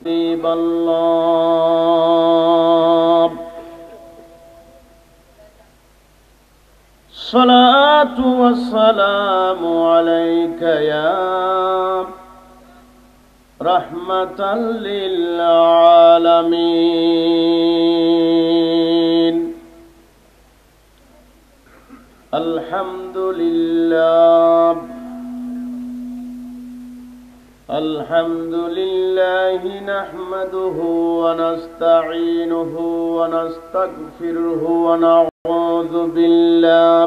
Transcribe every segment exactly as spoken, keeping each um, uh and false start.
حبيب الله الصلاة والسلام عليك يا رحمة للعالمين الحمد لله الحمد لله نحمده ونستعينه ونستغفره ونعوذ بالله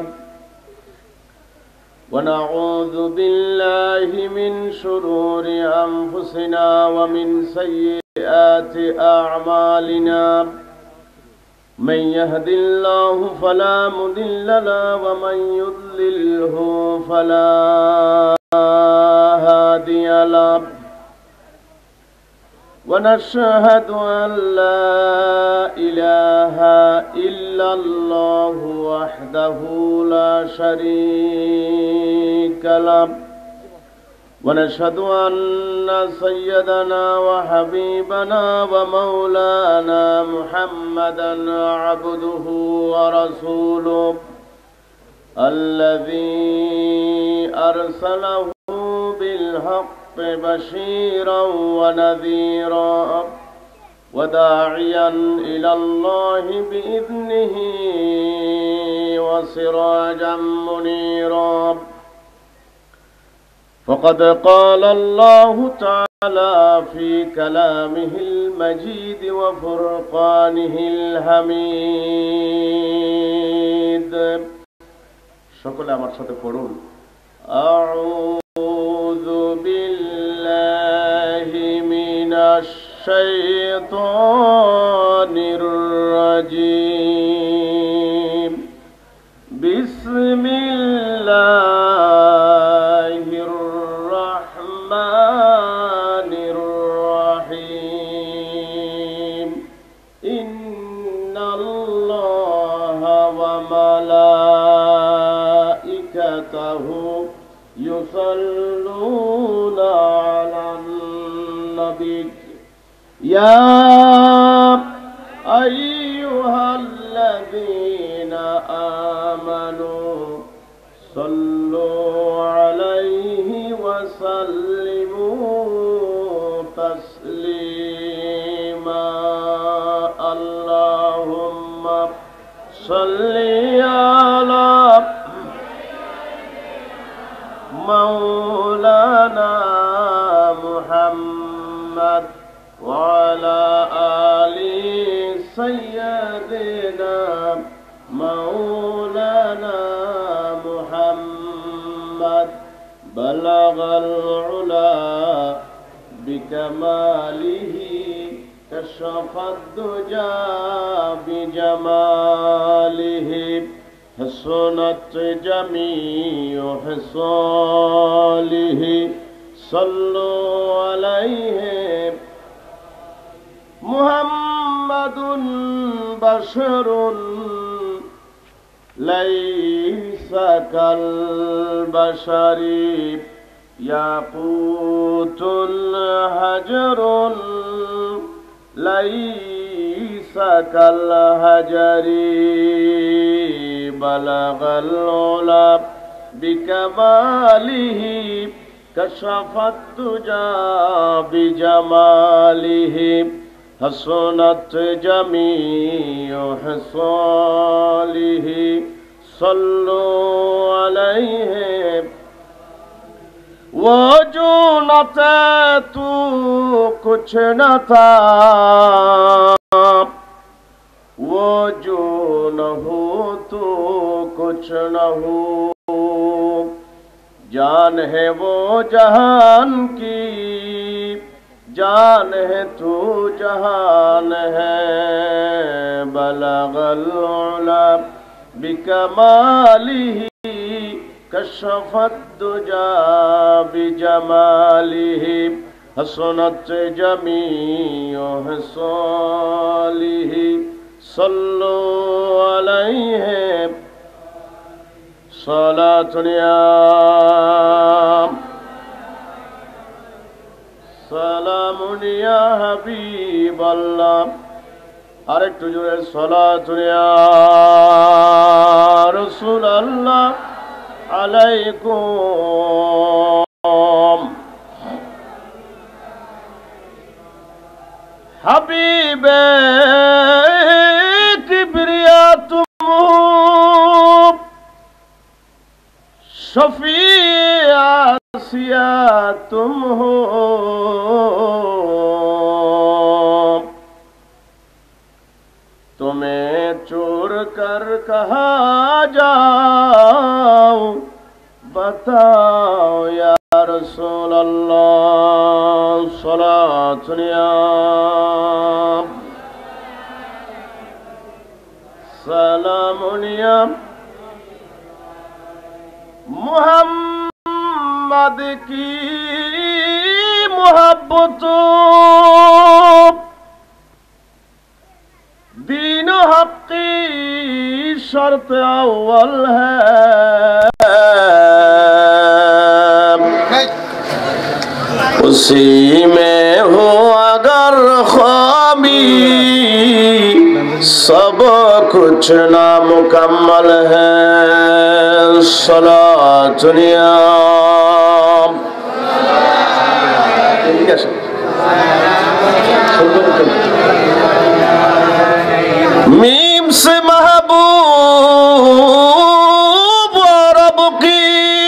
ونعوذ بالله من شرور أنفسنا ومن سيئات أعمالنا من يهد الله فلا مضل له ومن يضلله فلا هادي له ونشهد أن لا إله إلا الله وحده لا شريك له ونشهد أن سيدنا وحبيبنا ومولانا محمدا عبده ورسوله الذي أرسله بالحق بشيرا ونذيرا وداعيا إلى الله بإذنه وسراجا منيرا فقد قال الله تعالى في كلامه المجيد وفرقانه الحميد সকলে আমার সাথে পড়ুন أعوذ بالله من الشيطان الرجيم بسم الله الرحمن الرحيم إن الله وملائكته يصلون على النبي يا أيها الذين آمنوا صلوا عليه وسلموا تسليما اللهم صل على مولانا محمد وعلى آل سيدنا مولانا محمد بلغ العلا بكماله كشف الدجى بجماله حسنت جميع خصاله صلوا عليه محمد بشر ليس كالبشر ياقوت حجر ليس كالهجر بلغ العلا بكماله كشف الدجى بجماله حسنت جميع خصاله صلوا عليه वो जो न था तू कुछ न था वो जो न हो तो कुछ न हो जान है वो जहान की जान है तू जहान है बलगल उला बिकमालिही كشف الدجى بجماله حسنت جميع خصاله صلوا عليه صلاة يا سلام يا ইয়া হাবিবাল্লাহ আরেকটু জোরে সালাতুন ইয়া রাসূলুল্লাহ আলাইকুম হাবিবে কিবরিয়া তুম शफीआ सिया तुम हो तुम्हें चोर कर कहा जाओ बताओ या रसूल अल्लाह सलातुन या सलामुन या मुहम्मद की मोहब्बत दीन हक की शर्त अव्वल है उसी में हो अगर ख़ामी सब कुछ नामुकम्मल है सलातुन या मीम से महबूब अरब की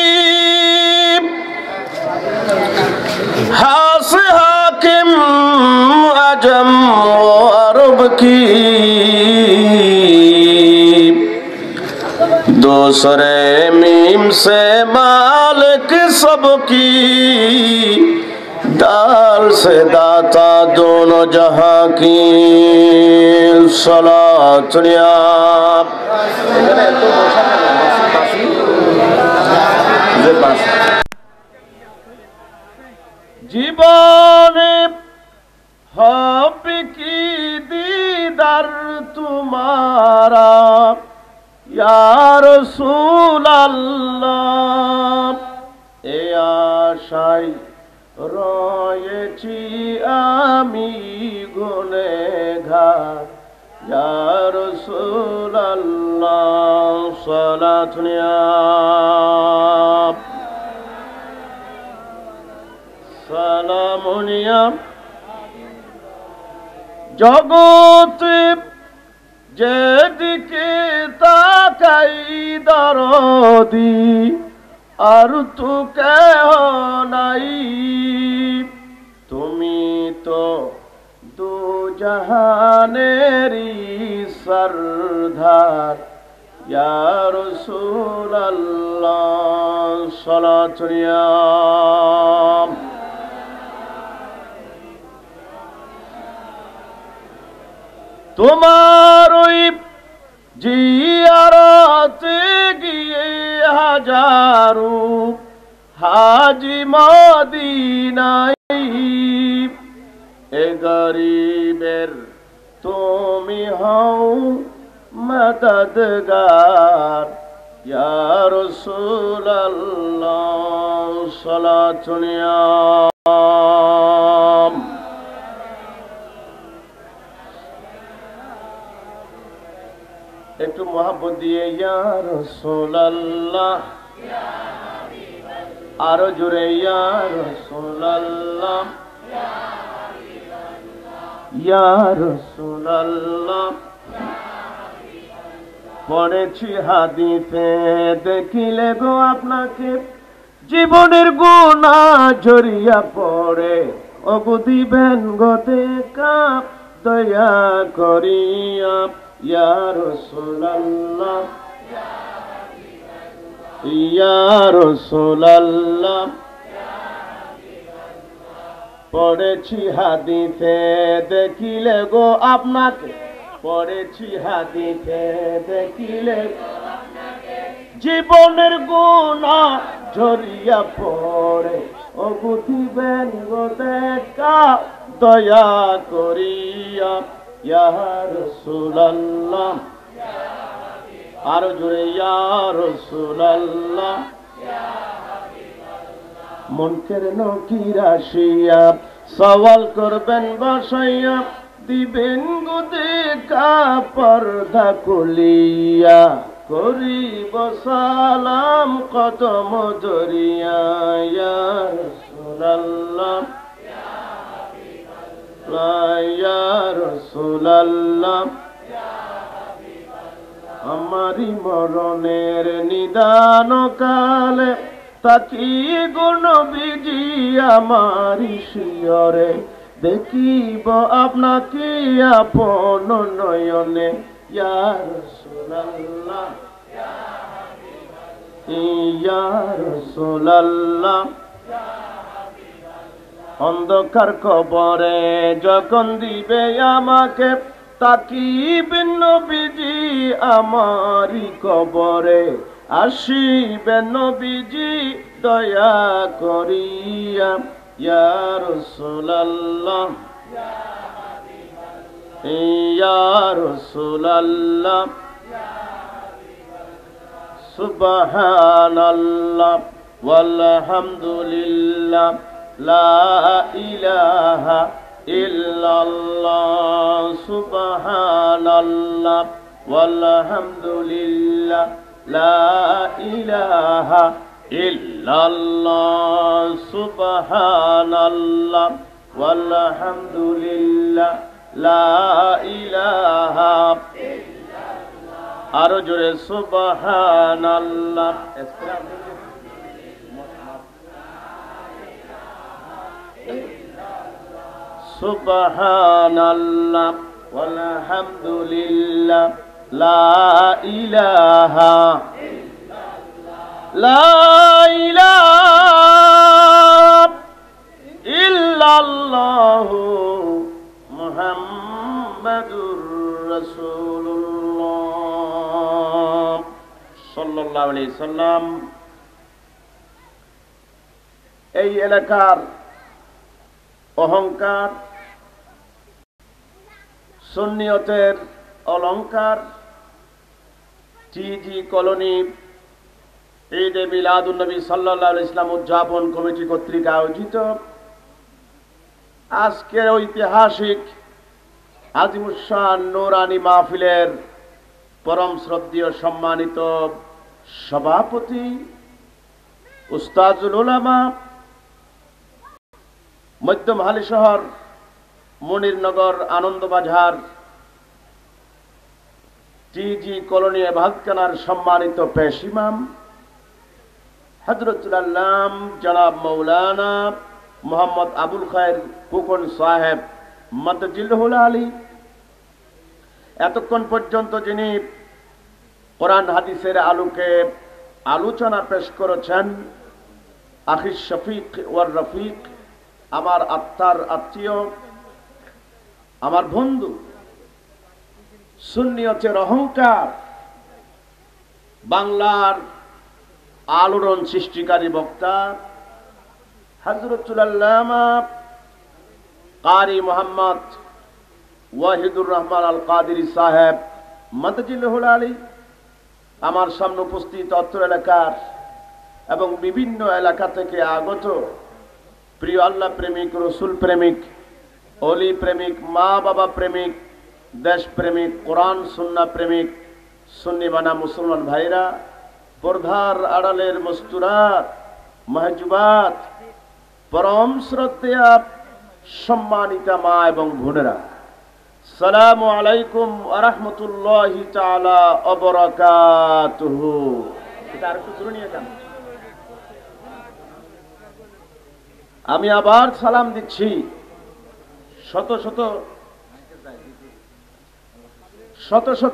हा से हाकिम अजम अरब की दूसरे मीम से मालिक सबकी दाल से दाता दोनों जहां की सलातुन या जीवाने हब की दीदार तुम्हारा या रसूल अल्लाह ए आशाय রয়েছি আমি গুনেগার ইয়া রাসূলুল্লাহ সালাতুন ইয়া সালামুন ইয়া জগতে যেদিকে তাকাই দরদি আর তো কেহ নাই তুমি তো দু জাহানেরই সরদার ইয়া রাসূলুল্লাহ সালাতুন ইয়া তোমার ওই জিয়ারতে গিয়ে হাজারো হাজি মদিনায় এ গরিবের তুমি হও মদদগার ইয়া রাসূলুল্লাহ সালাতুন ইয়া একটু মোহাব্বত দিয়ে ইয়া রাসূলুল্লাহ আরো জোরে ইয়া রাসূলুল্লাহ ইয়া রাসূলুল্লাহ পড়েছি হাদিসে দেখিলে গো আপনাকে জীবনের গুনাহ ঝরিয়া পড়ে ওগো দিবেন গো দেখা দয়া করিয়া ইয়া রাসূলুল্লাহ ইয়া রাসূলুল্লাহ পড়েছি হাদিসে দেখিলে গো আপনাকে পড়েছি হাদিসে দেখিলে জীবনের গুনাহ ঝরিয়া পড়ে ওগো দিবেন গো দেখা দয়া করিয়া ইয়া রাসূলুল্লাহ আরো জোরে ইয়া রাসূলুল্লাহ মুনকার নকির আসিয়া সওয়াল করবেন বসাইয়া দিবেন গুদে পর্দা খুলিয়া করিব সালাম কদম ধরিয়া ইয়া রাসূলুল্লাহ ইয়া রাসূলুল্লাহ আমারি মরণের নিদান কালে তাকিয়ে গো নবীজি আমারি শিয়রে দেখিব আপনাকে আপন নয়নে ইয়া রাসূলুল্লাহ ইয়া রাসূলুল্লাহ অন্ধকার কবরে যখন দিবে আমাকে তাকিবেন নবীজি আমারি কবরে আসিবেন নবীজি দয়া করিয়া ইয়া রাসূলুল্লাহ ইয়া রাসূলুল্লাহ সুবহানাল্লাহ ওয়ালহামদুলিল্লাহ লা ইলাহা ইল্লাল্লাহ সুবহানাল্লাহ ওয়ালহামদুলিল্লাহ লা ইলাহা ইল্লাল্লাহ সুবহানাল্লাহ ওয়ালহামদুলিল্লাহ লা ইলাহা ইল্লাল্লাহ আরো জোরে সুবহানাল্লাহ সুবহানাল্লাহ ওয়ালহামদুলিল্লাহ লা ইলাহা লা ইলাহা ইল্লাল্লাহু মুহাম্মাদুর রাসূলুল্লাহ সাল্লাল্লাহু আলাইহি সাল্লাম। এই এলাকার অহংকার, সুন্নিয়তের অলংকার, টিজি কলোনি ঈদে মিলাদুন নবী সাল্লাল্লাহু আলাইহি ওয়াসাল্লাম উদযাপন কমিটি কর্তৃক আয়োজিত আজকের ঐতিহাসিক আজিমুশান নূরানী মাহফিলের পরম শ্রদ্ধেয় সম্মানিত সভাপতি উস্তাজুল উলামা মধ্যম হালিশহর মনিরনগর আনন্দবাজার টিজি কলোনি ভাতকানার সম্মানিত পেশ ইমাম হযরতুল আল্লাম জনাব মৌলানা মোহাম্মদ আবুল খায়ের কুকন সাহেব মাদাজিলহুল আলী, এতক্ষণ পর্যন্ত যিনি কোরআন হাদিসের আলোকে আলোচনা পেশ করেছেন, আখির শফিক ওয়ার রফিক, আমার আত্মার আত্মীয়, আমার বন্ধু, সুন্নিয়তের অহংকার, বাংলার আলোড়ন সৃষ্টিকারী বক্তা হযরতুল আল্লামা কারি মোহাম্মদ ওয়াহিদুর রহমান আল কাদেরী সাহেব মাদাজিলহুল আলী, আমার সামনে উপস্থিত অত্র এলাকার এবং বিভিন্ন এলাকা থেকে আগত প্রিয় আল্লাহ প্রেমিক, রসুল প্রেমিক, অলি প্রেমিক, মা বাবা প্রেমিক, দেশ প্রেমিক, কোরআন সুন্নাহ প্রেমিক, সুন্নি বানা মুসলমান ভাইরা, পর্দার আড়ালের মস্তুরাত, মাহজুবাত, পরম শ্রদ্ধেয়া সম্মানিতা মা এবং বোনেরা, সালামু আলাইকুম ওয়া রাহমাতুল্লাহি তাআলা ওয়া বারাকাতুহু। এটা আর একটু জোরে নিয়ে যান। আমি আবার সালাম দিচ্ছি শত শত শত শত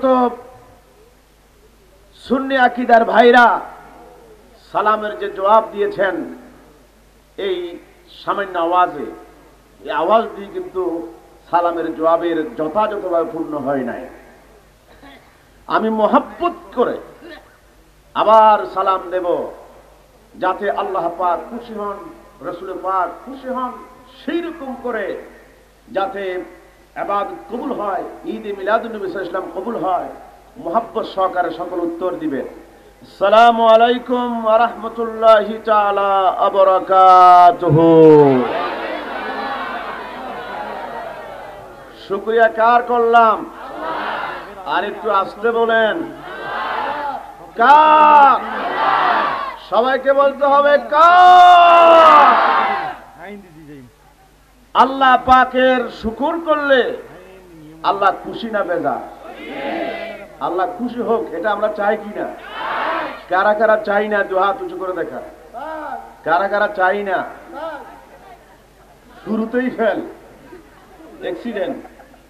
সুন্নি আকীদার ভাইরা সালামের যে জবাব দিয়েছেন এই সামান্য আওয়াজে, এই আওয়াজ দিয়ে কিন্তু সালামের জবাবের যথাযথভাবে পূর্ণ হয় নাই। আমি মোহাব্বত করে আবার সালাম দেব যাতে আল্লাহ পাক খুশি হন, রাসূল পাক খুশি হন, সেই রকম করে যাতে ইবাদত কবুল হয়, ঈদে মিলাদুন নবী সাল্লাল্লাহু আলাইহি ওয়াসাল্লাম কবুল হয়। মোহাব্বত সহকারে সকল উত্তর দিবেন। আসসালামু আলাইকুম ওয়া রাহমাতুল্লাহি তাআলা ওয়া বারাকাতুহু। শুকরিয়া কার করলাম? আর একটু আসতে বলেন, কার? সবাইকে বলতে হবে কার? আল্লাহ পাকের শুকর করলে আল্লাহ খুশি না বেজার? আল্লাহ খুশি হোক, এটা আমরা চাই কিনা? কারা কারা চাই না? দু হাত উঁচু করে দেখা। কারা কারা চাই না? শুরুতেই ফেল অ্যাক্সিডেন্ট।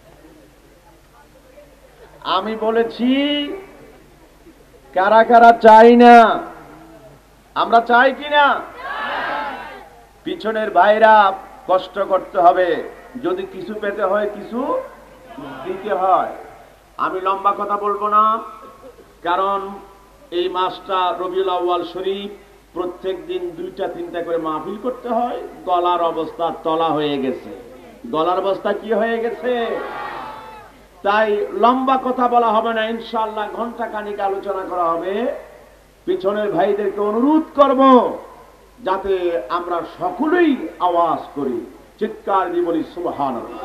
আমি বলেছি কারা কারা চাই না? আমরা চাই কিনা? পিছনের ভাইরা কষ্ট করতে হবে, যদি কিছু পেতে হয় কিছু দিতে হয়। আমি লম্বা কথা বলবো না, কারণ এই মাসটা রবিউল আউয়াল শরীফ, প্রত্যেক দিন দুইটা তিনটা করে মাহফিল করতে হয়। গলার অবস্থা তলা হয়ে গেছে, গলার অবস্থা কি হয়ে গেছে, তাই লম্বা কথা বলা হবে না। ইনশাআল্লাহ ঘন্টা খানিক আলোচনা করা হবে। পিছনের ভাইদেরকে অনুরোধ করব যাতে আমরা সকলেই আওয়াজ করি, চিৎকার দিয়ে বলি সুবহানাল্লাহ।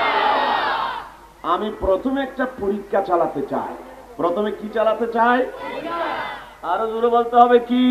আমি প্রথমে একটা পরীক্ষা চালাতে চাই। প্রথমে কি চালাতে চাই? আরো জোরে বলতে হবে কি?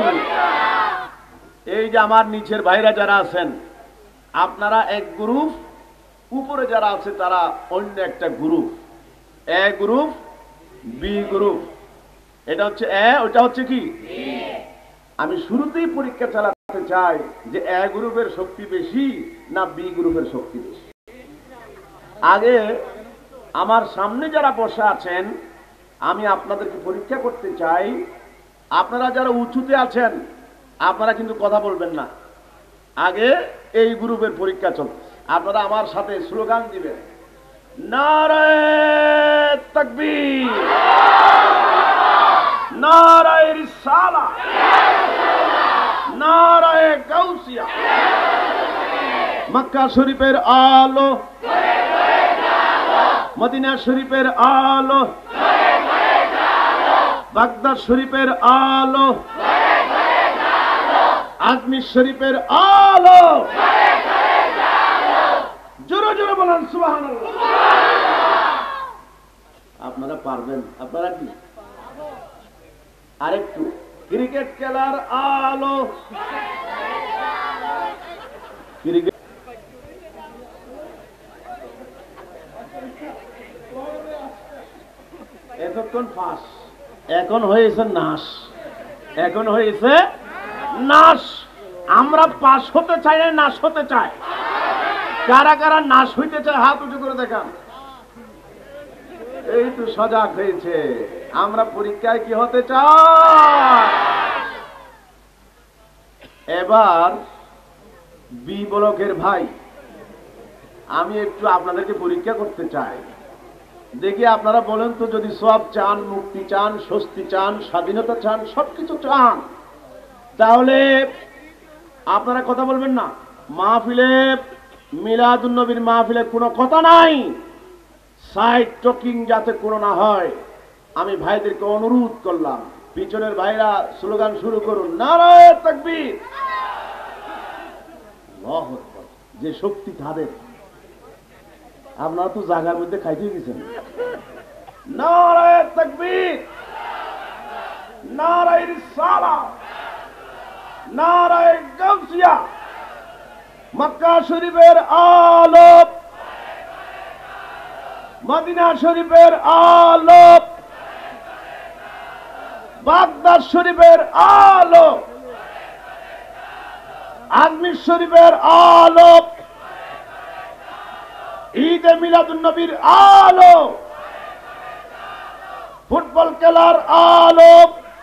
এই যে আমার নিচের ভাইরা যারা আছেন, আপনারা এক গ্রুপ, উপরে যারা আছে তারা অন্য একটা group. A group, B group. এটা হচ্ছে এ, ওটা হচ্ছে কি? আমি শুরুতেই পরীক্ষা চালাতে চাই যে এ গ্রুপের শক্তি বেশি না বি গ্রুপের শক্তি বেশি। আগে আমার সামনে যারা বসে আছেন, আমি আপনাদেরকে পরীক্ষা করতে চাই। আপনারা যারা উঁচুতে আছেন আপনারা কিন্তু কথা বলবেন না। আগে এই গ্রুপের পরীক্ষা চলছে। আপনারা আমার সাথে স্লোগান দিবেন, নারায়ে তাকবীর, নারায়ে রিসালাত, নারায়ে গাউসিয়া। মক্কা শরীফের আলো, মদিনা শরীফের আলো, বাগদাদ শরীফের আলো, আজমির শরীফের আলো। জোরে জোরে বলেন সুবহানাল্লাহ। আপনারা পারবেন? আপনারা কি আরেকটু? ক্রিকেট খেলার আলো, ক্রিকেট এতক্ষণ ফাঁস, এখন হয়েছে নাশ, এখন হয়েছে নাশ। আমরা পাশ হতে চাই না নাশ হতে চাই? কারা কারা নাশ হইতে চায় হাত উঁচু করে দেখান। এই তো সজাগ হয়েছে। আমরা পরীক্ষায় কি হতে চাই? এবার বি ব্লকের ভাই, আমি একটু আপনাদেরকে পরীক্ষা করতে চাই। দেখি আপনারা বলেন তো, যদি সব চান, মুক্তি চান, স্বস্তি চান, স্বাধীনতা চান, সবকিছু চান, তাহলে আপনারা কথা বলবেন না। মাহফিলে, মিলাদুন নবীর মাহফিলে কোনো কথা নাই, সাইড টকিং যাতে কোনো না হয়। আমি ভাইদেরকে অনুরোধ করলাম, পিছনের ভাইরা স্লোগান শুরু করুন, নারায়ে তাকবীর। আল্লাহু আকবার। যে শক্তি তাদের, আপনারা তো জায়গার মধ্যে খাইতে গেছেন। নারায়ে তাকবীর, নারায়ে রিসালাত, নারায়ে গাউসিয়া। মক্কা শরীফের আলো, মদিনা শরীফের আলো, বাগদাদ শরীফের আলো, আজমির শরীফের আলো, ঈদে মিলাদুন নবীর আলো, ফুটবল খেলার আলো,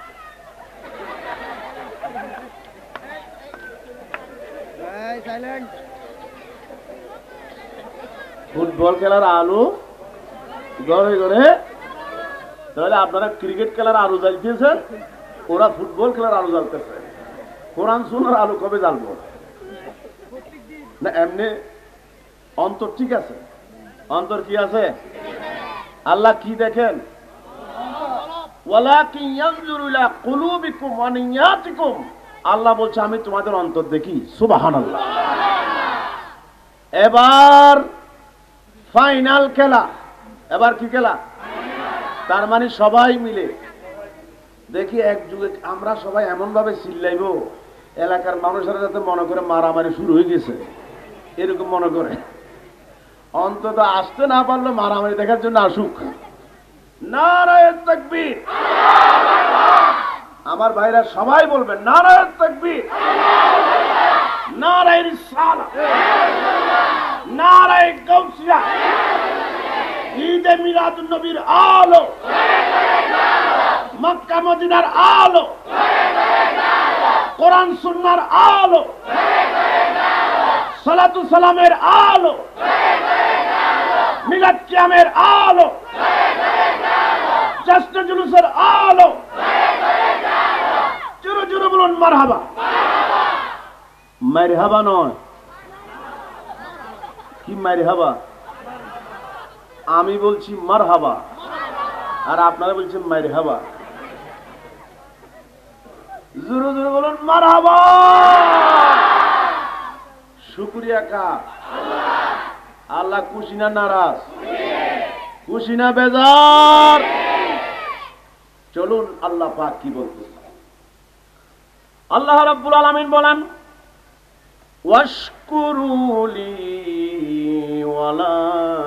ফুটবল খেলার আলো ঘরে ঘরে। তাহলে আপনারা ক্রিকেট খেলার আলো জ্বালতেছেন, ওরা ফুটবল খেলার আলো জ্বালতেছে। কোরআন শোনার আলো কবে জ্বালবো না? এমনি অন্তর ঠিক আছে? অন্তর কি আছে? আল্লাহ কি দেখেন? ওয়ালাকিন ইয়ানজুরু ইলা কুলুবিকুম ওয়া নিয়াতিকুম। আল্লাহ বলছে আমি তোমাদের অন্তর দেখি। সুবহানাল্লাহ। এবার ফাইনাল খেলা। এবার কি খেলা? তার মানে সবাই মিলে দেখি এক যুগে আমরা সবাই এমন ভাবে চিল্লাইব এলাকার মানুষেরা যাতে মনে করে মারামারি শুরু হয়ে গেছে, এরকম মনে করে। অন্তত আসতে না পারলে মারামারি দেখার জন্য আসুক। নারায়ে তাকবীর। আমার ভাইরা সবাই বলবেন নারায়ে তাকবীর, নারায়ে রিসালাত, নারায়ে গাউসিয়া। ঈদে মিলাদুন নবীর আলো, মক্কা মদিনার আলো, কোরআন সুন্নাহর আলো, সালাতু সালামের আলো, মিলাদ কিয়ামের আলো, জশ্ন জুলুসের আলো। জোরে জোরে বলুন মারহাবা। মারহাবা নয় কি মারহাবা? আমি বলছি মারহাবা আর আপনারা বলছেন মারহাবা। জোরে জোরে বলুন মারহাবা। শুকরিয়া কার? আল্লাহ খুশি না নারাজ? খুশি না বেজার? চলুন আল্লাহ পাক কি বলতেছে। আল্লাহ রাব্বুল আলামিন বলেন ওয়াশকুরুলি ওয়ালা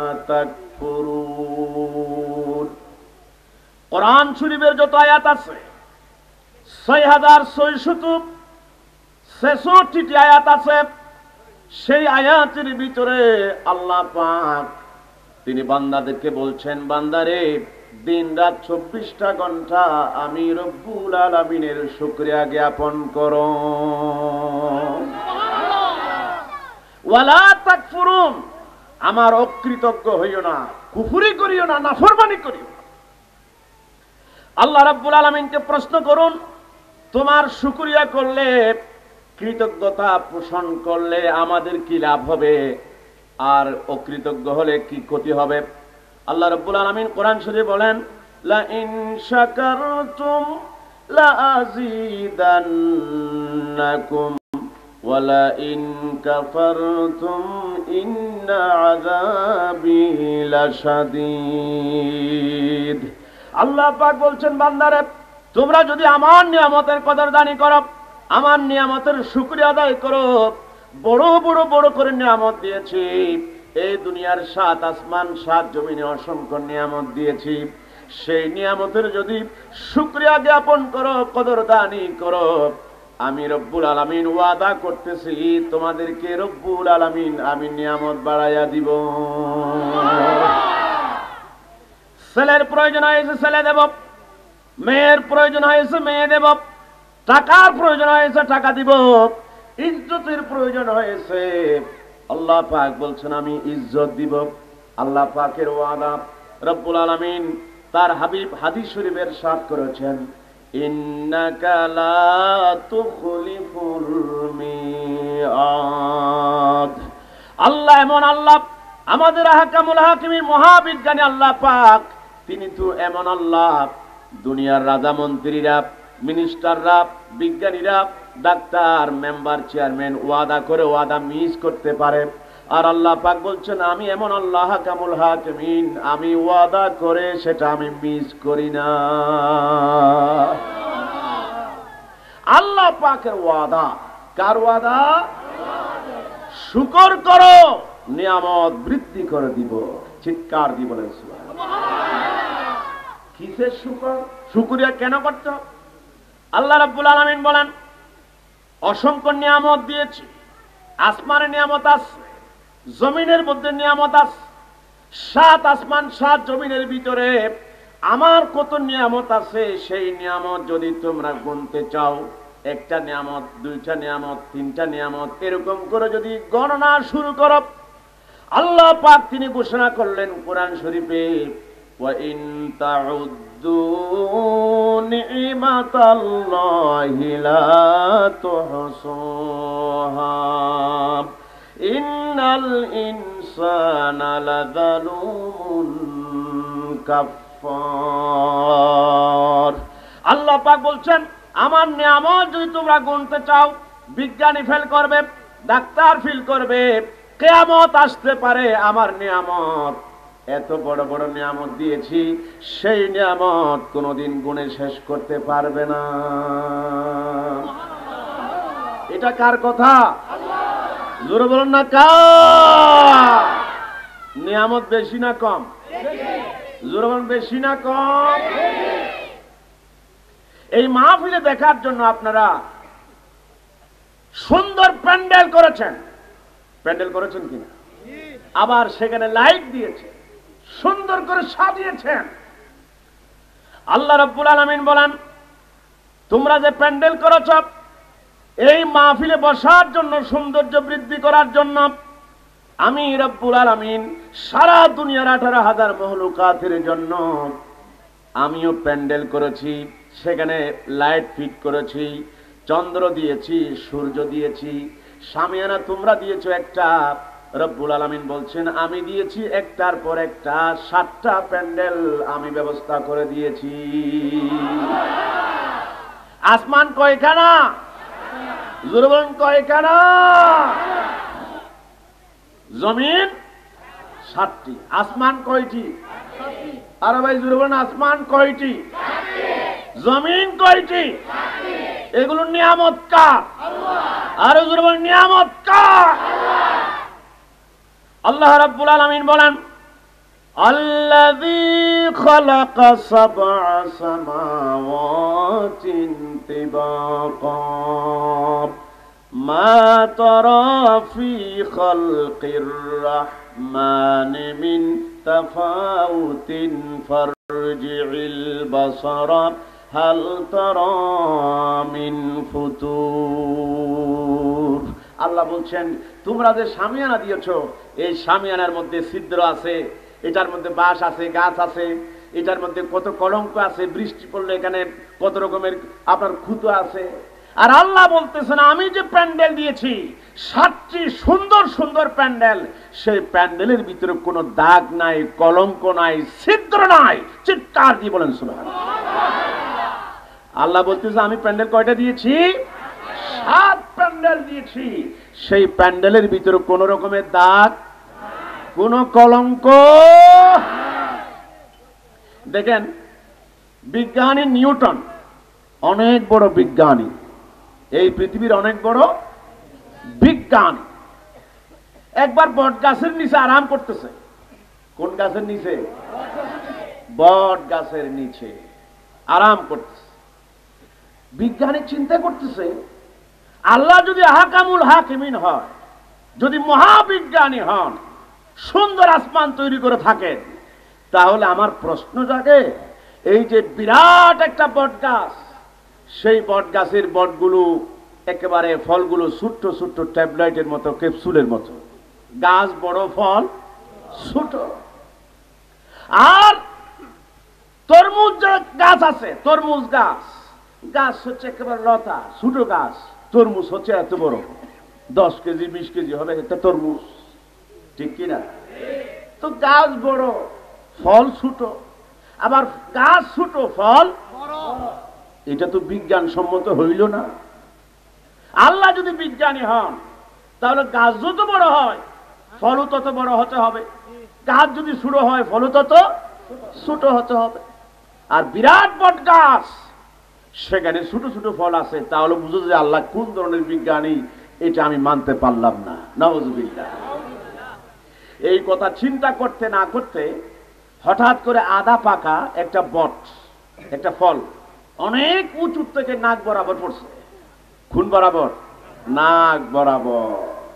তাকফুরুন। কোরআন শরীফের যত আয়াত আছে ছয় হাজার ছয়শত ছেষট্টি আয়াত আছে। সেই আয়াতের ভিতরে আল্লাহ পাক তিনি বান্দাদেরকে বলছেন, বান্দারে দিন রাত চব্বিশটা ঘন্টা আমি রব্বুল আলামিনের শুকরিয়া জ্ঞাপন করো। ওয়ালা তাকফুরুন, আমার অকৃতজ্ঞ হইও না, কুফরি করিও না, নাফরমানি করিও না। আল্লাহ রাব্বুল আলামিনকে প্রশ্ন করুন, তোমার শুকরিয়া করলে, কৃতজ্ঞতা পোষণ করলে আমাদের কি লাভ হবে, আর অকৃতজ্ঞ হলে কি ক্ষতি হবে? আল্লাহ রাব্বুল আলামিন কোরআন শরীফে বলেন লা ইন শাকারতুম লা আযীদান্নাকুম ওয়া লা ইন কাফারতুম ইন্না আযাবি লাশাদীদ। আল্লাহ পাক বলছেন, বান্দারে তোমরা যদি আমার নিয়ামতের কদরদানি করো, আমার নিয়ামতের শুকরিয়া আদায় করো, বড় বড় বড় করে নিয়ামত দিয়েছি, এই দুনিয়ার সাত আসমান সাত জমিনে অসংখ্য নিয়ামত দিয়েছি, সেই নিয়ামতের যদি শুকরিয়া জ্ঞাপন করো, কদরদানি করো, আমি রব্বুল আলামিন ওয়াদা করতেছি তোমাদেরকে রব্বুল আলামিন আমি নিয়ামত বাড়াইয়া দিব। ছেলের প্রয়োজন হয়েছে ছেলে দেব, মেয়ের প্রয়োজন হয়েছে মেয়ে দেব, টাকার প্রয়োজন হয়েছে টাকা দিব, ইজ্জতের প্রয়োজন হয়েছে আল্লাহ পাক বলছেন আমি ইজ্জত দিব। আল্লাহ পাকের ওয়াদা রব্বুল আলামিন তার হাবিব হাদিস শরীফের ইরশাদ করেছেন, ইন্নাকা লা তুখলিফুল মিআদ। আল্লাহ এমন আল্লাহ, আমাদের আহকামুল হাকিমিন মহাবিজ্ঞানী আল্লাহ পাক তিনি তো এমন আল্লাহ, দুনিয়ার রাজা মন্ত্রীরা, মিনিস্টাররা, বিজ্ঞানীরা, ডাক্তার, মেম্বার, চেয়ারম্যান ওয়াদা করে ওয়াদা মিস করতে পারে, আর আল্লাহ পাক বলছেন আমি এমন আল্লাহ কামুল হাকিমিন, আমি ওয়াদা করে সেটা আমি মিস করি না। আল্লাহ পাকের ওয়াদা, কার ওয়াদা? শুকর করো নিয়ামত বৃদ্ধি করে দিব। চিৎকার দিয়ে বলেন সুবহানাল্লাহ। কিসের শুকর? শুকরিয়া কেন করতে হবে? আল্লাহ রাব্বুল আলামিন বলেন অসংখ্য নিয়ামত দিয়েছি, আসমানের নিয়ামত আছে, জমিনের মধ্যে নিয়ামত আছে, সাত আসমান সাত জমিনের ভিতরে আমার কত নিয়ামত আছে, সেই নিয়ামত যদি তোমরা গুনতে চাও, একটা নিয়ামত, দুইটা নিয়ামত, তিনটা নিয়ামত, এরকম করে যদি গণনা শুরু করো, আল্লাহ পাক তিনি ঘোষণা করলেন কোরআন শরীফে, ওয়া ইন তাউদ্দু নি'মাতাল্লাহি লা তুহসুহা ইন্নাল ইনসানা লাযালুমুন কাফফার। আল্লাহ পাক বলছেন আমার নিয়ামত যদি তোমরা গুনতে চাও, বিজ্ঞানী ফেল করবে, ডাক্তার ফিল করবে, কিয়ামত আসতে পারে, আমার নিয়ামত এত বড় বড় নিয়ামত দিয়েছি, সেই নিয়ামত কোনোদিন গুণে শেষ করতে পারবে না। এটা কার কথা? জোরে বলুন না কার? নিয়ামত বেশি না কম? জোরে বলুন বেশি না কম? এই মাহফিলে দেখার জন্য আপনারা সুন্দর প্যান্ডেল করেছেন, প্যান্ডেল করেছেন কিনা? আবার সেখানে লাইট দিয়েছে, সুন্দর করে সাজিয়েছেন। আল্লাহ রাব্বুল আলামিন বলেন, তোমরা যে প্যান্ডেল করেছ এই মাহফিলে বসার জন্য, সৌন্দর্য বৃদ্ধি করার জন্য, আমি রাব্বুল আলামিন সারা দুনিয়ার আঠারো হাজার মখলুকাতের জন্য আমিও প্যান্ডেল করেছি, সেখানে লাইট ফিট করেছি, চন্দ্র দিয়েছি, সূর্য দিয়েছি, শামিয়ানা তোমরা দিয়েছো একটা। রব্বুল আলামিন বলছেন আমি দিয়েছি একটার পর একটা, সাতটা প্যান্ডেল আমি ব্যবস্থা করে দিয়েছি। আসমান কয়খানা? জোরে বলুন কয়খানা? জমিন সাতটি, আসমান কয়টি? আরে ভাই জোরে বলুন আসমান কয়টি? জমিন কয়টি? এগুলো নিয়ামত কার? আরো জোরে বলুন নিয়ামত কার? আল্লাহ রাব্বুল আলামিন বলেন, আল্লাযী খালাকা সাবআ সামাওয়াতিন তিবাকা মা তারা ফি খালকির রাহমানি মিন তাফাউতিন ফারজি'ল বাসারা হাল তারা মিন ফুতুর। আল্লাহ বলছেন তোমরা যে শামিয়ানা দিয়েছো, এই শামিয়ানার মধ্যে ছিদ্র আছে, এটার মধ্যে বাঁশ আছে, গাছ আছে, এটার মধ্যে কত কলঙ্ক আছে, বৃষ্টি পড়লে এখানে কত রকমের আপনার খুঁতো আছে। আর আল্লাহ বলতেছেন আমি যে প্যান্ডেল দিয়েছি সাতটি সুন্দর সুন্দর প্যান্ডেল, সেই প্যান্ডেলের ভিতরে কোনো দাগ নাই, কলঙ্ক নাই, ছিদ্র নাই। চিৎকার দিয়ে বলেন সুবহানাল্লাহ। আল্লাহ বলতেছে আমি প্যান্ডেল কয়টা দিয়েছি? সাত প্যান্ডেল দিয়েছি। সেই প্যান্ডেলের ভিতরে কোন রকমের দাগ, কোন কলঙ্ক। দেখেন বিজ্ঞানী নিউটন অনেক বড় বিজ্ঞানী, এই পৃথিবীর অনেক বড় বিজ্ঞানী। একবার বট গাছের নিচে আরাম করতেছে। কোন গাছের নিচে? বট গাছের নিচে আরাম করতেছে। বিজ্ঞানী চিন্তা করতেছে আল্লাহ যদি আহকামুল হাকিমিন হয়, যদি মহাবিজ্ঞানী হন, সুন্দর আসমান তৈরি করে থাকেন, তাহলে আমার প্রশ্ন জাগে এই যে বিরাট একটা বট গাছ, সেই বট গাছের বটগুলো একেবারে ফলগুলো ছোট্ট ছোট্ট ট্যাবলেটের মতো, ক্যাপসুলের মতো, গাছ বড় ফল ছোট। আর তরমুজ যে গাছ আছে, তরমুজ গাছ, গাছ হচ্ছে একেবারে লতা, ছোট গাছ, তরমুজ হচ্ছে এত বড়, দশ কেজি বিশ কেজি হবে একটা তরমুজ, ঠিক কিনা? তো গাছ বড়, ফল ছোট, আবার গাছ ছোট, ফল বড়, এটা তো বিজ্ঞান সম্মত হইল না। আল্লাহ যদি বিজ্ঞানী হন, তাহলে গাছ যত বড় হয় ফলও তত বড় হতে হবে, গাছ যদি ছোট হয় ফলও তত ছোট হতে হবে। আর বিরাট বট গাছ, সেখানে ছোট ছোট ফল আছে, তাহলে বুঝো যে আল্লাহ কোন ধরনের বিজ্ঞানী, এটা আমি মানতে পারলাম না। নাউযুবিল্লাহ। এই কথা চিন্তা করতে না করতে হঠাৎ করে আদা পাকা একটা বট, একটা ফল অনেক উঁচু থেকে নাক বরাবর পড়ছে। খুন বরাবর, নাক বরাবর।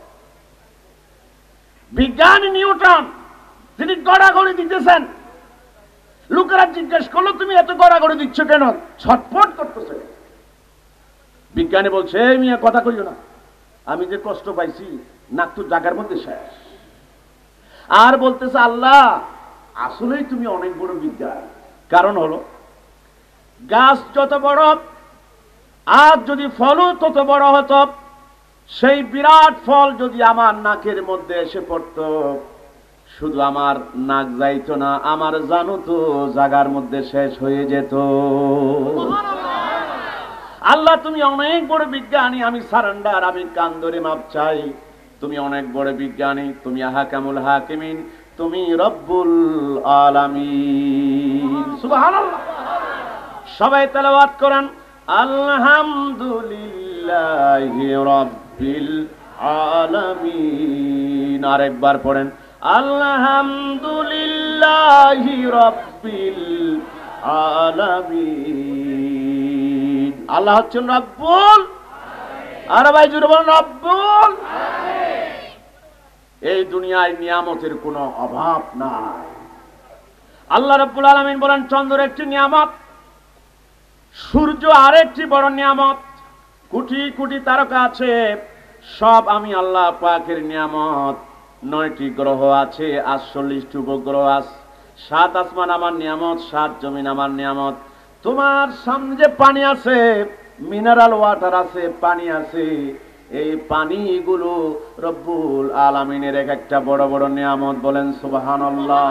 বিজ্ঞানী নিউটন তিনি গড়াগড়ি দিতেছেন, লোকেরা জিজ্ঞেস করলো তুমি এত গড়াগড়ি দিচ্ছ কেন, ছটফট করতেছে। বিজ্ঞানী বলছে এই মিয়া কথা কইও না, আমি যে কষ্ট পাইছি নাক তো জায়গার মধ্যে শেষ। আর বলতেছে আল্লাহ আসলেই তুমি অনেক বড় বিজ্ঞান। কারণ হলো গাছ যত বড় আর যদি ফলও তত বড় হতো, সেই বিরাট ফল যদি আমার নাকের মধ্যে এসে পড়ত, শুধু আমার নাক যাইতো না, আমার জানো তো জায়গার মধ্যে শেষ হয়ে যেত। আল্লাহ তুমি অনেক বড় বিজ্ঞানী, আমি সারেন্ডার, আমি কান ধরে মাপ চাই, তুমি অনেক বড় বিজ্ঞানী, তুমি আহকামুল হাকিমিন, তুমি রব্বুল আলামিন। সুবহানাল্লাহ। সবাই তেলাওয়াত করেন আলহামদুলিল্লাহি রাব্বিল আলামিন। আরেকবার পড়েন আলহামদুলিল্লাহি রাব্বিল আলামিন। আল্লাহ হচ্ছেন রব্বুল, আর ভাই জুড়ে বলেন রব্বুল। এই দুনিয়ায় নিয়ামতের কোনো অভাব নাই। আল্লাহ রাব্বুল আলামিন বলেন চন্দ্র একটি নিয়ামত, সূর্য আরেকটি বড় নিয়ামত, কোটি কোটি তারকা আছে, সব আমি আল্লাহ পাকের নিয়ামত। নয়টি গ্রহ আছে, আটচল্লিশটি উপগ্রহ আছে, সাত আসমান আমার নিয়ামত, সাত জমিন আমার নিয়ামত। তোমার সামনে যে পানি আছে, মিনারেল ওয়াটার আছে, পানি আছে, এই পানিগুলো রব্বুল আলামিনের এক একটা বড় বড় নিয়ামত। বলেন সুবহানাল্লাহ।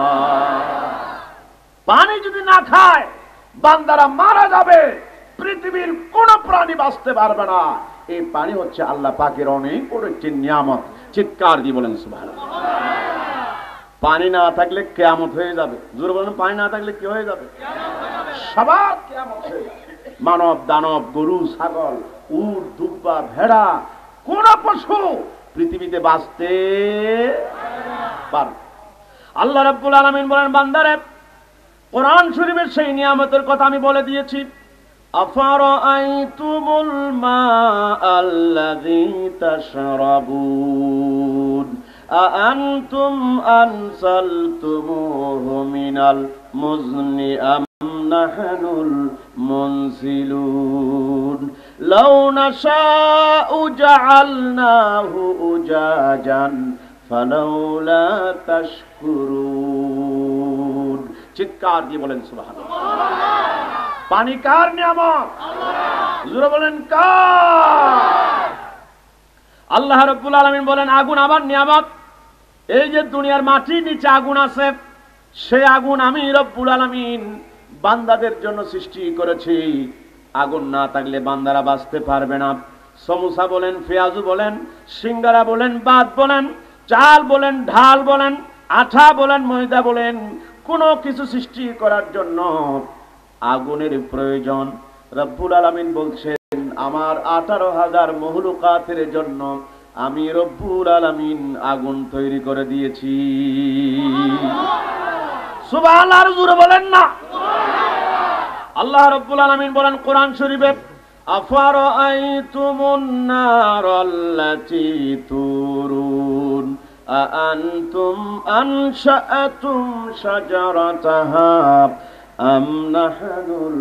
পানি যদি না খায় বান্দারা মারা যাবে, পৃথিবীর কোন প্রাণী বাঁচতে পারবে না। এই পানি হচ্ছে আল্লাহ পাকের অনেক বড় একটি নিয়ামত। চিৎকার দিয়ে বলেন সুবহানাল্লাহ। পানি না থাকলে কিয়ামত হয়ে যাবে। জোরে বলেন পানি না থাকলে কি হয়ে যাবে? সবার কিয়ামত হয়ে যাবে। মানব দানব, গরু ছাগল, উট দুব্বা ভেড়া, কোন পশু পৃথিবীতে বাঁচতে পারবে। আল্লাহ রাব্বুল আলামিন বলেন বান্দারে, কোরআন শরীফের সেই নিয়ামতের কথা আমি বলে দিয়েছি। আফারাআইতুমুল মাআল্লাযী তাশরাবুন আআনতুম আনসালতুমুহু মিনাল মুজনি আম নাহনুল মুনসিলুন লাউ নাশাউ জাআলনাহু উজাজান ফালাউলা তাশকুরুন। চিৎকার দিয়ে বলেন সুবহানাল্লাহ। পানি কার নিয়ামত? জোরে বলেন কার? আল্লাহ রাব্বুল আলামিন বলেন আগুন আমার নিয়ামত। এই যে দুনিয়ার মাটির নিচে আগুন আছে, সেই আগুন আমি রব্বুল আলামিন বান্দাদের জন্য সৃষ্টি করেছি। আগুন না থাকলে বান্দারা বাঁচতে পারবে না। সমোসা বলেন, পেঁয়াজু বলেন, সিঙ্গারা বলেন, ভাত বলেন, চাল বলেন, ঢাল বলেন, আঠা বলেন, ময়দা বলেন, কোনো কিছু সৃষ্টি করার জন্য আগুনের প্রয়োজন। রব্বুল আলামিন বলছেন আমার আঠারো হাজার মখলুকাতের জন্য আমি রব্বুল আলামিন আগুন তৈরি করে দিয়েছি। সুবহানাল্লাহ। জোরে বলেন না আল্লাহ রাব্বুল আলামিন বলেন কোরআন শরীফে, আফারাআইতুমুন নারাল্লাতী তুরুন আআনতুম আনশাআতুম শাজারাতাহা আম নাহনুল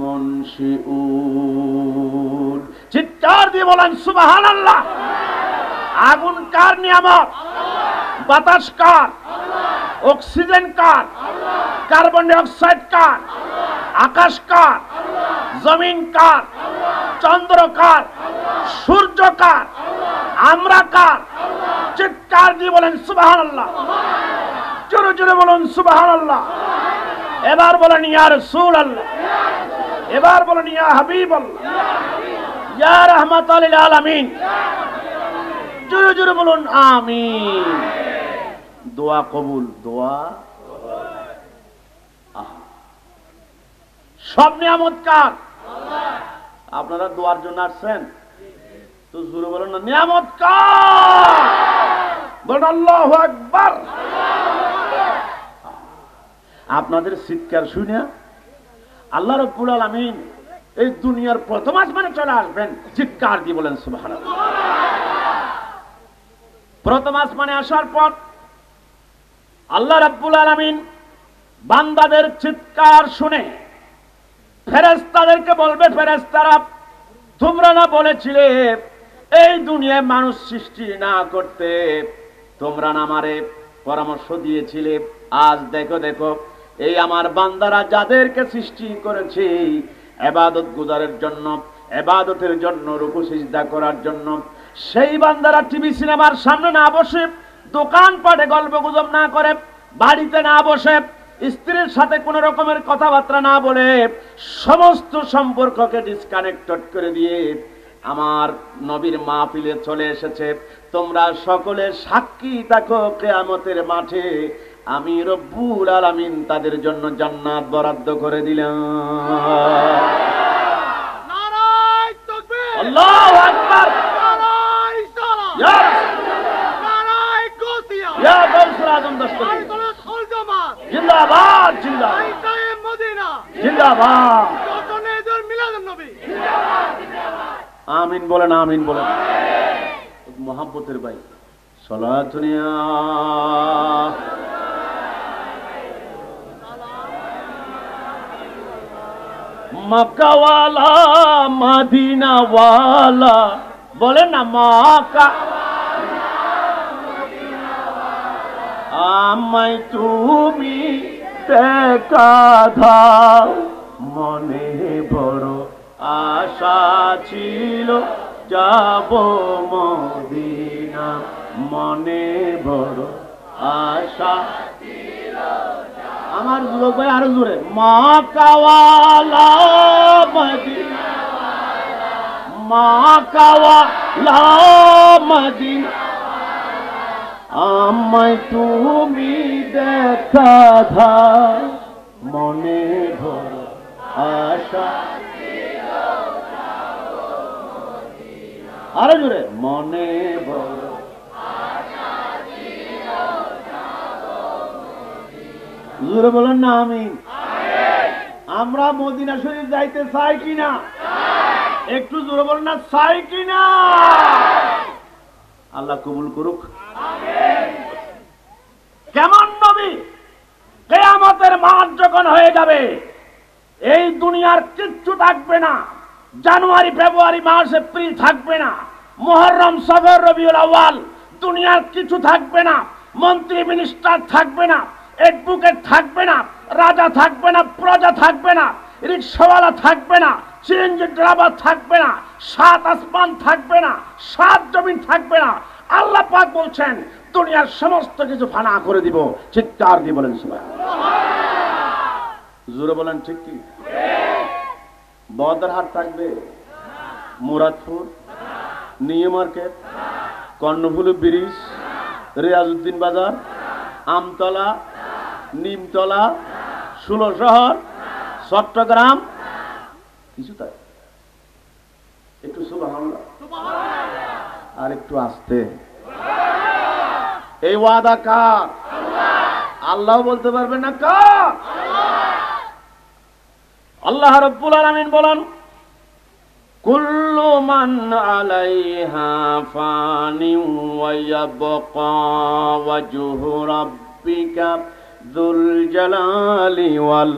মুনশিউন। চিৎকার দিয়ে বলেন সুবহানাল্লাহ। আগুন কার নিয়ামত? বাতাস কার? অক্সিজেন কার? কার্বন ডাই অক্সাইড কার? আকাশ কার? জমিন কার? চন্দ্র কার? সূর্য কার? আমরা কার? চিৎকার দিয়ে বলেন সুবহানাল্লাহ। জোরে জোরে বলুন সুবহানাল্লাহ। এবার বলেন ইয়া রাসূলুল্লাহ, এবার বলেন ইয়া হাবিবাল্লাহ, ইয়া রাহমাতাল লিল আলামিন। জোরে জোরে বলুন আমিন। দোয়া কবুল। দোয়া সব নিয়ামত কার? আপনারা দোয়ার জন্য আসছেন তো জোরে বলেন না নিয়ামত কার? বলেন আল্লাহু আকবার। আপনাদের চিৎকার শুনে আল্লাহ রাব্বুল আলামিন এই দুনিয়ার প্রথম আসমানে চলে আসবেন। চিৎকার দিয়ে বলেন সুবহানাল্লাহ। প্রথম আসমানে আসার পর আল্লাহ রাব্বুল আলামিন বান্দাদের চিৎকার শুনে ফেরেশতাদেরকে বলবে, ফেরেশতারা তোমরা না বলেছিলে এই দুনিয়ায় মানুষ সৃষ্টি না করতে? তোমরা না আমারে পরামর্শ দিয়েছিলে? আজ দেখো দেখো এই আমার বান্দারা যাদেরকে সৃষ্টি করেছে ইবাদত গুজারের জন্য, ইবাদতের জন্য, রুকু সিজদা করার জন্য, সেই বান্দারা টিভি সিনেমার সামনে না বসে, দোকান পাটে গল্প গুজব না করে, বাড়িতে না বসে, স্ত্রীর সাথে কোনো রকমের কথাবার্তা না বলে, সমস্ত সম্পর্ককে ডিসকানেক্টেড করে দিয়ে আমার নবীর মাহফিলে চলে এসেছে। তোমরা সকলে সাক্ষী থাকো, কিয়ামতের মাঠে আমি রব্বুল আলামিন তাদের জন্য জান্নাত বরাদ্দ করে দিলাম। নারায়ে তাকবীর, আল্লাহু আকবার, নারায়ে সালাম, ইয়া নারায়ে গাউসিয়া, ইয়া গাউসুল আজম দস্তগীর, আইতুল জামাত জিন্দাবাদ জিন্দাবাদ, আইতায়ে মদিনা জিন্দাবাদ, যতনেজুল মিলাদুন নবী। আমিন বলেন, আমিন বলেন। মোহাব্বতের ভাই সালাতুনিয়া মক্কাওয়ালা মদিনাওয়ালা, বলেন না মক্কা। আমায় তুমি দেখা দাও, মনে বড় আশা ছিল যাব মদিনা, মনে বড় আশা। আমার যুবক ভাই আরো জোরে, মক্কাওয়ালা মদিনা, মক্কাওয়ালা মদিনা, আমায় তুমি দেখা দাও, মনে বড় আশা। আরো জোরে, মনে বড়। জোরে বলেন না আমিন। আমরা মদিনা শরীফ যাইতে চাই কিনা? একটু জোরে বলেন না, চাই কিনা? আল্লাহ কবুল করুক। কেমন নবী? কিয়ামতের মাঠ যখন হয়ে যাবে, এই দুনিয়ার কিচ্ছু থাকবে না। জানুয়ারি ফেব্রুয়ারি মাস এপ্রিল থাকবে না, মুহররম সফর রবিউল আউয়াল, দুনিয়ার কিছু থাকবে না। মন্ত্রী মিনিস্টার থাকবে না, অ্যাডভোকেট থাকবে না, রাজা থাকবে না, প্রজা থাকবে না, রিক্সাওয়ালা থাকবে না, সিএনজি ড্রাইভার থাকবে না, সাত আসমান থাকবে না, সাত জমিন থাকবে না। আল্লাহ পাক বলছেন দুনিয়ার সমস্ত কিছু ফানা করে দিব। চিৎকার দিয়ে বলেন সুবহানাল্লাহ। জোরে বলেন ঠিক কি? বদরহাট থাকবে, Muradpur, new market, Karnaphuli bridge, Riazuddin Bazar, Amtala, Nimtala, ষোলো শহর, চট্টগ্রাম কিছু তাই। একটু সুবহানাল্লাহ, আর একটু আস্তে। এই ওয়াদা কার? আল্লাহ বলতে পারবেন না কার? আল্লাহ রাব্বুল আলামিন বলেন, কুল্লু মান আলাইহা ফানি ওয়া ইয়াবকা ওয়াজহু রাব্বিকা যুল জালালি ওয়াল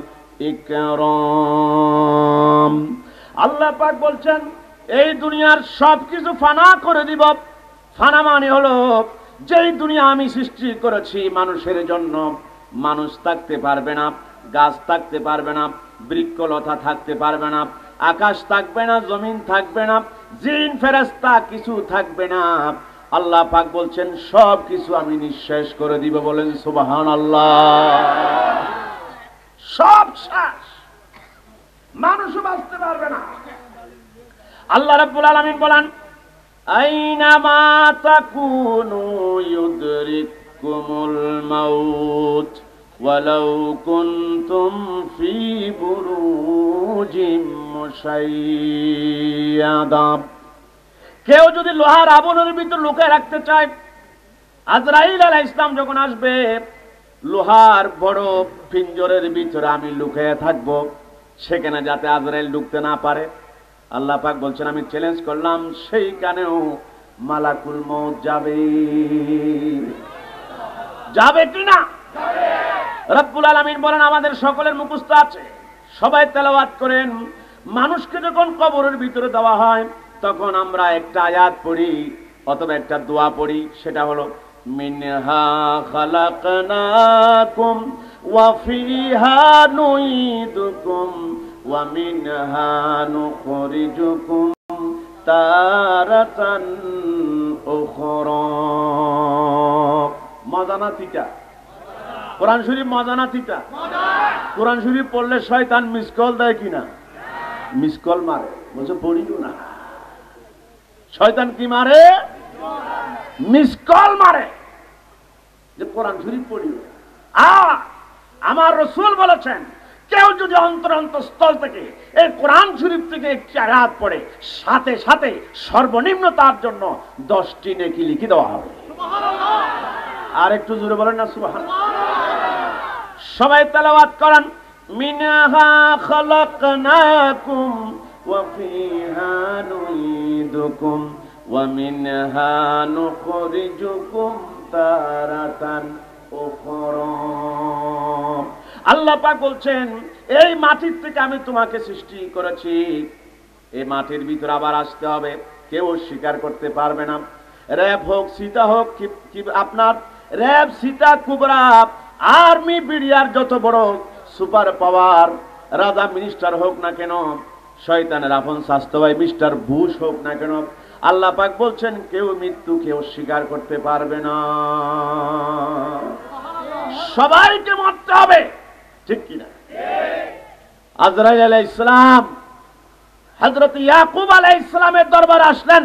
ইকরাম। আল্লাহ পাক বলছেন এই দুনিয়ার সবকিছু ফানা করে দিব। ফানা মানে হলো যেই দুনিয়া আমি সৃষ্টি করেছি মানুষের জন্য, মানুষ থাকতে পারবে না, গাছ থাকতে পারবে না, বৃক্ষলতা থাকতে পারবে না, আকাশ থাকবে না, জমিন থাকবে না, জিন ফেরেশতা কিছু থাকবে না। আল্লাহ পাক বলছেন সব কিছু আমি নিঃশেষ করে দিব। বলেন সুবহানাল্লাহ। সব শেষ, মানুষও বাঁচতে পারবে না। আল্লাহ রাব্বুল আলামিন বলেন, আইনামা তাকুনু ইউদরিকুমুল মাউত ওয়ালাউ কুনতুম ফি বুরুজিম মুশাইয়াদা। কেউ যদি লোহার আবরণের ভিতর লুকিয়ে রাখতে চায়, আজরাইল আলাইহিস সালাম যখন আসবে, লোহার বড় পিঞ্জরের ভিতরে আমি লুকিয়ে থাকবো, সেখানে যাতে আজরাইল ঢুকতে না পারে। আল্লাহ পাক বলছেন আমি চ্যালেঞ্জ করলাম, সেইখানেও মালাকুল মউত যাবে। যাবে কিনা? রব্বুল আলামিন বলেন আমাদের সকলের মুখস্থ আছে, সবাই তেলাওয়াত করেন। মানুষকে যখন কবরের ভিতরে দেওয়া হয় তখন আমরা একটা আয়াত পড়ি অথবা একটা দোয়া পড়ি, সেটা হলো মিনহা খালাকনাকুম ওয়া ফিহা নুইদুকুম ওয়া মিনহা নুখরিজুকুম তারাতান উখরা। মজানা তিতা কোরআন শরীফ, মজানা তিতা। কোরআন শরীফ পড়লে শয়তান মিস কল দেয় কিনা? মিস কল মারে, বলছে পড়িও না। শয়তান কি মারে? মিস কল মারে যে কোরআন শরীফ পড়ি। আর আমার রাসূল বলেছেন, কেউ যদি অন্তর অন্তঃস্থল থেকে এই কোরআন শরীফ থেকে একটি আয়াত পড়ে, সাথে সাথে সর্বনিম্ন তার জন্য দশটি নেকি লিখে দেওয়া হবে। আর একটু জোরে বলেন না সুবহানাল্লাহ। সবাই তেলাওয়াত করেন। মিনহা খালাকনাকুম ওয়া ফিহা নুইদুকুম ওয়া মিনহা নুখরিজুকুম তারাতান উখরা। আল্লাহ পাক বলছেন, এই মাটির থেকে আমি তোমাকে সৃষ্টি করেছি, এই মাটির ভিতর আবার আসতে হবে, কেউ স্বীকার করতে পারবে না। র‍্যাব হোক, সীতা হোক, কি আপনার র‍্যাব, সীতা, কুবরা, আর্মি, বিডিআর, যত বড় সুপার পাওয়ার রাজা মিনিস্টার হোক না কেন, শয়তানের আপন স্বাস্থ্য ভাই মিস্টার বুশ হোক না কেন, আল্লাহ পাক বলছেন কেউ মৃত্যু কেউ স্বীকার করতে পারবে না, সবাইকে মরতে হবে, ঠিক কিনা? আজরাইল আলাইহিস সালাম হযরত ইয়াকুব আলাইহিস সালামের দরবারে আসলেন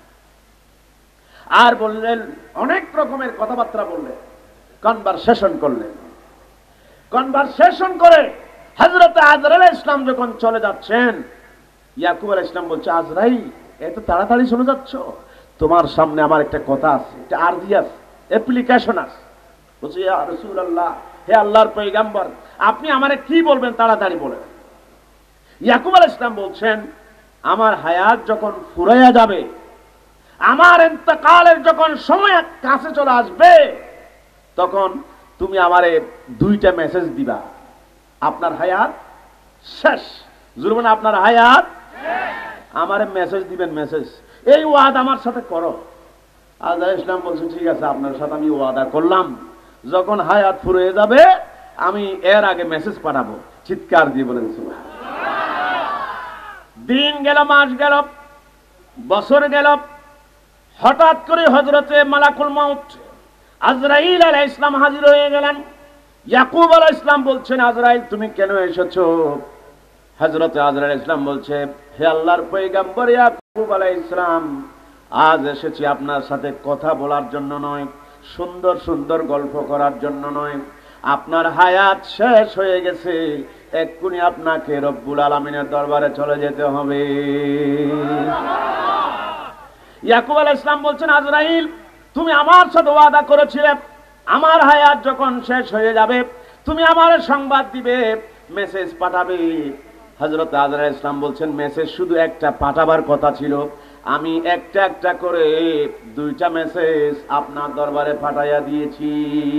আর বললেন, অনেক রকমের কথাবার্তা বললেন, কনভারসেশন করলেন। কনভারসেশন করে হযরত আজরাইল আলাইহিস সালাম যখন চলে যাচ্ছেন, ইয়াকুব আলাইহিস সালাম বলছে, আজরাইল এত তাড়াতাড়ি চলে যাচ্ছ? তোমার সামনে আমার একটা কথা আছে, একটা আরজি আছে, অ্যাপ্লিকেশন আছে। বলছে, ইয়া রাসূলুল্লাহ, হে আল্লাহর পয়গম্বর, আপনি আমারে কি বলবেন, তাড়াতাড়ি বলেন। ইয়াকুব আলাইহিস সালাম বলছেন, আমার হায়াত যখন ফুরাইয়া যাবে, আমার ইন্তেকালের যখন সময় কাছে চলে আসবে, তখন তুমি আমারে দুইটা মেসেজ দিবা, আপনার হায়াত শেষ। জুরমান আপনার হায়াত আমারে মেসেজ দিবেন, মেসেজ। এই ওয়াদা আমার সাথে করো। আজরাইল ইসলাম বলছে, ঠিক আছে, আপনার সাথে আমি ওয়াদা করলাম, যখন হায়াত ফুরিয়ে যাবে আমি এর আগে মেসেজ পাঠাবো। চিৎকার দিয়ে বলেন সুবহানাল্লাহ। দিন গেল, মাস গেল, বছর গেল, হঠাৎ করে হযরতে মালাকুল মাউত আজরাইল আলাইহিস সালাম হাজির হয়ে গেলেন। ইয়াকুব আলাইহিস সালাম বলছেন, আজরাইল তুমি কেন এসেছো? হযরতে আজরাইল আলাইহিস সালাম বলছে, হে আল্লাহর পয়গম্বর ইয়াকুব আলাইহিস সালাম, আজ এসেছি আপনার সাথে কথা বলার জন্য নয়, সুন্দর সুন্দর গল্প করার জন্য নয়, আপনার হায়াত শেষ হয়ে গেছে, এক্ষুনি আপনাকে রব্বুল আলামিনের দরবারে চলে যেতে হবে। ইয়াকুব আলাইহিস সালাম বলছেন, আজরাইল তুমি আমার সাথে ওয়াদা করেছিলে, আমার হায়াত যখন শেষ হয়ে যাবে তুমি আমার সংবাদ দিবে, মেসেজ পাঠাবে। হযরত আজরাইল আলাইহিস সালাম বলছেন, মেসেজ শুধু একটা পাঠাবার কথা ছিল, আমি একটা একটা করে দুইটা মেসেজ আপনার দরবারে পাঠাইয়া দিয়েছি।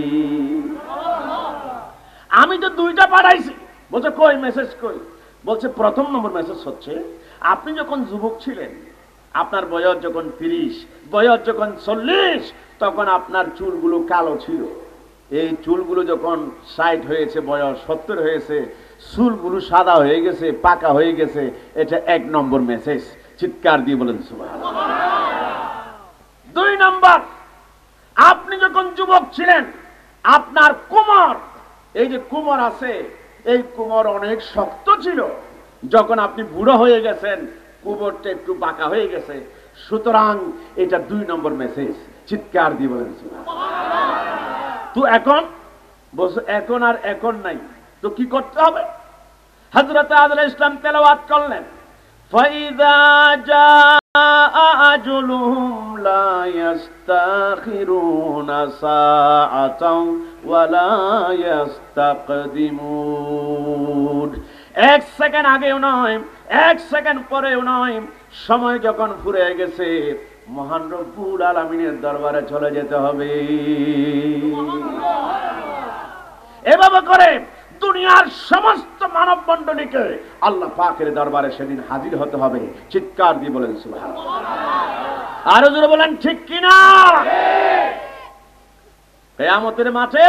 আমি তো দুইটা পাঠাইছি। বলছে, কই মেসেজ কই? বলছে, প্রথম নম্বর মেসেজ হচ্ছে, আপনি যখন যুবক ছিলেন, আপনার বয়স যখন তিরিশ, বয়স যখন চল্লিশ, তখন আপনার চুলগুলো কালো ছিল। এই চুলগুলো যখন ষাট হয়েছে, বয়স সত্তর হয়েছে, চুলগুলো সাদা হয়ে গেছে, পাকা হয়ে গেছে। এটা এক নম্বর মেসেজ। চিৎকার দিয়ে বলেন সুবহানাল্লাহ। দুই নম্বর, আপনি যখন যুবক ছিলেন, আপনার কোমর, এই যে কোমর আছে, এই কোমর অনেক শক্ত ছিল। যখন আপনি বুড়ো হয়ে গেছেন, কোমরটা একটু বাঁকা হয়ে গেছে। সুতরাং এটা দুই নম্বর মেসেজ। চিৎকার দিয়ে বলেন সুবহানাল্লাহ। তো এখন বলছো, এখন আর এখন নাই, তো কি করতে হবে? হযরত আজরাইল ইসলাম তেলাওয়াত করলেন, ফাইযা জাআ আজলুহুম লা ইস্তাখিরুনা সাআতাও ওয়া লা ইস্তাকদিমুন। এক সেকেন্ড আগেও নয়, এক সেকেন্ড পরেও নয়, সময় যখন ফুরিয়ে গেছে, মহান রব্বুল আলামিনের দরবারে চলে যেতে হবে। এভাবে করে দুনিয়ার সমস্ত মানব মণ্ডলীকে আল্লাহ পাকের দরবারে সেদিন হাজির হতে হবে। চিৎকার দিয়ে বলেন সুবহানাল্লাহ। আরো জোরে বলেন ঠিক কিনা? কিয়ামতের মাঠে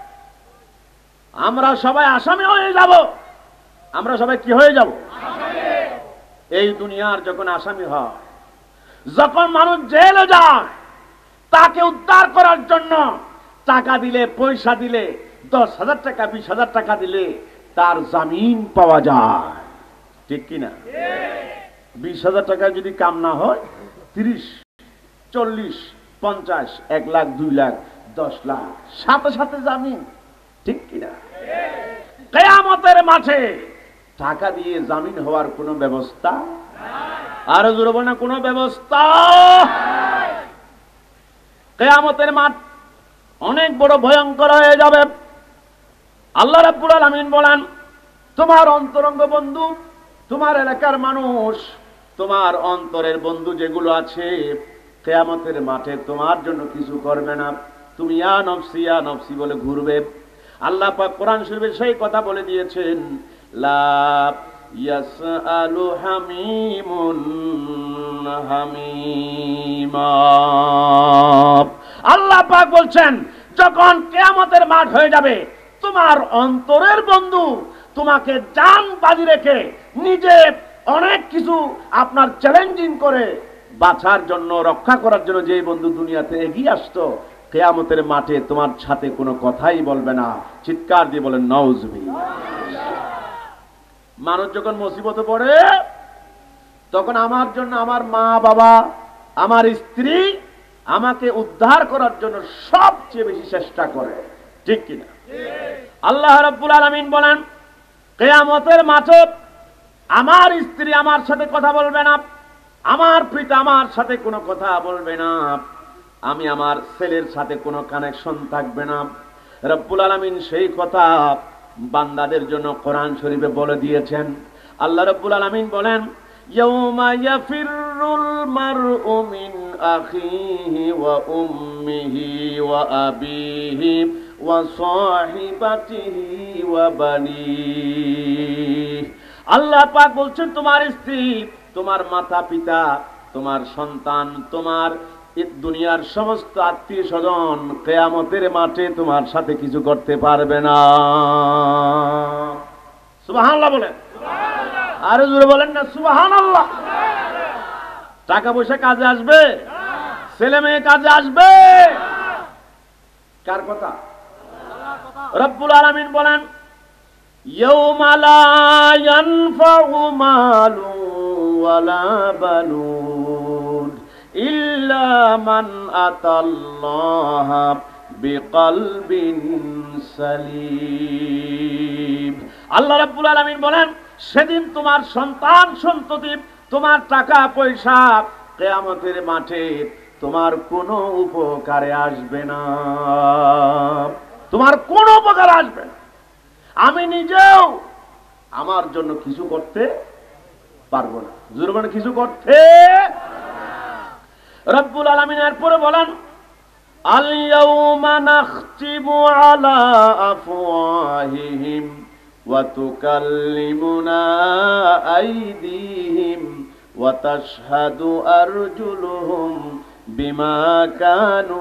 আমরা সবাই আসামি হয়ে যাব। আমরা সবাই কি হয়ে যাব? এই দুনিয়ার যখন আসামি হয়, যখন মানুষ জেলে যায়, তাকে উদ্ধার করার জন্য টাকা দিলে, পয়সা দিলে, দশ হাজার টাকা, বিশ হাজার টাকা দিলে তার জামিন পাওয়া যায়, ঠিক কিনা? বিশ হাজার টাকা যদি কাম না হয়, তিরিশ, চল্লিশ, পঞ্চাশ, এক লাখ, দুই লাখ, দশ লাখ, সাথে সাথে জামিন, ঠিক কিনা? কিয়ামতের মাঠে টাকা দিয়ে জামিন হওয়ার কোনো ব্যবস্থা, আরো জোরে বলেন, কোনো ব্যবস্থা। কিয়ামতের মাঠ অনেক বড় ভয়ঙ্কর হয়ে যাবে। আল্লাহ রাব্বুল আলামিন বলেন, তোমার অন্তরঙ্গ বন্ধু, তোমার এলাকার মানুষ, তোমার অন্তরের বন্ধু যেগুলো আছে, কিয়ামতের মাঠে তোমার জন্য কিছু করবে না। তুমি ইয়া নফসি ইয়া নফসি বলে ঘুরবে। আল্লাহ পাক কোরআন শরীফে সেই কথা বলে দিয়েছেন, লা ইয়াসআলু হামিমুন হামিমা। আল্লাহ পাক বলছেন, যখন কিয়ামতের মাঠ হয়ে যাবে, তোমার অন্তরের বন্ধু তোমাকে জান বাজি রেখে নিজে অনেক কিছু আপনার চ্যালেঞ্জিং করে বাঁচার জন্য, রক্ষা করার জন্য যে বন্ধু দুনিয়াতে এগিয়ে আসতো, কিয়ামতের মাঠে তোমার সাথে কোনো কথাই বলবে না। চিৎকার দিয়ে বলেন নাউজুবিল্লাহ। মানুষ যখন মুসিবতে পড়ে, তখন আমার জন্য আমার মা বাবা, আমার স্ত্রী আমাকে উদ্ধার করার জন্য সবচেয়ে বেশি চেষ্টা করে, ঠিক কিনা? আল্লাহ রাব্বুল আলামিন বলেন, কিয়ামতের মাঠে আমার স্ত্রী আমার সাথে কথা বলবে না, আমার পিতা আমার সাথে কোনো কথা বলবে না, আমি আমার ছেলের সাথে কোনো কানেকশন থাকবে না। রব্বুল আলামিন সেই কথা বান্দাদের জন্য কোরআন শরীফে বলে দিয়েছেন। আল্লাহ রাব্বুল আলামিন বলেন, ইয়াউমা ইয়াফিরুল মারউ মিন আখিহি ওয়া উম্মিহি ওয়া আবিহি ওয়া সাহিবাতিহি ওয়া বানিহি। আল্লাহ পাক বলছেন, তোমার স্ত্রী, তোমার মাতা পিতা, তোমার সন্তান, তোমার দুনিয়ার সমস্ত আত্মীয় স্বজন কিয়ামতের মাঠে তোমার সাথে কিছু করতে পারবে না। সুবহানাল্লাহ বলেন, আরো জোরে বলেন না সুবহানাল্লাহ। টাকা পয়সা কাজে আসবে, ছেলে মেয়ে কাজে আসবে, কার কথা? রব্বুল আলামিন বলেন, ইয়াউমা লা ইয়ানফাউ মালু ওয়ালা বানুন ইল্লা মান আতাল্লাহা বিকলবিন সালিম। আল্লাহ রাব্বুল আলামিন বলেন, সেদিন তোমার সন্তান সন্ততি, তোমার টাকা পয়সা কিয়ামতের মাঠে তোমার কোনো উপকারে আসবে না, তোমার কোনো উপকার আসবে না। আমি নিজেও আমার জন্য কিছু করতে পারবো না, জুরমানে কিছু করতে। রব্বুল আলামিন এরপরে বলেন, আল ইয়াউমা নাখতিমু আলা আফওয়াহিহিম ওয়া তুকাল্লিমুনা আইদিহিম ওয়া তাশহাদু আরজুলুহুম বিমা কানু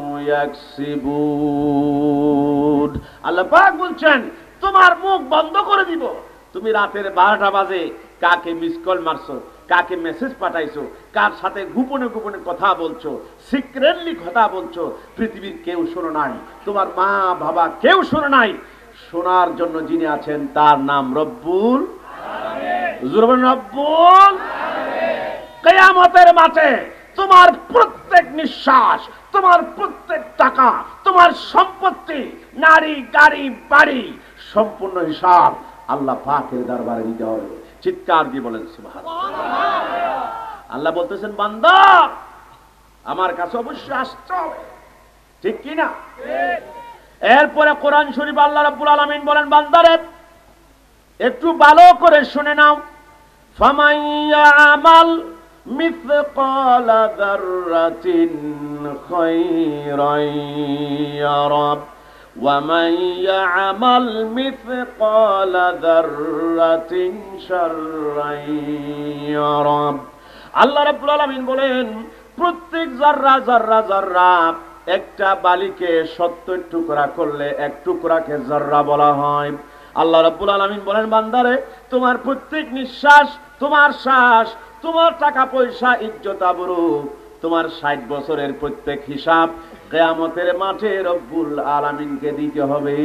ইয়াকসিবুন। আল্লাহ পাক বলছেন, তোমার মুখ বন্ধ করে দিব। তুমি রাতের বারোটা বাজে কাকে মিস কল মারছো, কাকে মেসেজ পাঠাইছো, কার সাথে গোপনে গোপনে কথা বলছো, সিক্রেটলি কথা বলছো, পৃথিবীর কেউ শোনো নাই, তোমার মা বাবা কেউ শোনো নাই। শোনার জন্য যিনি আছেন তার নাম রব্বুল আলামিন। রব্বুল আলামিন। কিয়ামতের মাঠে তোমার প্রত্যেক নিঃশ্বাস, তোমার প্রত্যেক টাকা, তোমার সম্পত্তি, নারী, গাড়ি, বাড়ি, সম্পূর্ণ হিসাব আল্লাহ পাকের দরবারে দিতে হবে। চিৎকার দিয়ে বলেন সুবহানাল্লাহ। আল্লাহ বলতেছেন, বান্দা আমার কাছে অবশ্যই আসতে হবে, ঠিক কি না? এরপরে কোরআন শরীফ আল্লাহ রাব্বুল আলামিন বলেন, বান্দারে একটু ভালো করে শুনে নাও। ফামান ইয়ামাল মিসকালা যাররাতিন খায়রান ইয়ারা ওয়া মান ইয়ামাল মিসকালা যাররাতিন শাররান ইয়ারা। আল্লাহ রাব্বুল আলামিন বলেন, প্রত্যেক যাররা যাররা যাররা একটা বালিকে সত্তর টুকরা করলে এক টুকরাকে যাররা বলা হয়। আল্লাহ রাব্বুল আলামিন বলেন, বান্দারে তোমার প্রত্যেক নিঃশ্বাস, তোমার শ্বাস, তোমার টাকা পয়সা, ইজ্জত আবরু, তোমার ষাট বছরের প্রত্যেক হিসাব কিয়ামতের মাঠে রব্বুল আলামিনকে দিতে হবে।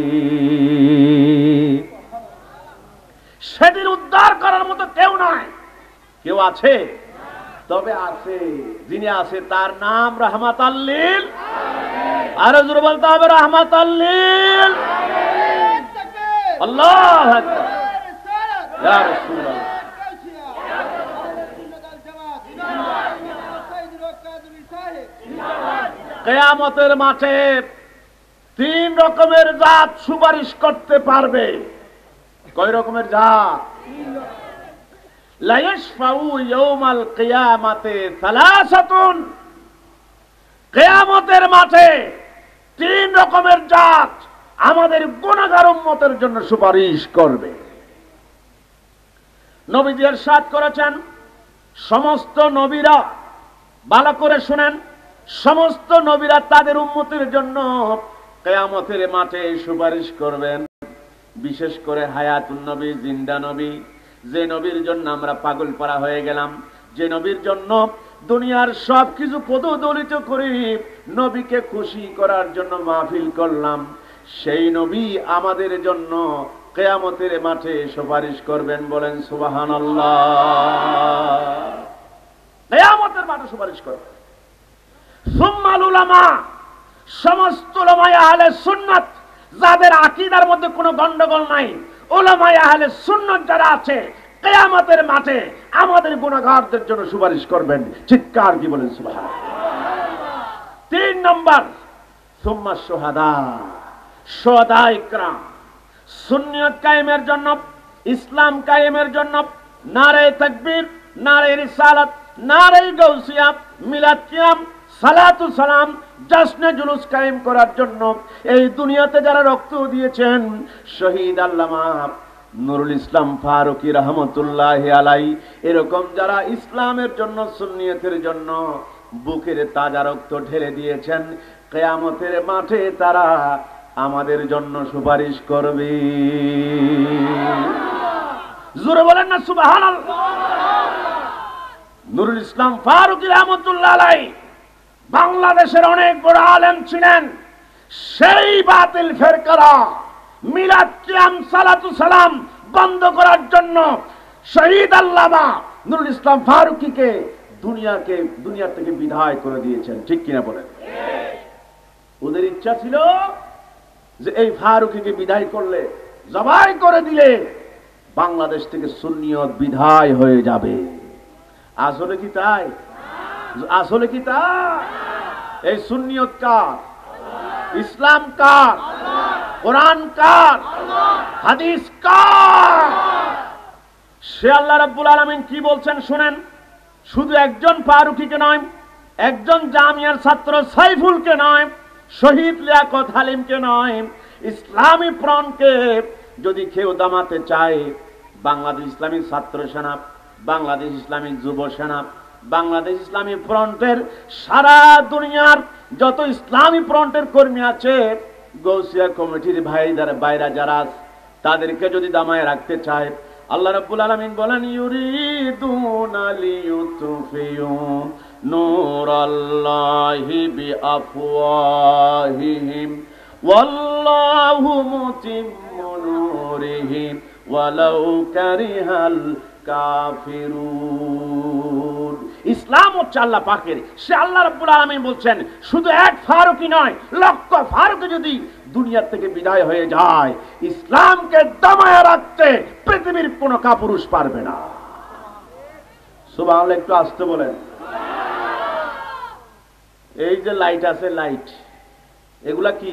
সেদিন উদ্ধার করার মতো কেউ নাই। কেউ আছে? তবে আছে, যিনি আছে তার নাম রাহমাতাল লিল আলামিন। আরো জোরে বলতে হবে রাহমাতাল লিল আলামিন। আল্লাহু আকবার। ইয়া রাসূলুল্লাহ। কিয়ামতের মাঠে তিন রকমের জাত সুপারিশ করতে পারবে। কয় রকমের জাত? লা ইয়াশফাউ ইয়াউমাল কিয়ামাতে সালাসাতুন। কিয়ামতের মাঠে তিন রকমের জাত আমাদের গুনাহগার উম্মতের জন্য সুপারিশ করবে। নবীজি ইরশাদ করেছেন, সমস্ত নবীরা, ভালো করে শুনেন, সমস্ত নবীরা তাদের উম্মতের জন্য কিয়ামতের মাঠে সুপারিশ করবেন। বিশেষ করে হায়াতুন নবী, জিন্দা নবী, যে নবীর জন্য আমরা পাগল পারা হয়ে গেলাম, যে নবীর জন্য দুনিয়ার সবকিছু পদদলিত করি, নবীকে খুশি করার জন্য মাহফিল করলাম, সেই নবী আমাদের জন্য কিয়ামতের মাঠে সুপারিশ করবেন। বলেন সুবহানাল্লাহ। কিয়ামতের মাঠে সুপারিশ করবেন। সুম্মাল উলামা, সমস্ত উলামায়ে আহলে সুন্নাত, যাদের আকীদার মধ্যে কোনো গন্ডগোল নাই, উলামায়ে আহলে সুন্নাত যারা আছে, কিয়ামতের মাঠে আমাদের গুনাহগারদের জন্য সুপারিশ করবেন। চিৎকার কি বলেন সুবহানাল্লাহ। তিন নম্বর, সুম্মা শুহাদা, শুহাদা ইকরাম, সুন্নিয়ত কায়েমের জন্য, ইসলাম কায়েমের জন্য নারে তাকবীর, নারে রিসালাত, নারে গাউসিয়া, মিলাদ কিয়াম, সালাতু সালাম, জশ্নে জুলুস কায়েম করার জন্য এই দুনিয়াতে যারা রক্ত দিয়েছেন, শহীদ আল্লামা নুরুল ইসলাম ফারুকী রহমতুল্লাহি আলাইহি, এরকম যারা ইসলামের জন্য, সুন্নিয়তের জন্য বুকের তাজা রক্ত ঢেলে দিয়েছেন, কিয়ামতের মাঠে তারা আমাদের জন্য সুপারিশ করবে। জোরে বলেন না সুবহানাল্লাহ। নুরুল ইসলাম ফারুকী রহমতুল্লাহ আলাইহি বাংলাদেশের অনেক বড় আলেম ছিলেন। সেই বাতিল ফেরকারা মিলাদ কিয়াম সালাতু সালাম বন্ধ করার জন্য শহীদ আল্লামা নুরুল ইসলাম ফারুকীকে দুনিয়াকে দুনিয়া থেকে বিদায় করে দিয়েছেন। ঠিক কিনা বলেন? ওদের ইচ্ছা ছিল যে এই ফারুকীকে বিদায় করলে, জবাই করে দিলে বাংলাদেশ থেকে সুন্নিয়ত বিদায় হয়ে যাবে। আসলে কি তাই? আসলে কি তাই? এই সুন্নিয়ত কার? ইসলাম কার? কোরআন কার? হাদিস কার? সে আল্লাহ রাব্বুল আলামিন কি বলছেন শুনেন। শুধু একজন ফারুকীকে নয়, একজন জামিয়ার ছাত্র সাইফুলকে নয়, শহীদ লিয়াকত হালিমকে নয়, ইসলামী প্রাণকে যদি কেউ দামাতে চায়, বাংলাদেশ ইসলামী ছাত্র সেনা, বাংলাদেশ ইসলামী যুব সেনা, বাংলাদেশ ইসলামী ফ্রন্টের সারা দুনিয়ার যত ইসলামী ফ্রন্টের কর্মী আছে, গৌসিয়া কমিটির ভাইদের বাইরা যারা তাদেরকে যদি দামায় রাখতে চায়, আল্লাহ রাব্বুল আলামিন বলেন, ইউরিদুনা লিইউতফিউ নূরাল্লাহি বিআফওয়াহিহিম ওয়াল্লাহু মুতিম্মু নূরিহি ওয়ালাউ কারিহাল কাফিরুন। ইসলাম হচ্ছে আল্লাহ পাকের। সে আল্লাহ রাব্বুল আলামিন বলছেন, শুধু এক ফারুকী নয়, লক্ষ ফারুকী যদি দুনিয়া থেকে বিদায় হয়ে যায়, ইসলামকে দমায় রাখতে পৃথিবীর কোন কাপুরুষ পারবে না। সুবহানাল্লাহ। একটু আসতে বলেন। এই যে লাইট আছে, লাইট, এগুলা কি?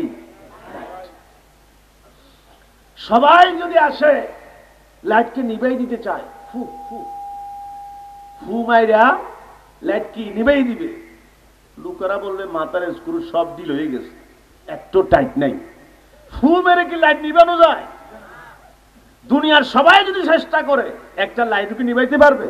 সবাই যদি আসে লাইটকে নিভাই দিতে চায়, ফু ফু ফু মাইরা লাইট কি নিভাই দিবে। লোকেরা বলবে মাথার স্ক্রু সব ডিল হয়ে গেছে, একটু টাইট নাই, ফু মেরে কি লাইট নিভানো যায়? দুনিয়ার সবাই যদি চেষ্টা করে একটা লাইট কি নিভাইতে পারবে?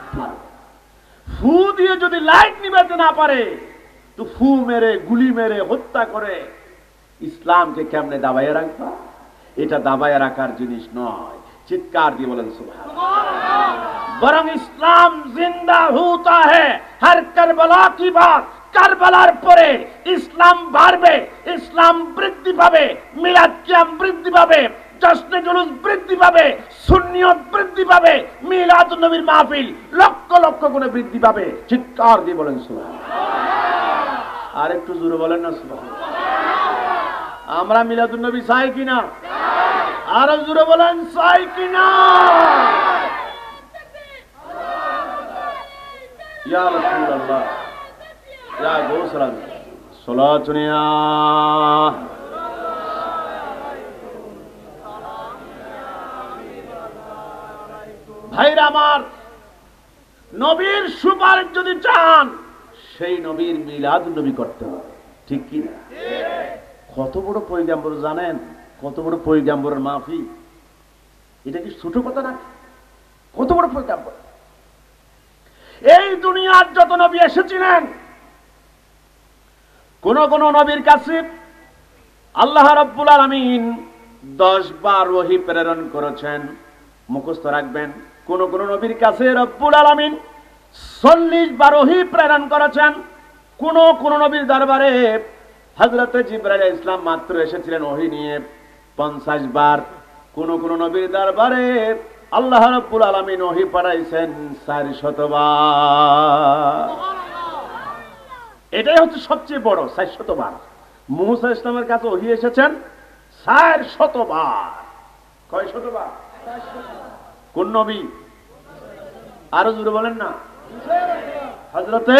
ফু দিয়ে যদি লাইট নিভাতে না পারে, তো ফু মেরে, গুলি মেরে, হত্যা করে ইসলামকে কেমনে দাবাইয়া রাখবা? এটা দাবাইয়া রাখার জিনিস নয়। চিৎকার দিয়ে বলেন সুবহানাল্লাহ। বরং ইসলাম জিন্দা হোতা है हर करबला की बात। কারবালার পরে ইসলাম বাড়বে, ইসলাম বৃদ্ধি পাবে, মিলাদ কিয়াম বৃদ্ধি পাবে, জশ্নে জুলুস বৃদ্ধি পাবে, সুন্নিয়ত বৃদ্ধি পাবে, মিলাদ মিলাদুন নবীর মাহফিল লক্ষ লক্ষ গুণে বৃদ্ধি পাবে। চিৎকার দিয়ে বলেন সুবহানাল্লাহ। আর একটু জোরে বলেন না সুবহানাল্লাহ। আমরা মিলাদুন নবী চাই কিনা? আরো জোরে বলেন চাই কিনা? ইয়া রাসূলুল্লাহ, ইয়া গৌসুল আজম, সালাতুন ইয়া ভাইরা আমার, নবীর সুপারিশ যদি চান সেই নবীর মিলাদুন নবী করতে হবে, ঠিক কি না? কত বড় পয়গাম্বর জানেন? কত বড় পয়গাম্বরের মাহফিল, এটা কি ছোট কথা না? কত বড় পয়গাম্বর! এই দুনিয়ার যত নবী এসেছিলেন, কোন কোন নবীর কাছে আল্লাহ রাব্বুল আলামিন দশ বার ওহী প্রেরণ করেছেন, মুখস্থ রাখবেন। কোন কোন নবীর কাছে রব্বুল আলামিন চল্লিশ বার ওহী প্রেরণ করেছেন। কোন কোন নবীর দরবারে হযরত জিবরাইল আলাইহিস সালাম মাত্র এসেছিলেন ওহী নিয়ে পঞ্চাশ বার। কোন কোন নবীর দরবারে আল্লাহ রাব্বুল আলামিন ওহী পাঠাইছেন চারশত বার। এটাই হচ্ছে সবচেয়ে বড়, চারশত বার। মুসা ইসলামের কাছে ওহী এসেছেন চারশত বার। কয় শত বার? কোন নবী? আরো জোরে বলেন না। হযরতে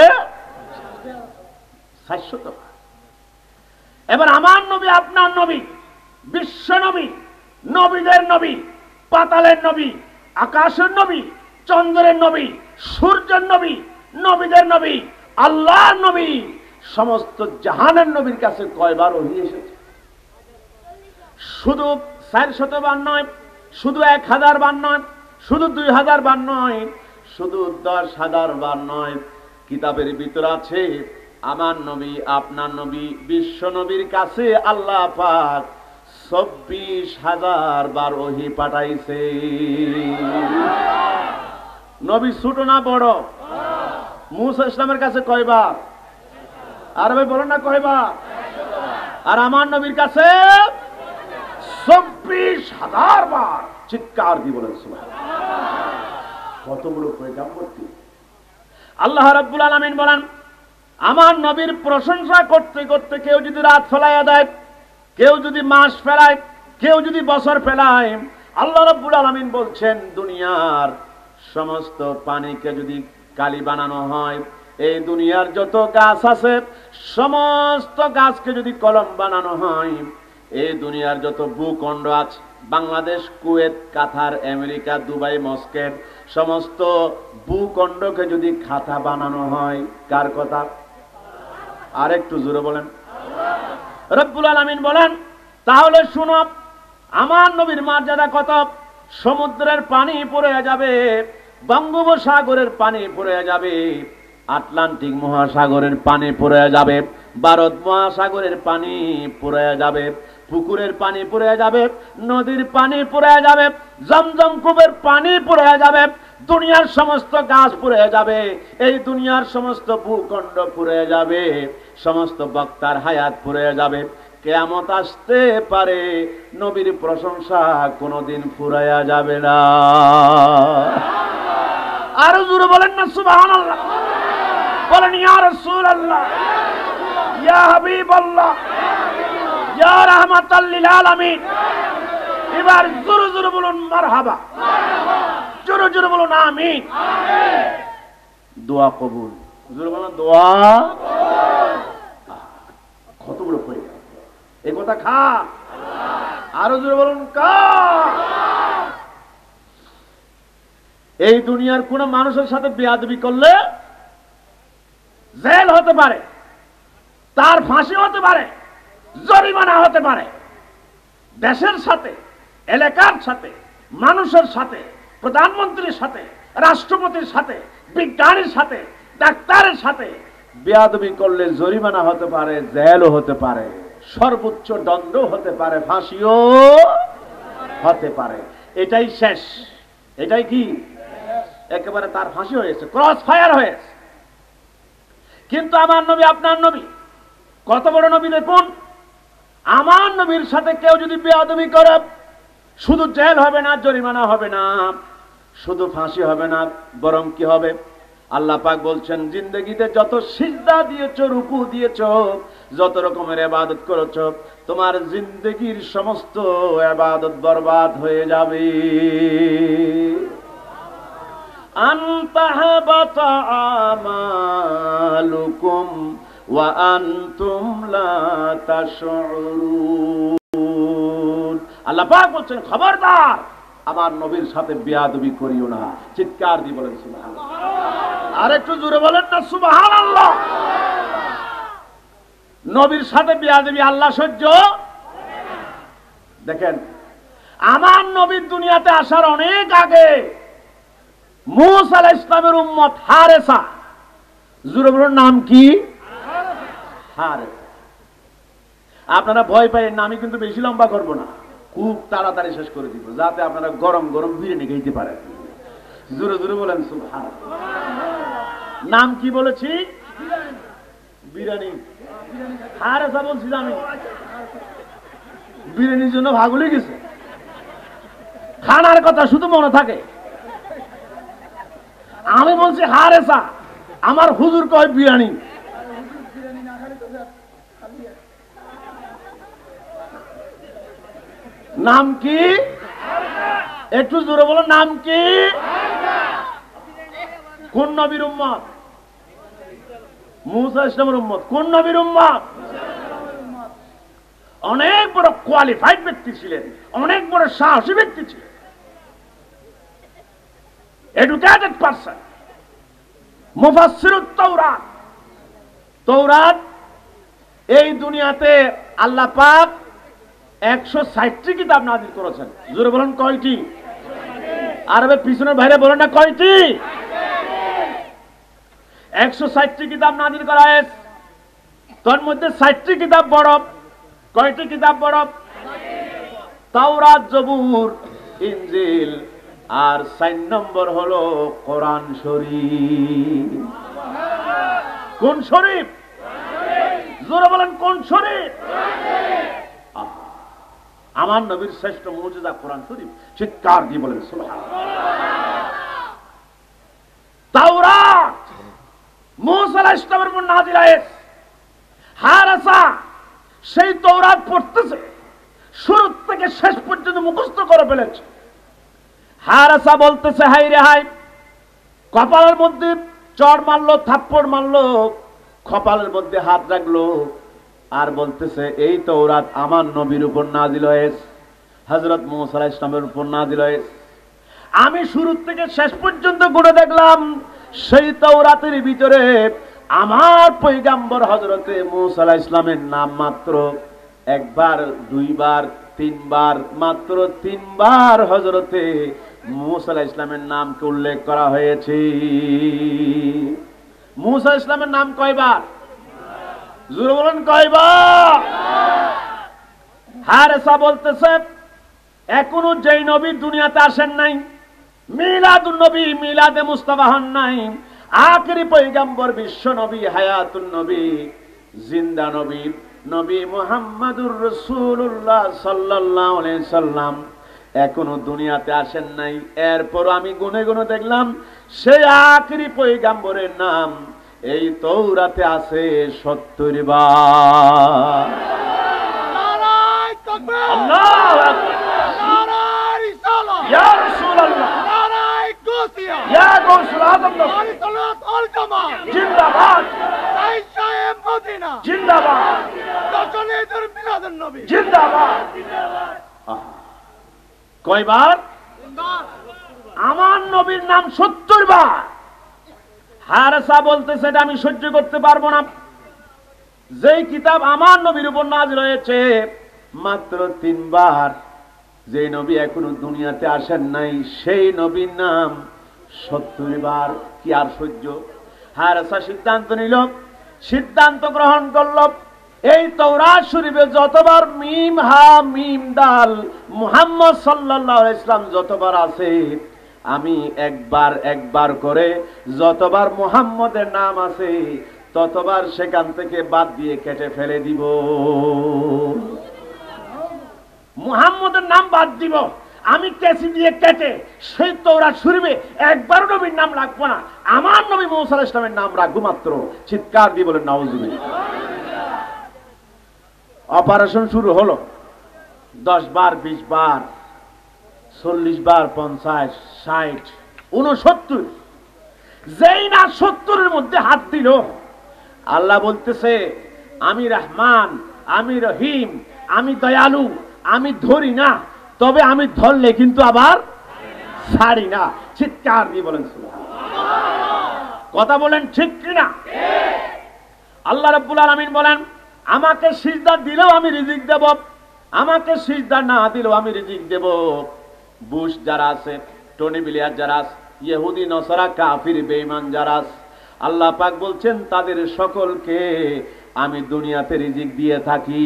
চারশত বার। এবার আমার নবী, আপনার নবী, বিশ্ব নবী, নবীদের নবী, পাতালের নবী, আকাশের নবী, চন্দ্রের নবী, সূর্যের নবী, নবীদের নবী, আল্লাহর নবী, সমস্ত জাহানের নবীর কাছে কয়বার ওহী এসেছে? শুধু চারশত বার নয়, শুধু এক হাজার বার নয়, শুধু দুই হাজার বার নয়, শুধু দশ হাজার বার নয়। কিতাবের ভিতর আছে আমার নবী, আপনার নবী, বিশ্ব নবীর কাছে আল্লাহ পাক চব্বিশ হাজার বার ওহী পাঠাইছে। নবী ছোট না বড়? মুসা ইসলামের কাছে কয়বার? আর ভাই বলেন না কয়বার? আর আমার নবীর কাছে চব্বিশ হাজার বার। চিৎকার দিয়ে বলেন সুবহানাল্লাহ। কত বড় পয়গাম্বর! আল্লাহ রাব্বুল আলামিন বলেন, আমার নবীর প্রশংসা করতে করতে কেউ যদি রাত ফেলাইয়া দেয়, কেউ যদি মাস ফেলায়, কেউ যদি বছর ফেলায়, আল্লাহ রাব্বুল আলামিন বলছেন দুনিয়ার সমস্ত পানিকে যদি কালি বানানো হয়, এই দুনিয়ার যত গাছ আছে সমস্ত গাছকে যদি কলম বানানো হয়, এই দুনিয়ার যত ভূখণ্ড আছে, Bangladesh, Kuwait, Qatar, America, Dubai, Muscat, সমস্ত ভূখণ্ডকে যদি খাতা বানানো হয়, কার কথা? আর একটু জোরে বলেন। রব্বুল আলামিন বলেন, তাহলে শুনো, আমার নবীর মর্যাদা কত। সমুদ্রের পানি পড়ে যাবে, বঙ্গোপসাগরের পানি পড়ে যাবে, আটলান্টিক মহাসাগরের পানি পড়ে যাবে, ভারত মহাসাগরের পানি পড়ে যাবে, পুকুরের পানি পড়ে যাবে, নদীর পানি পড়ে যাবে, জমজম কূপের পানি পড়ে যাবে, দুনিয়ার সমস্ত গাছ পড়ে যাবে, এই দুনিয়ার সমস্ত ভূখণ্ড পড়ে যাবে, সমস্ত বক্তার হায়াত পড়ে যাবে। কিয়ামত আসতে পারে, নবীর প্রশংসা কোনোদিন ফুরায়া যাবে না। আরো জোরে বলেন না সুবহানাল্লাহ। বলেন ইয়া রাসূলুল্লাহ, ইয়া হাবিবাল্লাহ, ইয়া রাহমাতাল লিল আলামিন। এবার জোরে জোরে বলুন মারহাবা, জোরে জোরে বলুন আমিন। দোয়া কবুল। জোরে বলুন দোয়া কবুল। কত বড় পয়গা, এই কথা খা। আরো জোরে বলুন কা। এই দুনিয়ার কোন মানুষের সাথে বেয়াদবি করলে জেল হতে পারে, তার ফাঁসি হতে পারে, জরিমানা হতে পারে। দেশের সাথে, এলাকার সাথে, মানুষের সাথে, প্রধানমন্ত্রীর সাথে, রাষ্ট্রপতির সাথে, বিজ্ঞানীর সাথে, ডাক্তারের সাথে বেয়াদবি করলে জরিমানা হতে পারে, জেলও হতে পারে, সর্বোচ্চ দণ্ড হতে পারে, ফাঁসিও হতে পারে। এটাই শেষ। এটাই কি? একেবারে তার ফাঁসি হয়েছে, ক্রস ফায়ার হয়েছে। কিন্তু আমার নবী, আপনার নবী কত বড় নবী দেখুন। আমার নবীর সাথে কেউ যদি বেয়াদবি করে, শুধু জেল হবে না, জরিমানা হবে না, শুধু ফাঁসি হবে না, বরং কি হবে? আল্লাহ পাক বলছেন, জিন্দেগিতে যত সিজদা দিয়েছো, রুকু দিয়েছো, যত রকমের ইবাদত করেছো, তোমার জিন্দেগির সমস্ত ইবাদত বরবাদ হয়ে যাবে। আনতাহাবাতা আমালুকুম ওয়া আনতুম লা তাশউরুন। আল্লাহ পাক বলছেন, খবরদার আমার নবীর সাথে বেয়াদবি করিও না। চিৎকার দিয়ে বলেন সুবহানাল্লাহ। আর একটু জোরে বলেন না সুবহানাল্লাহ। নবীর সাথে বেয়াদবি আল্লাহ সহ্য দেখেন, আমার নবীর দুনিয়াতে আসার অনেক আগে মূসা আলাইহিস সালামের উম্মত হারেসা, জোরে বলুন নাম কি? হারেসা। আপনারা ভয় পাইয়েন না, আমি কিন্তু বেশি লম্বা করব না, খুব তাড়াতাড়ি শেষ করে দিব, যাতে আপনারা গরম গরম বিরিয়ানি খেতে পারেন। জোরে জোরে বলেন সুবহানাল্লাহ। নাম কি বলেছি? বিরিয়ানি। হারেসা বলছি আমি, বিরিয়ানির জন্য ভাগুলে গেছে, খানার কথা শুধু মনে থাকে। আমি বলছি হারেসা, আমার হুজুর কয় বিরিয়ানি। নাম কি? একটু জোরে বলো, নাম কি? কোন নবীর উম্মত? মূসা ইসলামের উম্মত। কোন নবীর উম্মত? অনেক বড় কোয়ালিফাইড ব্যক্তি ছিলেন, অনেক বড় সাহসী ব্যক্তি ছিলেন, এডুকেটেড পারসন, মুফাসসিরুত তাওরাত। তাওরাত এই দুনিয়াতে আল্লাহ পাক একশো ষাটটি কিতাব নাযিল করেছেন। জোরে বলেন কয়টি? আরবে পিছনের বাইরে বলেন না কয়টি? একশো ষাটটি কিতাব নাযিল করা হয়েছে। তার মধ্যে ষাটটি কিতাব বড়। কয়টি কিতাব বড়? তাওরাত, জবুর, ইনজিল, আর চার নম্বর হলো কোরআন শরীফ। কোন শরীফ? জোরে বলেন কোন শরীফ? আমার নবীর শ্রেষ্ঠ মুজিজা কোরআন শরীফ। চিৎকার দিয়ে বলেন সুবহানাল্লাহ। তাওরাত মূসা আলাইহিস সালামের উপর নাযিল হয়েছে। হারেসা সেই তাওরাত পড়তেছে, শুরু থেকে শেষ পর্যন্ত মুখস্থ করে ফেলেছে। হারেসা বলতেছে, হাই রে হাই, কপালের মধ্যে চড় মারলো, থাপ্পড় মারলো, কপালের মধ্যে হাত রাখলো, আর বলতেছে এই তাওরাত আমার নবীর উপর নাযিল হয়েছে, হযরত মূসা আলাইহিস সালামের উপর নাযিল হয়েছে। আমি শুরু থেকে শেষ পর্যন্ত ঘুরে দেখলাম, সেই তাওরাতের ভিতরে আমার পয়গম্বর হযরতে মূসা আলাইহিস সালামের নাম মাত্র একবার, দুইবার, তিনবার, মাত্র তিনবার হযরতে মূসা আলাইহিস সালামের নামকে উল্লেখ করা হয়েছে। মূসা আলাইহিস সালামের নাম কয়বার? জোরে বলেন কয়বার? হারেসা বলতেছে, এখনো যেই নবী দুনিয়াতে আসেন নাই, মিলাদুন নবী, মিলাদে মুস্তাফা হন নাই, আখেরি পয়গম্বর, বিশ্ব নবী, হায়াতুন নবী, জিন্দা নবী, নবী মুহাম্মাদুর রাসূলুল্লাহ সাল্লাল্লাহু আলাইহি সাল্লাম এখনো দুনিয়াতে আসেন নাই। এরপর আমি গুনে গুনে দেখলাম সেই আখেরি পয়গম্বরের নাম এই তাওরাতে আছে সত্তর বার। নারায়ে তাকবীর, আল্লাহু আকবার, নারায়ে রিসালাত, ইয়া রাসূলুল্লাহ, নারায়ে গাউসিয়া, ইয়া গাউসুল আযম, সালাত আল জামাত, জিন্দাবাদ, আয়েশায়ে মদিনা, জিন্দাবাদ, দশনে ঈদুল মিলাদুন নবী, জিন্দাবাদ। কয়বার? আমার নবীর নাম সত্তর বার। হারেসা বলতেছে, এটা আমি সহ্য করতে পারবো না। যেই কিতাব আমার নবীর উপর নাযিল হয়েছে মাত্র তিনবার, যে নবী এখনো দুনিয়াতে আসেন নাই, সেই নবীর নাম সত্তর বার, কি আর সহ্য? হারেসা সিদ্ধান্ত নিল, সিদ্ধান্ত গ্রহণ করল, এই তাওরাত শরীফে যতবার মিম হা মিম দাল মুহাম্মদ সাল্লাল্লাহু আলাইহি সাল্লাম যতবার আছে, আমি একবার একবার করে যতবার মুহাম্মদের নাম আছে ততবার সেখান থেকে বাদ দিয়ে কেটে ফেলে দিব। মুহাম্মদের নাম বাদ দিব, আমি কেসি দিয়ে কেটে সেই তওরাত শরীফে একবারও নবীর নাম রাখবো না, আমার নবী মুসা আলাইহিস সালামের নাম রাখবো মাত্র। চিৎকার দিয়ে বলেন নাউজুবিল্লাহ। অপারেশন শুরু হলো, দশ বার, বিশ বার, চল্লিশ বার, পঞ্চাশ, ষাট, উনসত্তর, যেই না সত্তরের মধ্যে হাত দিল, আল্লাহ বলতেছে আমি রহমান, আমি রহিম, আমি দয়ালু, আমি ধরি না, তবে আমি ধরলে কিন্তু আবার ছাড়ি না। চিৎকার দিয়ে বলেন সুবহানাল্লাহ। কথা বলেন ঠিক কিনা? আল্লাহ রাব্বুল আলামিন বলেন আমাকে সিজদা দিলেও আমি রিজিক দেব, আমাকে সিজদা না দিলেও আমি রিজিক দেব। বুশ যারা আছে, টনি বিলিয়ার যারা আছে, ইহুদি নসারা কাফির বেঈমান যারা আছে, আল্লাহ পাক বলছেন তাদের সকলকে আমি দুনিয়াতে রিজিক দিয়ে থাকি।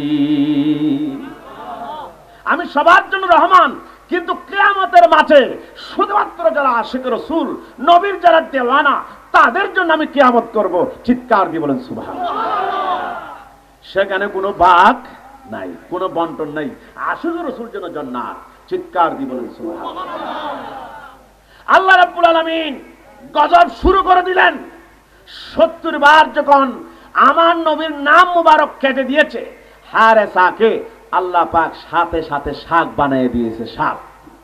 আমি সবার জন্য রহমান, কিন্তু কিয়ামতের মাঠে শুধুমাত্র যারা আশিক রাসূল, নবীর যারা দেওয়ানা, তাদের জন্য আমি কিয়ামত করব। চিৎকার দিয়ে বলেন সুবহানাল্লাহ। সেখানে কোনো ভাগ নাই, কোনো বন্টন নাই, আশিক রাসূল জন্য জান্নাত। চিৎকার দিয়ে বলেন সুবহানাল্লাহ। আল্লাহ রাব্বুল আলামিন গজব শুরু করে দিলেন। সত্তর বার যখন আমার নবীর নাম মুবারক কেটে দিয়েছে, হারেসাকে আল্লাহ পাক সাথে সাথে শাক বানিয়ে দিয়েছে। শাক।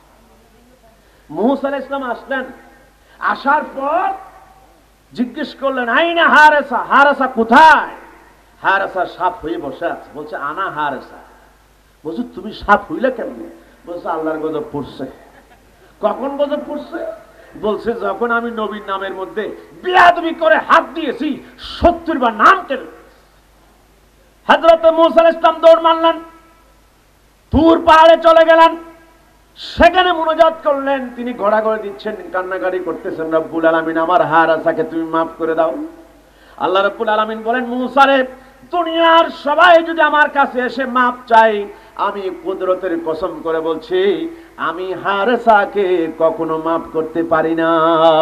মুসা আলাইহিস সালাম আসলেন, আসার পর জিজ্ঞেস করলেন আইনা হারেসা, হারেসা কোথায়? হারেসা সাপ হয়ে বসে আছে। বলছে আনা হারেসা। বলছে তুমি সাপ হইলে কেমনে? বলছে আল্লাহর গজব পড়ছে। কখন গজব পড়ছে? বলছে যখন আমি নবীর নামের মধ্যে বেয়াদবি করে হাত দিয়েছি, সত্তর বার নাম কেটে। হযরত মুসা আলাইহিস সালাম দৌড় মারলেন, তুর পাহাড়ে চলে গেলেন, সেখানে মুনাজাত করলেন। তিনি ঘোড়াঘড়ি দিচ্ছেন, কান্নাকাটি করতেছেন, রব্বুল আলামিন আমার হারেসাকে তুমি মাফ করে দাও। আল্লাহ রব্বুল আলামিন বলেন মুসা রে, দুনিয়ার সবাই যদি আমার কাছে এসে মাপ চাই, আমি কুদরতের কসম করে বলছি আমি হারেসাকে কখনো মাফ করতে পারি না।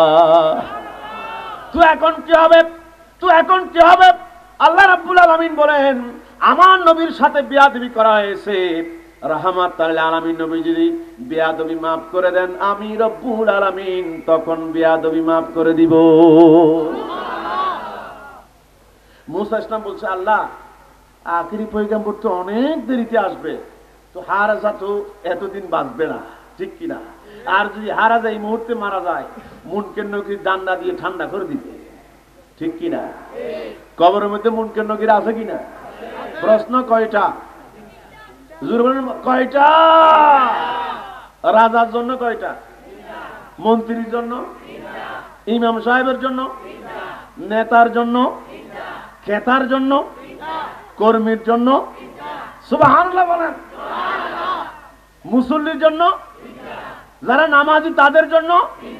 তুই এখন কি হবে? তুই এখন কি হবে? আল্লাহ রাব্বুল আলামিন বলেন আমার নবীর সাথে বেয়াদবি করা হয়েছে, রাহমাতুল আলামিন নবী যদি বেয়াদবি মাফ করে দেন, আমি রব্বুল আলামিন তখন বেয়াদবি মাফ করে দিব। মুসা ইসলাম বলছে আল্লাহ আখিরি পয়গম্বর তো অনেক দেরিতে আসবে, তো হারেসা তো এতদিন বাঁচবে না, ঠিক কিনা? আর যদি হারাজা এই মুহূর্তে মারা যায়, মুনকের নকির ডান্ডা দিয়ে ঠান্ডা করে দিবে, ঠিক কিনা? কবরের মধ্যে মুনকের নকির আছে কিনা? প্রশ্ন কয়টা? কয়টা? রাজার জন্য কয়টা? মন্ত্রীর জন্য, ইমাম সাহেবের জন্য, নেতার জন্য, খেতার জন্য, কর্মীর জন্য, সুবহানাল্লাহ বলেন, মুসল্লির জন্য, যারা নামাজি তাদের জন্য।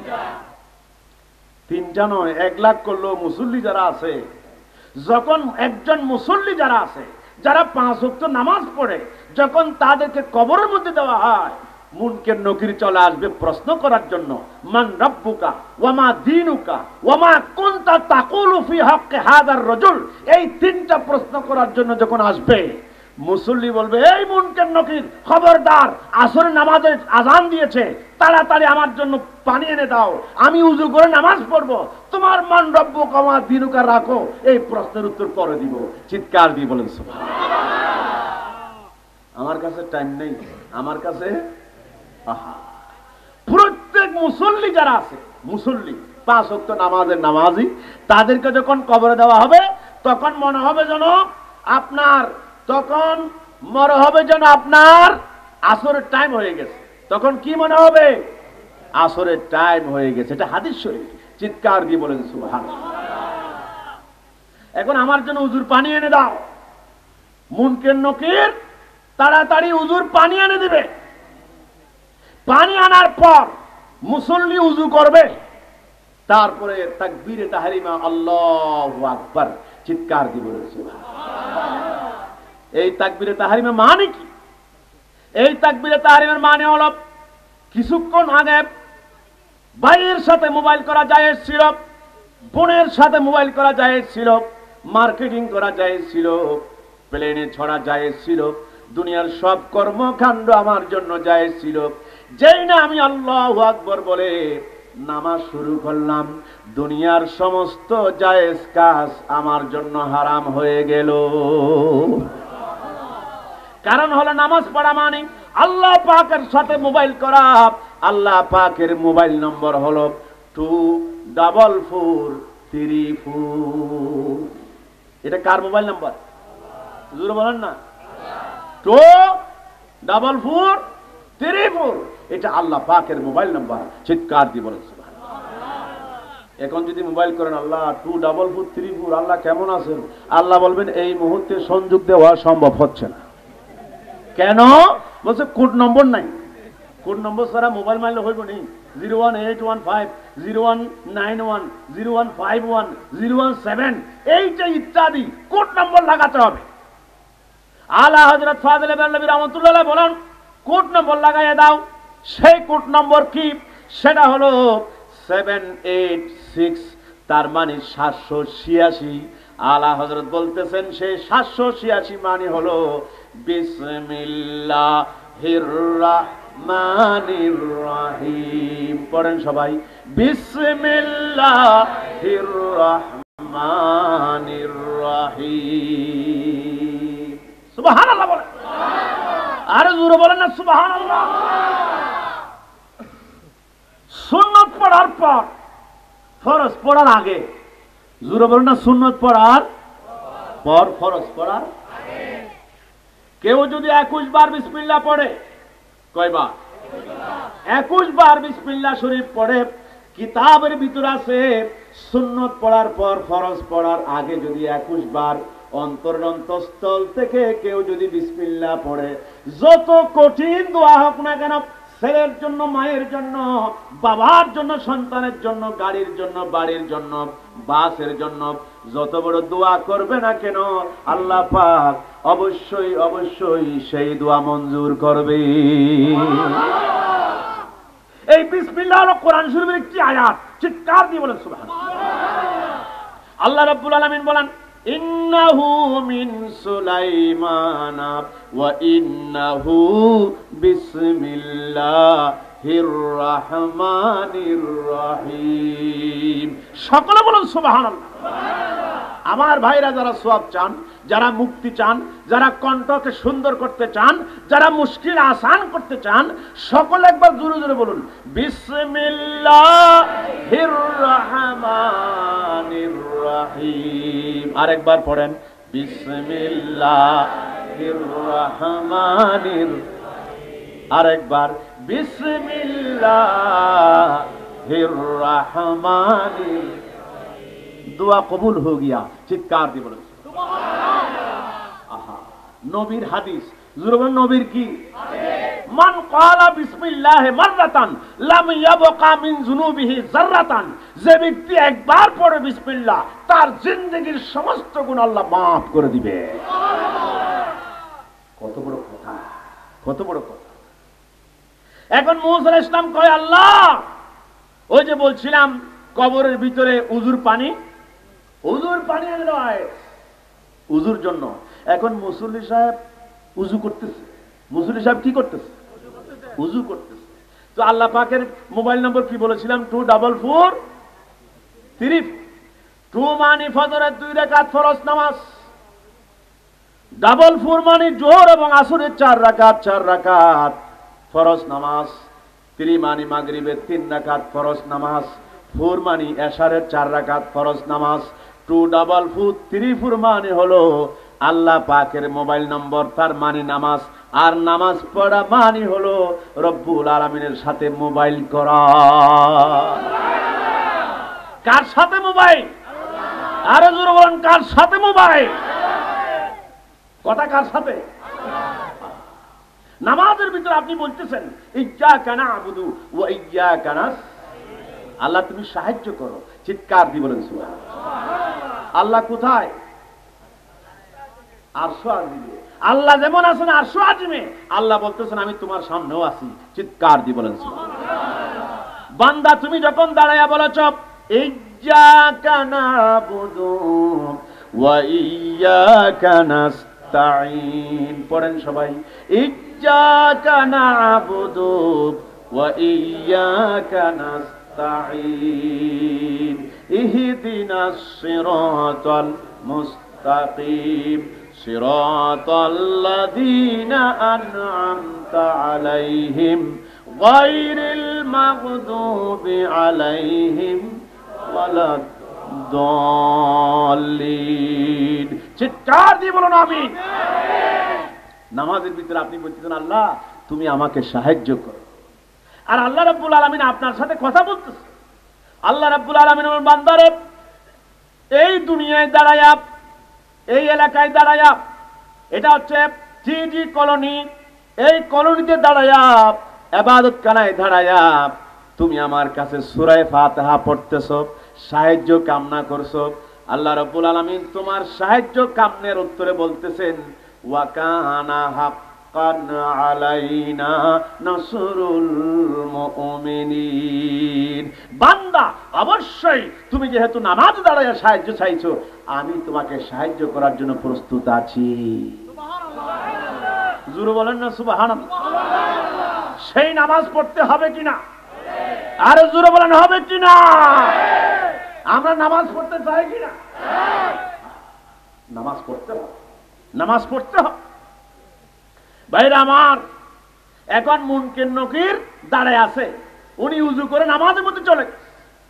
তিনটা নয়, এক লাখ করলেও মুসল্লি যারা আছে, যখন একজন মুসল্লি যারা আছে, যারা পাঁচ ওয়াক্ত নামাজ পড়ে, যখন তাদেরকে কবরের মধ্যে দেওয়া হয়, মুনকের নকির চলে আসবে প্রশ্ন করার জন্য, মান রাব্বুকা ওয়া মা দীনুকা ওয়া মা কুনতা তাকুলু ফি হাক্কি হাযার রাজুল। এই তিনটা প্রশ্ন করার জন্য যখন আসবে, মুসল্লি বলবে এই মুনকের নকির, খবরদার, আসরের নামাজের আযান দিয়েছে, তাড়াতাড়ি আমার জন্য পানি এনে দাও, আমি উযু করে নামাজ পড়বো। তোমার মান রাব্বুকা ওয়া মা দীনুকা রাখো, এই প্রশ্নের উত্তর পরে দিব। চিৎকার দিয়ে বলেন সুবহানাল্লাহ। আমার কাছে টাইম নেই, আমার কাছে আহা প্রত্যেক মুসল্লি যারা আছে, মুসল্লি পাঁচ ওয়াক্ত নামাজের নামাজি, তাদেরকে যখন কবরে দেওয়া হবে, তখন মনে হবে যেন আপনার, তখন মনে হবে যেন আপনার আসরের টাইম হয়ে গেছে। তখন কি মনে হবে? আসরের টাইম হয়ে গেছে। এটা হাদিস শরীফ। চিৎকার দিয়ে বলেন সুবহানাল্লাহ। এখন আমার জন্য উজুর পানি এনে দাও। মুনকের নকির তাড়াতাড়ি উজুর পানি এনে দিবে। পানি আনার পর মুসল্লি উজু করবে, তারপরে তাকবীরে তাহরিমা আল্লাহু আকবার, চিৎকার দিয়ে বলেন সুবহানাল্লাহ। এই তাকবীরে তাহরিমা মানে কি? এই তাকবীরে তাহরিমের মানে হলো কিছুক্ষণ আগে ভাইয়ের সাথে মোবাইল করা জায়েজ ছিল, বোনের সাথে মোবাইল করা জায়েজ ছিল, মার্কেটিং করা জায়েজ ছিল, প্লেনে ছড়া জায়েজ ছিল, দুনিয়ার সব কর্মকাণ্ড আমার জন্য জায়েজ ছিল। যেই না আমি আল্লাহু আকবার বলে নামাজ শুরু করলাম, দুনিয়ার সমস্ত জায়েজ কাজ আমার জন্য হারাম হয়ে গেল। কারণ হলো নামাজ পড়া মানে আল্লাহ পাকের সাথে মোবাইল করা। আল্লাহ পাকের মোবাইল নম্বর হলো two double four three four. এটা কার মোবাইল নাম্বার? জোরে বলেন না। Two double four three four, এটা আল্লাহ পাকের মোবাইল নাম্বার। চিৎকার দিয়ে বলেন সুবহানাল্লাহ। এখন যদি মোবাইল করেন আল্লাহ two double four three four, আল্লাহ কেমন আছেন, আল্লাহ বলবেন এই মুহূর্তে সংযোগ দেওয়া সম্ভব হচ্ছে না। কেন? বলছে কোড নম্বর নাই। কোড নম্বর ছাড়া মোবাইল মারলে হইব নি? Zero one eight one five zero one nine one zero one five one zero one seven, এইটা ইত্যাদি কোড নম্বর লাগাতে হবে। আলা হযরত ফাযিল বেরলভী রাহমাতুল্লাহ বলেন কোড নম্বর লাগাইয়া দাও। সেই কোড নম্বর কি? সেটা হলো সেভেন এইট সিক্স, তার মানে সাতশো ছিয়াশি। আলা হযরত বলতেছেন সেই সাতশো ছিয়াশি মানে হলো বিসমিল্লাহির রাহমানির রাহিম। পড়েন সবাই, বিসমিল্লাহির রাহমানির রাহিম। সুবহানাল্লাহ বলেন, আরে জোরে বলেন না সুবহানাল্লাহ। সুন্নত পড়ার পর, ফরজ পড়ার আগে, জোরে বলেন না সুন্নত পড়ার পর ফরজ পড়ার আগে। কেউ যদি একুশ বার বিসমিল্লাহ পড়ে, কয়বার? একুশ বার বিসমিল্লাহ শরীফ পড়ে, কিতাবের ভিতর আছে সুন্নত পড়ার পর ফরজ পড়ার আগে যদি একুশ বার অন্তরন্তস্থল থেকে কেউ যদি বিসমিল্লাহ পড়ে, যত কঠিন দোয়া হোক না কেন, ছেলের জন্য, মায়ের জন্য, বাবার জন্য, সন্তানের জন্য, গাড়ির জন্য, বাড়ির জন্য, বাসের জন্য, যত বড় দোয়া করবে না কেন আল্লাহ পাক অবশ্যই অবশ্যই সেই দোয়া মঞ্জুর করবে। এই বিসমিল্লাহ হলো কোরআন শরীফের একটি আয়াত। চিৎকার দিয়ে বলেন সুবহানাল্লাহ। আল্লাহ রাব্বুল আলামিন বলেন ইন্নাহু মিন সুলাইমানা ওয়া ইন্নাহু বিসমিল্লাহির রাহমানির রাহিম। সকলে বলেন সুবহানাল্লাহ। আমার ভাইরা যারা সওয়াব চান, যারা মুক্তি চান, যারা কণ্ঠকে সুন্দর করতে চান, যারা মুশকিল আসান করতে চান, সকলে একবার জোরে জোরে বলুন বিসমিল্লাহির রাহমানির রাহিম। আরেকবার পড়েন বিসমিল্লাহির রাহমানির, আরেকবার বিসমিল্লাহির রাহমানির। दुआ कबूल हो गया। चित्कार दी बोलो आहा। नबीर हादिस जुरबन नबीर की মান ক্বালা বিসমিল্লাহ মাররাতান লাম ইয়াবকা মিন যুনুবিহি যাররাতান। যে ব্যক্তি একবার পড়ে বিসমিল্লাহ, তার জিন্দেগীর সমস্ত গুনাহ আল্লাহ maaf করে দিবে। কত বড় কথা, কত বড় কথা। এখন মুসা আলাইহিস সালাম কয় আল্লাহ, ওই যে বলছিলাম কবরের ভিতরে উজুর পানি, উজুর পানি নয় উজুর জন্য। এখন মুসল্লি সাহেব উজু করতেছে, মুসল্লি সাহেব কি করতেছে? উজু করতেছে। তো আল্লাহ পাকের মোবাইল নম্বর কি বলেছিলাম? Two double four three. Two মানে ফজরের দুই রাকাত ফরজ নামাজ, ডাবল ফোর মানে জোহর এবং আসরের চার রাকাত চার রাকাত ফরজ নামাজ, থ্রি মানে মাগরিবের তিন রাকাত ফরজ নামাজ, ফোর মানে এশারের চার রাকাত ফরজ নামাজ। Two double four three four মানে হলো আল্লাহ পাকের মোবাইল নম্বর, তার মানে নামাজ। আর নামাজ পড়া মানে হলো রব্বুল আলামিনের সাথে মোবাইল করা। কার সাথে মোবাইল? আরে জোরে বলেন, কার সাথে মোবাইল? কথা কার সাথে? নামাজের ভিতরে আপনি বলতেছেন ইয়্যাকা না'বুদু ওয়া ইয়্যাকা নাস্তাঈন। আল্লাহ তুমি সাহায্য করো। চিৎকার দিয়ে বলেন সুবহানাল্লাহ। আল্লাহ কোথায়? আরশ আজিমে। আল্লাহ যেমন আছেন আরশ আজিমে, আল্লাহ বলতেছেন আমি তোমার সামনেও আছি। চিৎকার দিয়ে বলেন সুবহানাল্লাহ। বান্দা তুমি যখন দাঁড়ায়া বলেছ ইয়্যাকা না'বুদু ওয়া ইয়্যাকা নাস্তাঈন, পড়েন সবাই ইয়্যাকা না'বুদু ওয়া ইয়্যাকা নাস্তাঈন ইহদিনাস সিরাতাল মুস্তাকিম সিরাতাল্লাযীনা আন'আমতা আলাইহিম গায়রিল মাগদুবি আলাইহিম ওয়ালাদ-দাল্লিন। চিৎকার দিয়ে বলুন আমিন। নামাজের ভিতরে আপনি বলতেছেন আল্লাহ তুমি আমাকে সাহায্য করো, আর আল্লাহ রাব্বুল আলামিন আপনার সাথে কথা বলতেছে। আল্লাহ রাব্বুল আলামিন আমার বান্দারে এই দুনিয়ায় দাঁড়ায়া, এই এলাকায় দাঁড়ায়া, এটা হচ্ছে জিজি কলোনি, এই কলোনিতে দাঁড়ায়া, ইবাদত খানায় দাঁড়ায়া তুমি আমার কাছে সূরা ফাতিহা পড়তেছো, সাহায্য কামনা করছো। আল্লাহ রাব্বুল আলামিন তোমার সাহায্য কামনের উত্তরে বলতেছেন ওয়া কানা হাক্কান আলাইনা নাসরুল মুমিনিন। বান্দা অবশ্যই তুমি যেহেতু নামাজ দাঁড়ায় সাহায্য চাইছো, আমি তোমাকে সাহায্য করার জন্য প্রস্তুত আছি। সুবহানাল্লাহ, জোরে বলেন না সুবহানাল্লাহ। সেই নামাজ পড়তে হবে কিনা? আরে জোরে বলেন হবে কিনা? আমরা নামাজ পড়তে চাই কিনা? নামাজ পড়তে হবে, নামাজ পড়তে হবে। ভাইরা আমার, এখন মুনকির নকির দাঁড়ায় আছে, উনি উজু করে নামাজের মধ্যে চলে গেছে।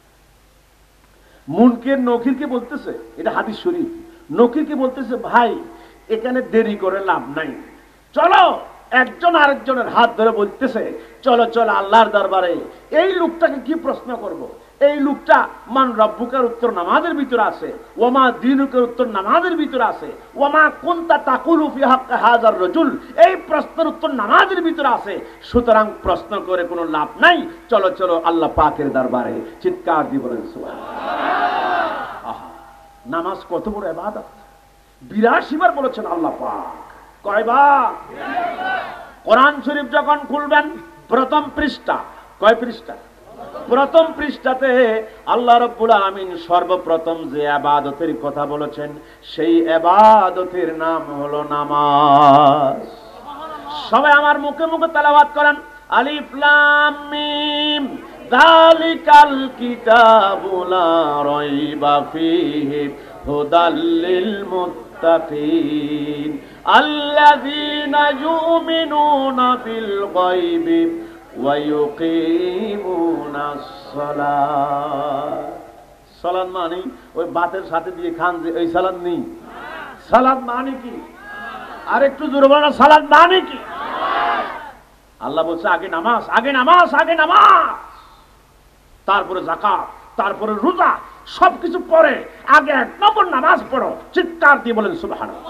মুনকির নকিরকে বলতেছে, এটা হাদিস শরীফ, নকিরকে বলতেছে ভাই এখানে দেরি করে লাভ নাই, চলো। একজন আরেকজনের হাত ধরে বলতেছে চলো চলো আল্লাহর দরবারে। এই লোকটাকে কি প্রশ্ন করব? এই লোকটা মান রব্বুকার উত্তর নামাজের ভিতরে আছে, ওমা দীনুকার উত্তর নামাজের ভিতরে আছে, ওমা কুনতা তাকুলু ফি হাক্কি হাযার রাজুল, এই প্রশ্নের উত্তর নামাজের ভিতরে আছে। সুতরাং প্রশ্ন করে কোনো লাভ নাই, চলো চলো আল্লাহ পাকের দরবারে। চিৎকার দিয়ে বলেন সুবহানাল্লাহ। আহা, নামাজ কত বড় ইবাদত! বিরাশি বার বলেছেন আল্লাহ পাক। কয়বার? কোরআন শরীফ যখন খুলবেন প্রথম পৃষ্ঠা, কয় পৃষ্ঠা? প্রথম পৃষ্ঠাতে আল্লাহ রাব্বুল আলামিন সর্বপ্রথম যে ইবাদতের কথা বলেছেন সেই ইবাদতের নাম হলো নামাজ। সবাই আমার মুখে মুখে তেলাওয়াত করেন, আলিফ লাম মিম যালিকাল কিতাবু লা রাইবা ফীহি হুদাল লিল মুত্তাকিন আল্লাযীনা ইউমিনুনা বিল গায়বি ওয়া ইউকিমুনাস সালাত। সালাত মানে ওই ভাতের সাথে দিয়ে খান যে এই সালাত নেই। সালাত মানে কি? আর একটু জোরে বলো না, সালাত মানে কি? আল্লাহ বলছে আগে নামাজ, আগে নামাজ, আগে নামাজ, তারপরে যাকাত, তারপরে রোজা, সবকিছু পরে আগে এক নম্বর নামাজ পড়ো। চিৎকার দিয়ে বলেন সুবহানাল্লাহ।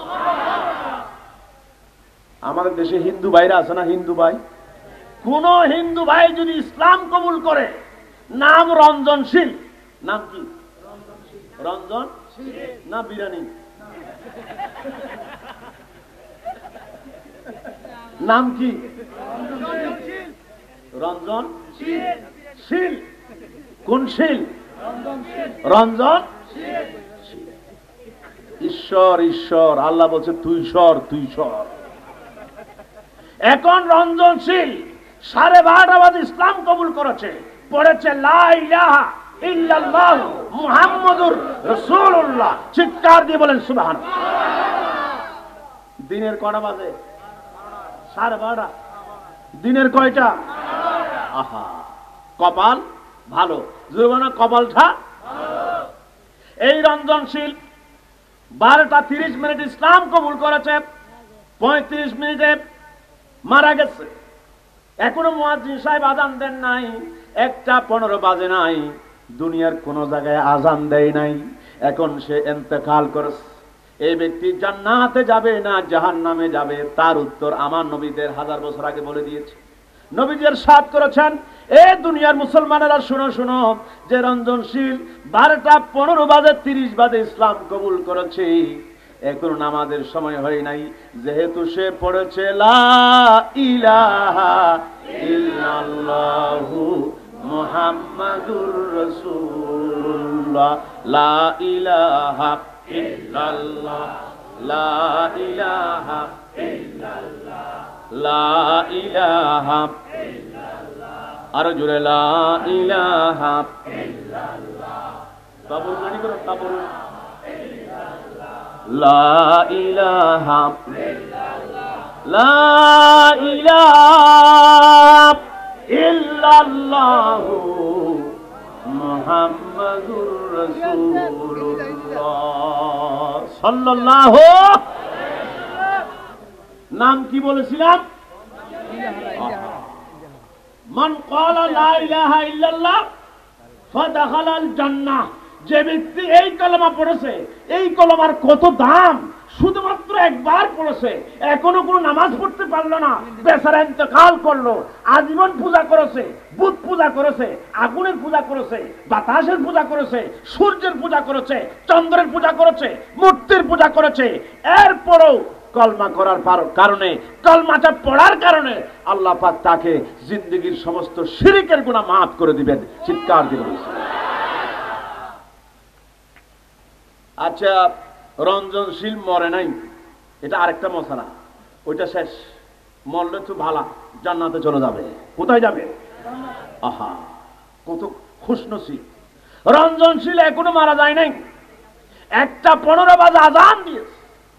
আমাদের দেশে হিন্দু ভাইরা আছে না? হিন্দু ভাই, কোন হিন্দু ভাই যদি ইসলাম কবুল করে, নাম রঞ্জনশীল। নাম কি? রঞ্জন না বিরানি? নাম কি? রঞ্জন শীল। কোন শীল? রঞ্জন। ঈশ্বর ঈশ্বর, আল্লাহ বলছে তুই সর, তুই সর। এখন রঞ্জনশীল সাড়ে বারোটা বাজে ইসলাম কবুল করেছে, পড়েছে লা ইলাহা ইল্লাল্লাহ মুহাম্মাদুর রাসূলুল্লাহ। চিৎকার দিয়ে বলেন সুবহানাল্লাহ। দিনের কটা বাজে? সাড়ে বারোটা। দিনের কয়টা? আহা, কপাল ভালো, জুরবানা কপালটা। এই রঞ্জনশীল বারোটা তিরিশ মিনিট ইসলাম কবুল করেছে, পঁয়ত্রিশ মিনিটে মারা গেছে। এখনো মুয়াজ্জিন সাহেব আজান দেন নাই, একটা পনেরো বাজে নাই, দুনিয়ার কোন জায়গায় আজান দেয় নাই, এখন সে ইন্তেকাল করেছে। এই ব্যক্তি জান্নাতে যাবে না জাহান্নামে যাবে, তার উত্তর আমার নবীদের হাজার বছর আগে বলে দিয়েছে। নবীজি ইরশাদ করেছেন, এ দুনিয়ার মুসলমানেরা শুনো শুনো, যে রঞ্জনশীল বারোটা পনেরো বাজে তিরিশ বাজে ইসলাম কবুল করেছে, এখনো নামাজের সময় হয় নাই, যেহেতু সে পড়েছে লা ইলাহা ইল্লাল্লাহু মুহাম্মাদুর রাসূলুল্লাহ, লা ইলাহা ইল্লাল্লাহ, লা ইলাহা ইল্লাল্লাহ, লা ইলাহা ইল্লাল্লাহ, আরো জোরে লা ইলাহা ইল্লাল্লাহ। তাবুর গানি করো, তাবুর। লা ইলাহা ইল্লাল্লাহ, লা ইলাহা ইল্লাল্লাহ মুহাম্মাদুর রাসূলুল্লাহ সাল্লাল্লাহু। নাম কি বলেছিলাম? মান ক্বালা লা ইলাহা ইল্লাল্লাহ ফাদাখালাল জান্নাহ। যে ব্যক্তি এই কলমা পড়েছে, এই কলমার কত দাম, শুধুমাত্র একবার পড়েছে, এখনো কোনো নামাজ পড়তে পারলো না, বেচারা ইন্তেকাল করলো, আজীবন পূজা করেছে, বুত পূজা করেছে, আগুনের পূজা করেছে, বাতাসের পূজা করেছে, সূর্যের পূজা করেছে, চন্দ্রের পূজা করেছে, মূর্তির পূজা করেছে, এরপরও কলমা করার কারণে, কলমাটা পড়ার কারণে আল্লাহ পাক তাকে জিন্দেগীর সমস্ত শিরকের গুনাহ মাফ করে দিবেন। চিৎকার দিবেন। আচ্ছা, রঞ্জনশীল মরে নাই, এটা আরেকটা মশালা, ওইটা শেষ। মরলে তো ভালা, জান্নাতে চলে যাবে। কোথায় যাবে? আহা, কত খুশনসিব। রঞ্জনশীল এখনো মারা যায় নাই, একটা পনেরো বাজে আজান দিয়েছে।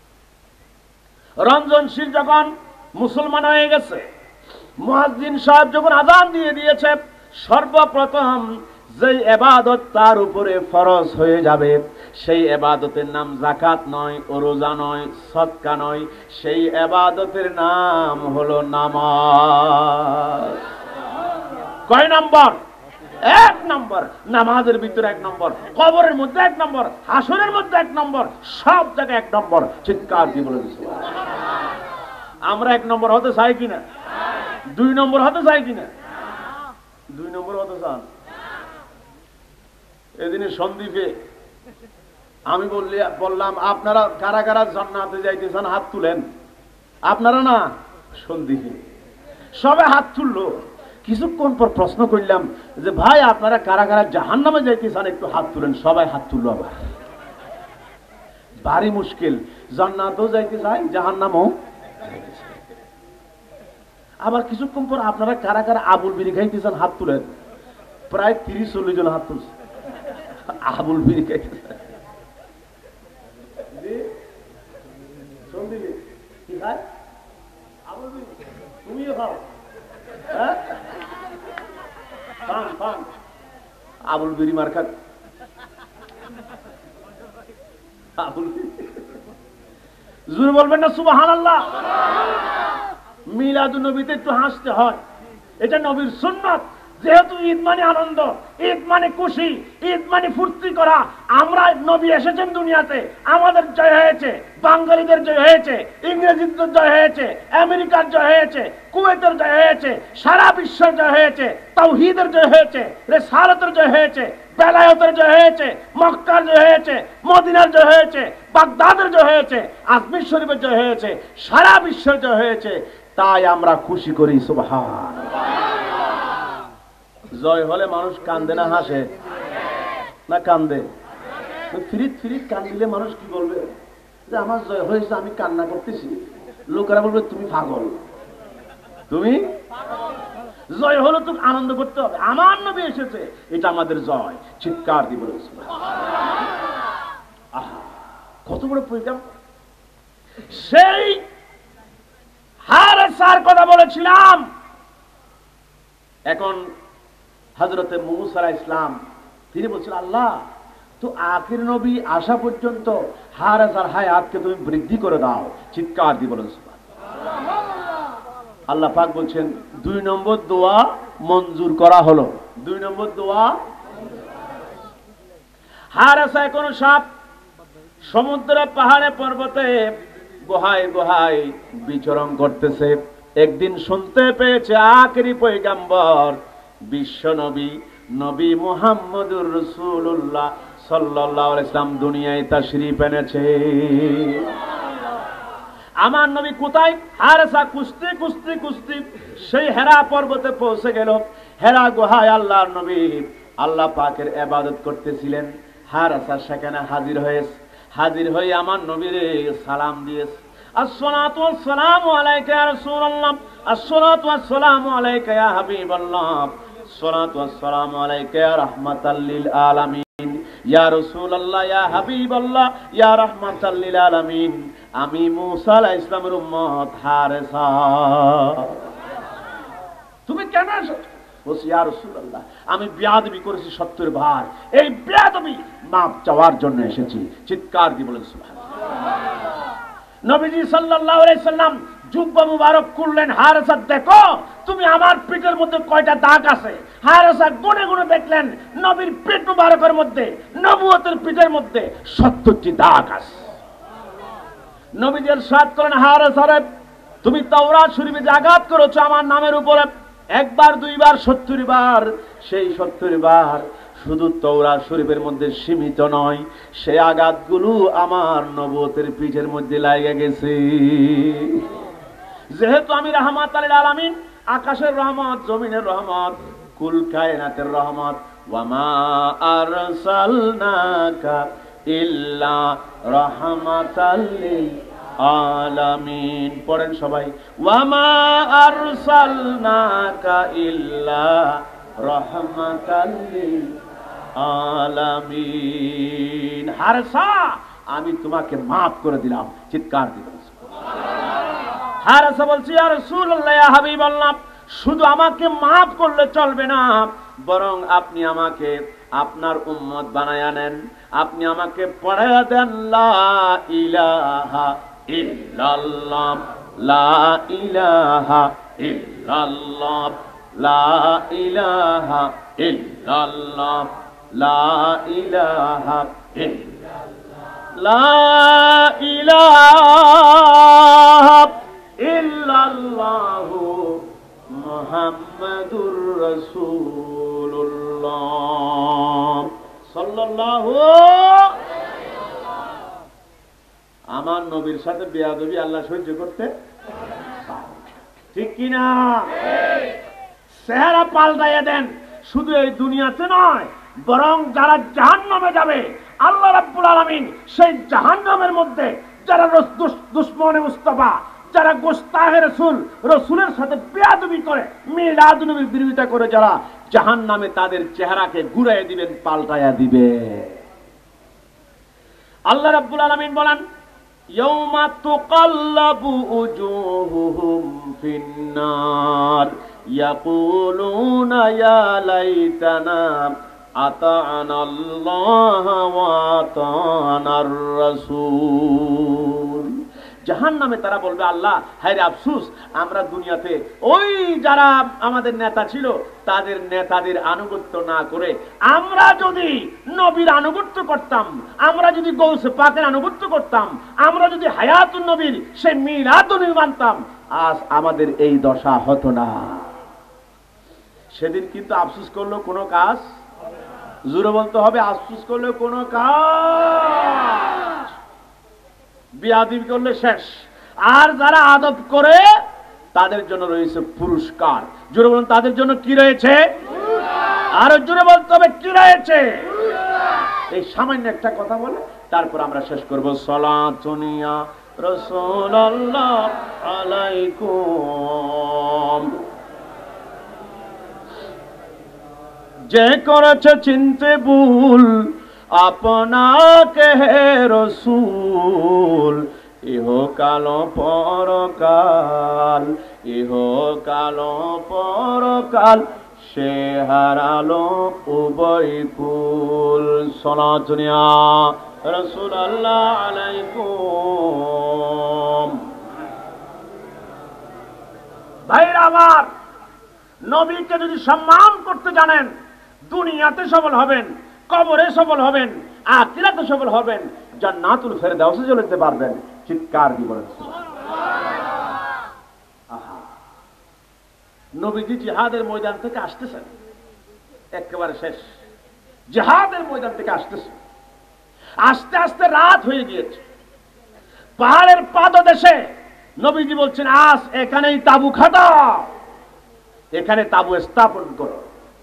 রঞ্জনশীল যখন মুসলমান হয়ে গেছে, মুয়াজ্জিন সাহেব যখন আজান দিয়ে দিয়েছে, সর্বপ্রথম যেই ইবাদত তার উপরে ফরজ হয়ে যাবে, সেই ইবাদতের নাম যাকাত নয়, রোজা নয়, সদকা নয়, সেই ইবাদতের নাম হলো নামাজ। কয় নম্বর? এক নম্বর। নামাজের ভিতরে এক নম্বর, কবরের মধ্যে এক নম্বর, হাসরের মধ্যে এক নম্বর, সব জায়গায় এক নম্বর। চিৎকার দিয়ে বলে দিচ্ছি, আমরা এক নম্বর হতে চাই কিনা? দুই নম্বর হতে চাই কিনা? দুই নম্বর হতে চান? এদিনে সন্দীপে আমি বললি বললাম, আপনারা কারা কারা জান্নাতে যাইতে চান হাত তুলেন। আপনারা না, সন্দীপে সবে হাত তুললো। কিছুক্ষণ পর প্রশ্ন করলাম যে ভাই আপনারা কারা কারা জাহান্নামে যাইতে চান, একটু হাত তুলেন। সবাই হাত তুললো। আবার ভারী মুশকিল, জান্নাতও যাইতে চাই, জাহান্নামও। আবার কিছুক্ষণ পর আপনারা কারা কারা আবুল বিড়ি খাইতে চান, হাত তুলেন। প্রায় তিরিশ চল্লিশ জন হাত তুলছে, আবুল বিড়ি খাইতে চান। কি খায়? আবুল বিড়ি। তুমিও খাও? হ্যাঁ, আবুল বিড়ি মার খা। আবুল জোরে বলবেন না সুবহানাল্লাহ। মিলাদুন নবীতে একটু হাসতে হয়, এটা নবীর সুন্নাত। যেহেতু ঈদ মানে আনন্দ, ঈদ মানে খুশি, ঈদ মানে ফুর্তি করা। আমরা নবী এসেছেন দুনিয়াতে, আমাদের জয় হয়েছে, বাঙালিদের জয় হয়েছে, ইংরেজিদের জয় হয়েছে, আমেরিকার জয় হয়েছে, কুয়েতের জয় হয়েছে, সারা বিশ্বের জয় হয়েছে, তাওহীদের জয় হয়েছে, রিসালাতের জয় হয়েছে, বেলায়েতের জয় হয়েছে, মক্কার জয় হয়েছে, মদিনার জয় হয়েছে, বাগদাদের জয় হয়েছে, আজমির শরীফের জয় হয়েছে, সারা বিশ্বের জয় হয়েছে। তাই আমরা খুশি করি সুবহানাল্লাহ। জয় হলে মানুষ কান্দে না হাসে? না কান্দে? ফিরিত ফিরিত কান্দিলে মানুষ কি বলবে? যে আমার জয় হয়েছে, আমি কান্না করতেছি। লোকেরা বলবে তুমি পাগল, তুমি জয় হলো, তুমি আনন্দ করতে হবে, আমার নবী এসেছে, এটা আমাদের জয়। চিৎকার দিব। আহা, কত বড় পরিণাম। সেই হারেসার কথা বলেছিলাম। এখন হযরতে মুসা আলাইহিস সালাম তিনি বলছেন, আল্লাহ তো আখির নবী আসা পর্যন্ত হারেসার হায়াতকে তুমি বৃদ্ধি করে দাও। চিৎকার দিয়ে বলেন সুবহানাল্লাহ। আল্লাহ পাক বলছেন, দুই নম্বর দোয়া মঞ্জুর করা হলো। দুই নম্বর দোয়া, হারেসা এখনো সব সমুদ্র, পাহাড়ে, পর্বতে, গুহায় গুহায় বিচরণ করতেছে। একদিন শুনতে পেয়েছে আখেরি পয়গম্বর বিশ্ব নবী নবী মুহাম্মদুর রাসূলুল্লাহ সাল্লাল্লাহু আলাইহি ওয়াসাল্লাম দুনিয়ায় তাশরীফ এনেছে। আমার নবী কোথায়? হারেসা কুস্তি কুস্তি কুস্তি সেই হেরা পর্বতে পৌঁছে গেল। হেরা গুহায় আল্লাহর নবী আল্লাহ পাকের ইবাদত করতেছিলেন। হারেসা সেখানে হাজির হয়েছে। হাজির হয়ে আমার নবীরে সালাম দিয়েছে, আসসালাতু ওয়াসসালামু আলাইকা ইয়া রাসূলুল্লাহ, আসসালাতু ওয়াসসালামু আলাইকা ইয়া হাবিবাল্লাহ, সালাতু ওয়াসসালামু আলাইকা ইয়া রাহমাতাল লিল আলামিন ইয়া রাসূলুল্লাহ ইয়া হাবিবাল্লাহ ইয়া রাহমাতাল লিল আলামিন। আমি মূসা আলাইহিস সালামের উম্মত হারেসা। তুমি কেন এসেছো? বলছি ইয়া রাসূলুল্লাহ আমি বেয়াদবি করেছি সত্তর বার, এই বেয়াদবি মাপ চাওয়ার জন্য এসেছি। চিৎকার দিয়ে বলেন সুবহানাল্লাহ। নবীজি সাল্লাল্লাহু আলাইহি সাল্লাম জুব্বা মুবারক করলেন, হারেসা দেখো তুমি আমার পিঠের মধ্যে কয়টা দাগ আছে। হারেসা গুনে গুনে দেখলেন নবীর পিঠ মুবারকের মধ্যে, নবুয়তের পিঠের মধ্যে সত্তরটি দাগ আছে। নবীজি ইরশাদ করেন, হারেসা রে তুমি তাওরাত শরীফে যে আঘাত করেছো আমার নামের উপরে একবার দুইবার সত্তর বার, সেই সত্তর বার শুধু তাওরাত শরীফের মধ্যে সীমিত নয়, সেই আঘাতগুলো আমার নবুয়তের পিঠের মধ্যে লাগে গেছে। যেহেতু আমি রাহমাতুল লিল আলামিন, আকাশের রহমত, জমিনের রহমত, কুল কায়নাতের রহমত, ওয়ামা আরসালনাকা ইল্লা রাহমাতাল লিল আলামিন। পড়েন সবাই, ওয়ামা আরসালনাকা ইল্লা রাহমাতাল লিল আলামিন। হারেসা আমি তোমাকে মাফ করে দিলাম। চিৎকার দিবেন। হারেসা বলছি ইয়া রাসূলুল্লাহ ইয়া হাবিবাল্লাহ শুধু আমাকে মাফ করলে চলবে না, বরং আপনি আমাকে আপনার উম্মত বানায়া নেন, আপনি আমাকে পড়ায়া দেন লা ইলাহা ইল্লাল্লাহ লা ইলাহা ইল্লাল্লাহ লা ইলাহা ইল্লাল্লাহ লা ইলাহা ইল্লাল্লাহ লা ইলাহা ইল্লাল্লাহু মুহাম্মাদুর রাসূলুল্লাহ সাল্লাল্লাহু। আমার নবীর সাথে বেয়াদবি আল্লাহ সহ্য করতে ঠিক কিনা? চেহারা পাল্টাইয়া দেন, শুধু এই দুনিয়াতে নয়, বরং যারা জাহান্নামে যাবে আল্লাহ রাব্বুল আলামিন সেই জাহান্নামের মধ্যে যারা দুশমনে মুস্তাফা, যারা গোস্তাহে রাসূল, রাসূলের সাথে বেয়াদবি করে, মিলাদ নবীর বিরোধিতা করে যারা জাহান্নামে, তাদের চেহারাকে ঘুরাইয়া দিবেন, পাল্টাইয়া দিবে। আল্লাহ রাব্বুল আলামিন বলেন, ইয়াউমা তুকাল্লাবু উজুহুহুম ফিন্নার ইয়াকুলুনা ইয়া লাইতানা আতা'নাল্লাহ ওয়া আতা'নার রাসূল। জাহান্নামে তারা বলবে, আল্লাহ হায় রে আফসোস, আমরা দুনিয়াতে ওই যারা আমাদের নেতা ছিল তাদের নেতাদের আনুগত্য না করে আমরা যদি নবীর আনুগত্য করতাম, আমরা যদি গৌসে পাকের আনুগত্য করতাম, আমরা যদি হায়াতুন নবীর সেই মিলাদুন নবী মানতাম, আজ আমাদের এই দশা হতো না। সেদিন কিন্তু আফসোস করলেও কোনো কাজ, জোরে বলতে হবে, আফসোস করলেও কোনো কাজ, বিয়াদবি করলে শেষ। আর যারা আদব করে তাদের জন্য রয়েছে পুরস্কার। জোরে বলুন, তাদের জন্য কি রয়েছে? আর জোরে বলতে হবে কি রয়েছে? এই সামান্য একটা কথা বলে তারপর আমরা শেষ করব। সালাতুনিয়া রাসূলুল্লাহ আলাইকুম। যে করেছে চিনতে ভুল আপনাকে হে রাসূল, ইহকাল পরকাল, ইহকাল পরকাল সে হারালো উভয় কুল। সালাতুনিয়া রাসূলুল্লাহ আলাইকুম। ভাইরা আমার, নবীকে যদি সম্মান করতে জানেন, দুনিয়াতে সফল হবেন, কবরে সফল হবেন, আখিরাতে সফল হবেন, জান্নাতুল ফেরদাউসে চলে যেতে পারবেন। চিৎকার দিয়ে বলেন আহা। নবীজি জিহাদের ময়দান থেকে আসতেছেন, একেবারে শেষ জিহাদের ময়দান থেকে আসতেছেন, আস্তে আস্তে রাত হয়ে গিয়েছে। পাহাড়ের পাদদেশে নবীজি বলছেন, আজ এখানেই তাবু খাটাও, এখানে তাবু স্থাপন করো।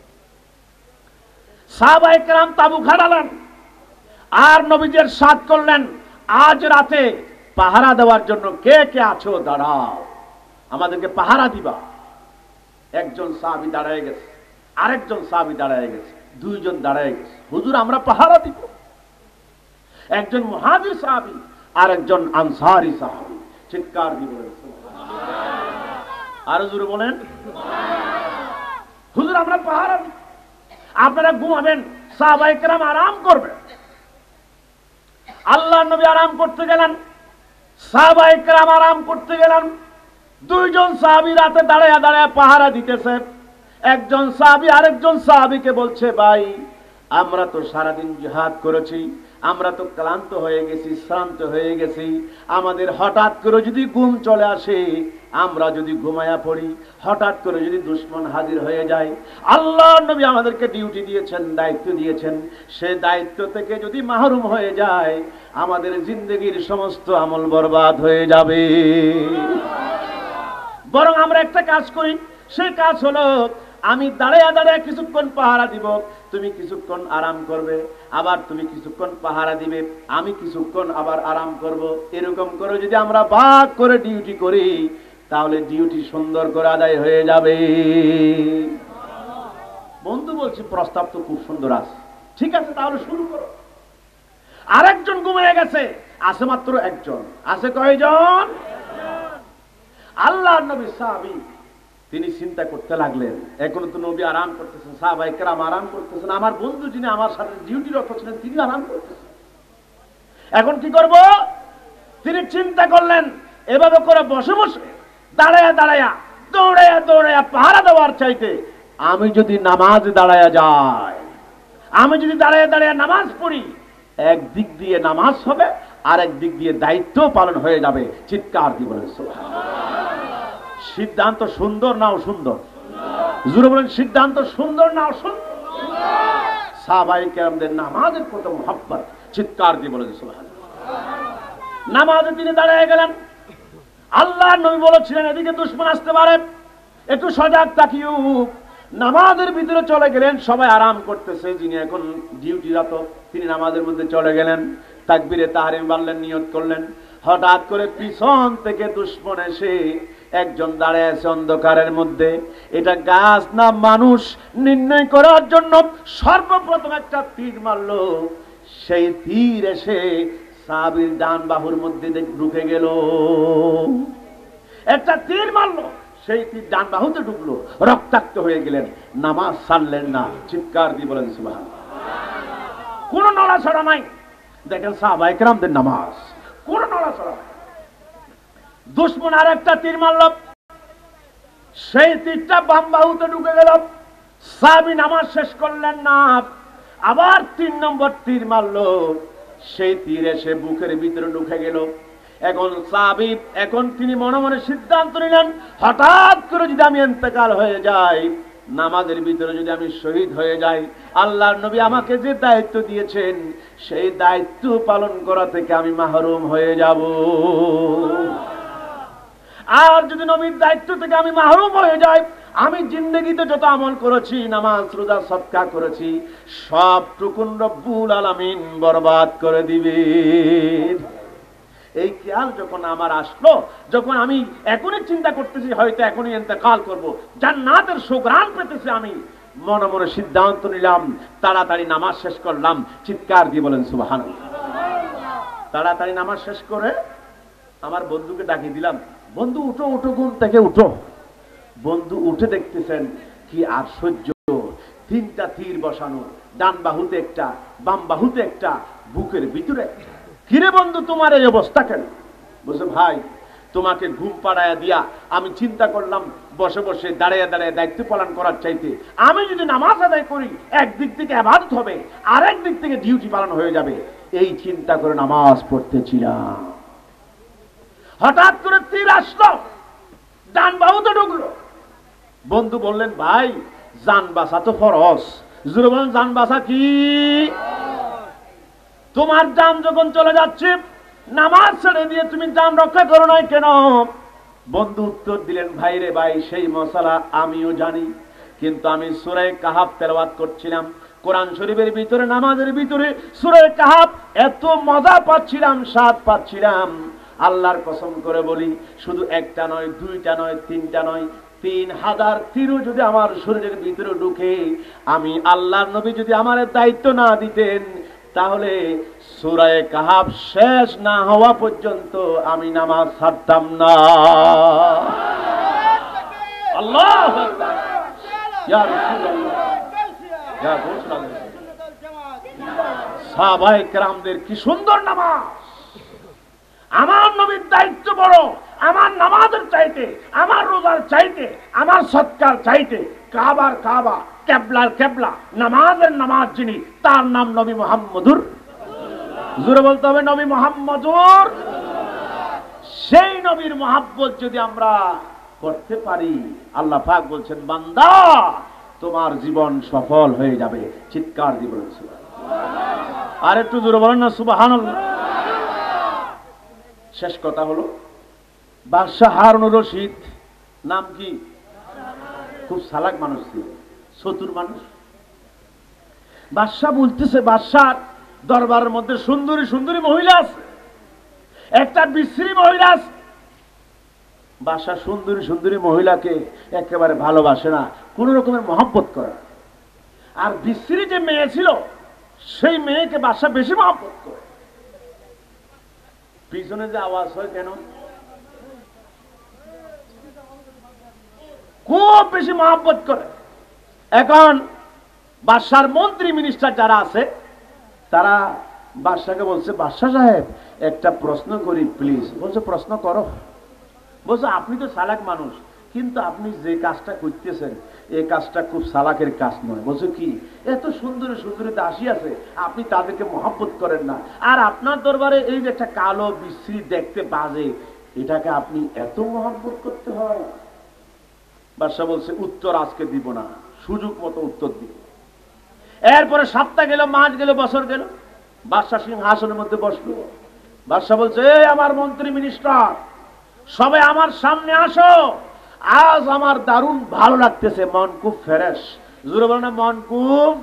সাহাবায়ে কেরাম তাবু খাটালেন, আর নবীজির সাথ করলেন, আজ রাতে পাহারা দেওয়ার জন্য কে কে আছো দাঁড়াও, আমাদেরকে পাহারা দিবা। একজন সাহাবী দাঁড়ায় গেছে, আরেকজন সাহাবী দাঁড়ায় গেছে, দুইজন দাঁড়ায় গেছে, হুজুর আমরা পাহারা দিব। একজন মুহাজির সাহাবী আর একজন আনসারী সাহাবী। চিৎকার দিয়ে বলেন সুবহানাল্লাহ। আর হুজুর বলেন হুজুর আমরা পাহারা দিব, আপনারা ঘুমাবেন, সাহাবায়ে কেরাম আরাম করবেন। আল্লাহর নবী আরাম করতে গেলেন, সাহাবায়ে কেরাম আরাম করতে গেলেন। দুইজন সাহাবী রাতে দাঁড়ায়া দাঁড়ায়া পাহারা দিতেছে। একজন সাহাবী আরেকজন সাহাবীকে বলছে, ভাই আমরা তো সারাদিন জিহাদ করেছি, আমরা তো ক্লান্ত হয়ে গেছি, শ্রান্ত হয়ে গেছি, আমাদের হঠাৎ করে যদি ঘুম চলে আসে, আমরা যদি ঘুমায়া পড়ি, হঠাৎ করে যদি দুশমন হাজির হয়ে যায়, আল্লাহর নবী আমাদেরকে ডিউটি দিয়েছেন, দায়িত্ব দিয়েছেন, সে দায়িত্ব থেকে যদি মাহরুম হয়ে যায়, আমাদের জিন্দগির সমস্ত আমল বরবাদ হয়ে যাবে। বরং আমরা একটা কাজ করি, সেই কাজ হলো আমি দাঁড়ায়া দাঁড়ায়া কিছুক্ষণ পাহারা দিব, তুমি কিছুক্ষণ আরাম করবে, আবার তুমি কিছুক্ষণ পাহারা দিবে, আমি কিছুক্ষণ আবার আরাম করব। এরকম করে যদি আমরা ভাগ করে ডিউটি করি, তাহলে ডিউটি সুন্দর করে আদায় হয়ে যাবে। বন্ধু বলছি প্রস্তাব তো খুব সুন্দর আছে, ঠিক আছে তাহলে শুরু করো। আরেকজন ঘুমিয়ে গেছে, আছে মাত্র একজন, আছে কয়জন? আল্লাহর নবী সাহাবী তিনি চিন্তা করতে লাগলেন, এখন তো নবী আরাম করতেছেন, সাহাবায়ে কেরাম আরাম করতেছেন, আমার বন্ধু যিনি আমার সাথে ডিউটিরত ছিলেন তিনি আরাম করতেছেন, এখন কি করব? তিনি চিন্তা করলেন, এভাবে করে বসে বসে দাঁড়ায়া দাঁড়ায়া দৌড়ায়া দৌড়ায়া পাহারা দেওয়ার চাইতে আমি যদি নামাজ দাঁড়ায়া যাই, আমি যদি দাঁড়ায়া দাঁড়ায়া নামাজ পড়ি, একদিক দিয়ে নামাজ হবে আর একদিক দিয়ে দায়িত্ব পালন হয়ে যাবে। চিৎকার দিয়ে বলেন সুবহানাল্লাহ। সিদ্ধান্ত সুন্দর নাও সুন্দর, জোরে বলেন সিদ্ধান্ত সুন্দর নাও সুন্দর। সাহাবায়ে কেরামদের নামাজের কত মুহাব্বত, চিৎকার দিয়ে বলেন সুবহানাল্লাহ। নামাজে তিনি দাঁড়িয়ে গেলেন। আল্লাহর নবী বলেছিলেন এদিকে দুশমন আসতে পারে, একটু সজাগ থাকিও। নামাজের ভিতরে চলে গেলেন, সবাই আরাম করতেছে, যিনি এখন ডিউটিরত তিনি নামাজের মধ্যে চলে গেলেন, তাকবীরে তাহরিম বাড়লেন, নিয়ত করলেন। হঠাৎ করে পিছন থেকে দুশমন এসে একজন দাঁড়িয়ে আছে অন্ধকারের মধ্যে, এটা গাছ না মানুষ নির্ণয় করার জন্য সর্বপ্রথম একটা তীর মারলো। সেই তীর এসে সাহাবীর ডান বাহুর মধ্যে ঢুকে গেল। একটা তীর মারলো, সেই তীর ডান বাহুতে ঢুকলো, রক্তাক্ত হয়ে গেলেন, নামাজ ছাড়লেন না। চিৎকার দিয়ে বলেন সুবহানাল্লাহ। কোন নড়াচড়া নাই। দেখেন সাহাবায়ে কেরামদের নামাজ, কোন নড়াচড়া নাই। দুশমন আর একটা তীর মারল, সেই তীরটা বাম বাহুতে ঢুকে গেল। সাহাবী নামাজ শেষ করলেন না, আবার তিন নম্বর তীর মারল, সেই তীর এসে বুকের ভিতরে ঢুকে গেল। এখন সাহাবী এখন তিনি মনে মনে সিদ্ধান্ত নিলেন, হঠাৎ করে যদি আমি ইন্তেকাল হয়ে যাই, নামাজের ভিতরে যদি আমি শহীদ হয়ে যাই, আল্লাহর নবী আমাকে যে দায়িত্ব দিয়েছেন সেই দায়িত্ব পালন করা থেকে আমি মাহরুম হয়ে যাব। আর যদি নবীর দায়িত্ব থেকে আমি মাহরুম হয়ে যাই, আমি জিন্দেগিতে যত আমল করেছি, নামাজ রোজা সদকা করেছি, সবটুকুন রব্বুল আলামিন বরবাদ করে দিবে। এই খেয়াল যখন আমার আসলো, যখন আমি এখনই চিন্তা করতেছি হয়তো এখনই ইন্তেকাল করব, জান্নাতের সুঘ্রাণ পেতেছি, আমি মনে মনে সিদ্ধান্ত নিলাম, তাড়াতাড়ি নামাজ শেষ করলাম। চিৎকার দিয়ে বলেন সুবহানাল্লাহ। তাড়াতাড়ি নামাজ শেষ করে আমার বন্ধুকে ডাকিয়ে দিলাম, বন্ধু উঠো উঠো, ঘুম থেকে উঠো। বন্ধু উঠে দেখতেছেন কি আশ্চর্য, তিনটা তীর বসানো, ডান বাহুতে একটা, বাম বাহুতে একটা, বুকের ভিতরে একটা। কিরে বন্ধু তোমার এই অবস্থা কেন? বলছে ভাই তোমাকে ঘুম পাড়ায়া দিয়া আমি চিন্তা করলাম বসে বসে দাঁড়িয়ে দাঁড়িয়ে দায়িত্ব পালন করার চাইতে আমি যদি নামাজ আদায় করি, একদিক থেকে ইবাদত হবে আর একদিক থেকে ডিউটি পালন হয়ে যাবে, এই চিন্তা করে নামাজ পড়তেছিলাম। হঠাৎ করে তীর আসলো, ডান বাহুতে ঢুকলো। বন্ধু বললেন ভাই জান বাঁচা তো ফরজ। জোরে বলেন জান বাঁচা কি? তোমার জান যখন চলে যাচ্ছে, নামাজ ছেড়ে দিয়ে তুমি জান রক্ষা করো নাই কেন? বন্ধু উত্তর দিলেন, ভাই রে ভাই সেই মশালা আমিও জানি, কিন্তু আমি সূরা কাহাফ তেলাওয়াত করছিলাম, কোরআন শরীফের ভিতরে, নামাজের ভিতরে সূরা কাহাফ, এত মজা পাচ্ছিলাম, স্বাদ পাচ্ছিলাম। আল্লাহর কসম করে বলি, শুধু একটা নয়, দুইটা নয়, তিনটা নয়, তিন হাজার তীরও যদি আমার শরীরের ভিতরে ঢুকে, আমি আল্লাহর নবী যদি আমার দায়িত্ব না দিতেন, তাহলে সূরা কাহাফ শেষ না হওয়া পর্যন্ত আমি নামাজ ছাড়তাম না। আল্লাহু আকবার। ইয়া রাসূলুল্লাহ, ইয়া রাসূলুল্লাহ। সাহাবায়ে কেরামদের কি সুন্দর নামাজ! আমার নবীর দায়িত্ব বড়, আমার নামাজের চাইতে, আমার রোজার চাইতে, আমার সৎকার চাইতে কাবার কাবা, কেবলার কেবলা, নামাজের নামাজ যিনি, তার নাম নবী মুহাম্মদুর। জোরে বলতে হবে নবী মুহাম্মদুর। সেই নবীর মহব্বত যদি আমরা করতে পারি, আল্লাহ পাক বলছেন, বান্দা তোমার জীবন সফল হয়ে যাবে। চিৎকার দিয়ে বলুন সুবহানাল্লাহ। আর একটু জোরে বলেন না সুবহানাল্লাহ। শেষ কথা হলো, বাদশাহ হারুনুর রশিদ নাম কি? খুব চালাক মানুষ ছিল, চতুর মানুষ। বাদশাহ বলতেছে, বাদশাহ দরবারের মধ্যে সুন্দরী সুন্দরী মহিলা আছে, একটা বিশ্রী মহিলা আছে। বাদশাহ সুন্দরী সুন্দরী মহিলাকে একেবারে ভালোবাসে না, কোন রকমের মহব্বত করে। আর বিশ্রী যে মেয়ে ছিল, সেই মেয়েকে বাদশাহ বেশি মহব্বত করে। পিছনে যে আওয়াজ হয় কেন? খুব বেশি মহব্বত করে। এখন বাদশার মন্ত্রী মিনিস্টার যারা আছে, তারা বাদশাকে বলছে, বাদশাহ সাহেব একটা প্রশ্ন করি প্লিজ। বলছে, প্রশ্ন করো। বলছে, আপনি তো চালাক মানুষ, কিন্তু আপনি যে কাজটা করতেছেন এই কাজটা খুব চালাকের কাজ নয়। বলছে, কি? এত সুন্দরী সুন্দরী দাসী আছে, আপনি তাদেরকে মহব্বত করেন না, আর আপনার দরবারে এই যে একটা কালো বিশ্রী দেখতে বাজে, এটাকে আপনি এত মহব্বত করতে হয়? বাদশাহ বলছে, উত্তর আজকে দিব না, সুযোগ মতো উত্তর দিব। এরপরে সপ্তাহ গেল, মাস গেল, বছর গেল, বাদশাহ সিংহাসনের মধ্যে বসলো। বাদশাহ বলছে, এই আমার মন্ত্রী মিনিস্টার, সবাই আমার সামনে আসো, আজ আমার দারুণ ভালো লাগতেছে, মন খুব ফ্রেশ। জোরে বলো না, মন খুব।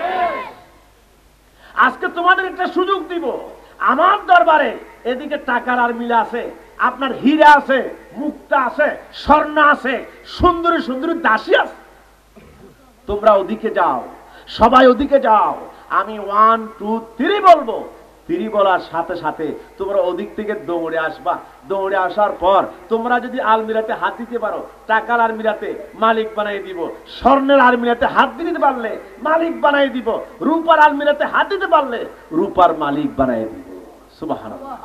আজকে তোমাদের একটা সুযোগ দিব। আমার দরবারে এদিকে টাকার আর মিলা আছে, আপনার হীরা আছে, মুক্তা আছে, স্বর্ণ আছে, সুন্দরী সুন্দরী দাসী আছে। তোমরা ওদিকে যাও, সবাই ওদিকে যাও। আমি ওয়ান টু থ্রি বলবো, থ্রি বলার সাথে সাথে তোমরা ওদিক থেকে দৌড়ে আসবা। দৌড়ে আসার পর তোমরা যদি আলমিরাতে হাত দিতে পারো, টাকার আলমিরাতে মালিক বানাই দিব। স্বর্ণের আলমিরাতে হাত দিতে পারলে মালিক বানাই দিব। রূপার আলমিরাতে হাত দিতে পারলে রূপার মালিক বানাই দিব। সুবহানাল্লাহ।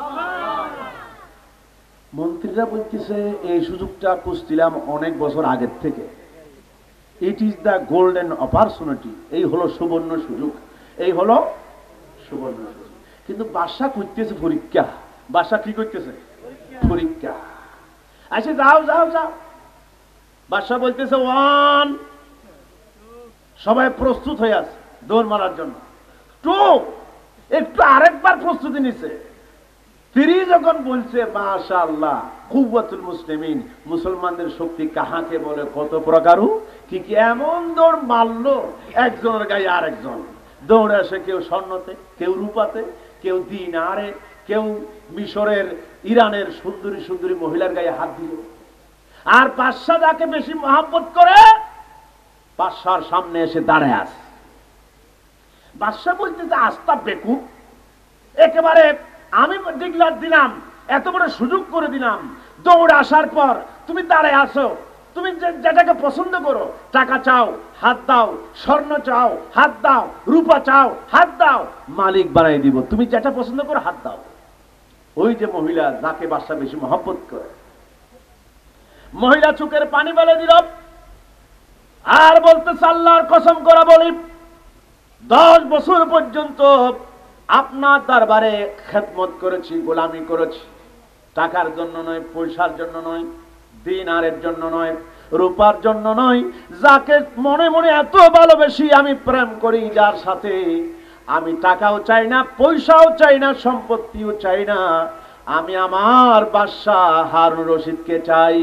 মন্ত্রীরা বলতেছে, এই সুযোগটা খুঁজছিলাম অনেক বছর আগের থেকে। It is the golden opportunity. এই হলো সুবর্ণ সুযোগ, এই হলো সুবর্ণ সুযোগ। কিন্তু বাদশাহ করতেছে পরীক্ষা। বাদশাহ কি করতেছে? পরীক্ষা। আচ্ছা, যাও যাও যাও। বাদশাহ বলতেছে, ওয়ান, সবাই প্রস্তুত হয়ে আছে দৌড় মারার জন্য। টু, একটু আরেকবার প্রস্তুতি নিছে। থ্রি যখন বলছে, মাশাআল্লাহ, কুওয়াতুল মুসলিমিন, মুসলমানদের শক্তি কাহাকে বলে, কত প্রকারও কি কি এমন দৌড় মারলো, একজনের গায়ে আরেকজন দৌড়ে আসে। কেউ স্বর্ণতে, কেউ রূপাতে, কেউ দিনারে, কেউ মিশরের, ইরানের সুন্দরী সুন্দরী মহিলার গায়ে হাত দিল। আর বাদশাহ যাকে বেশি মহব্বত করে, বাদশার সামনে এসে দাঁড়ায় আছে। বাদশাহ বলতেছে, আস্থা বেকুব, একেবারে আমি ডিক্লার দিলাম, এত বড় সুযোগ করে দিলাম, দৌড়ে আসার পর তুমি দাঁড়ায় আসো। তুমি যেটাকে পছন্দ করো, টাকা চাও হাত দাও, স্বর্ণ চাও হাত দাও, রূপা চাও হাত দাও, মালিক বানাই দিব। তুমি যেটা পছন্দ করো হাত দাও। ওই যে মহিলা যাকে বাদশা বেশি মহব্বত করে, মহিলা চোখের পানি ফেলে দিল আর বলতেছে, আল্লাহর কসম করা বলি, দশ বছর পর্যন্ত আপনার দরবারে খেদমত করেছি, গোলামি করেছি, টাকার জন্য নয়, পয়সার জন্য নয়, দিনারের জন্য নয়, রূপার জন্য নয়, যাকে মনে মনে এত ভালোবেসি, আমি প্রেম করি যার সাথে, আমি টাকাও চাই না, পয়সাও চাই না, সম্পত্তিও চাই না, আমি আমার বাদশাহ হারুন রশিদকে চাই।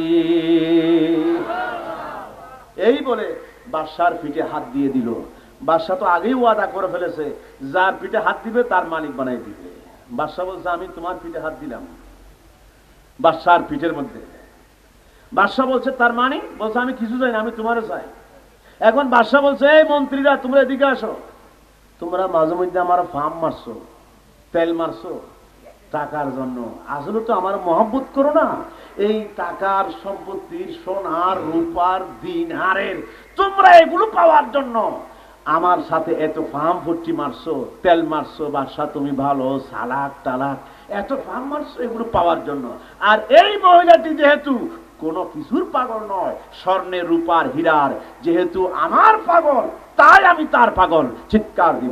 এই বলে বাদশার পিঠে হাত দিয়ে দিল। বাদশাহ তো আগেই ওয়াদা করে ফেলেছে, যার পিঠে হাত দিবে তার মালিক বানাই দিবে। বাদশাহ বলছে, আমি তোমার পিঠে হাত দিলাম। বাদশার পিঠের মধ্যে বাদশাহ বলছে তার মানে, বলছে আমি কিছু চাই না, আমি তোমারও চাই। এখন বাদশাহ বলছে এই মন্ত্রীরা তোমরা এদিকে আসো, তোমরা মাঝে মধ্যে আমার ফার্ম মারছো, তেল মারছো টাকার জন্য, আসলে তো আমার মহব্বত করো না। এই টাকার সম্পত্তির সোনার রূপার দিনারের তোমরা এগুলো পাওয়ার জন্য আমার সাথে এত ফার্ম ফুটি মারছো, তেল মারছো, বাদশাহ তুমি ভালো, সালাক টালাক এত ফার্ম মারছো এগুলো পাওয়ার জন্য। আর এই মহিলাটি যেহেতু কোনো কিছুর পাগল নয়, স্বর্ণের রূপার হীরার যেহেতু আমার পাগল, তাই আমি তার পাগল। চিৎকার দিব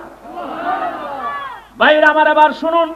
সুবহানাল্লাহ। ভাইরা আমার এবার শুনুন,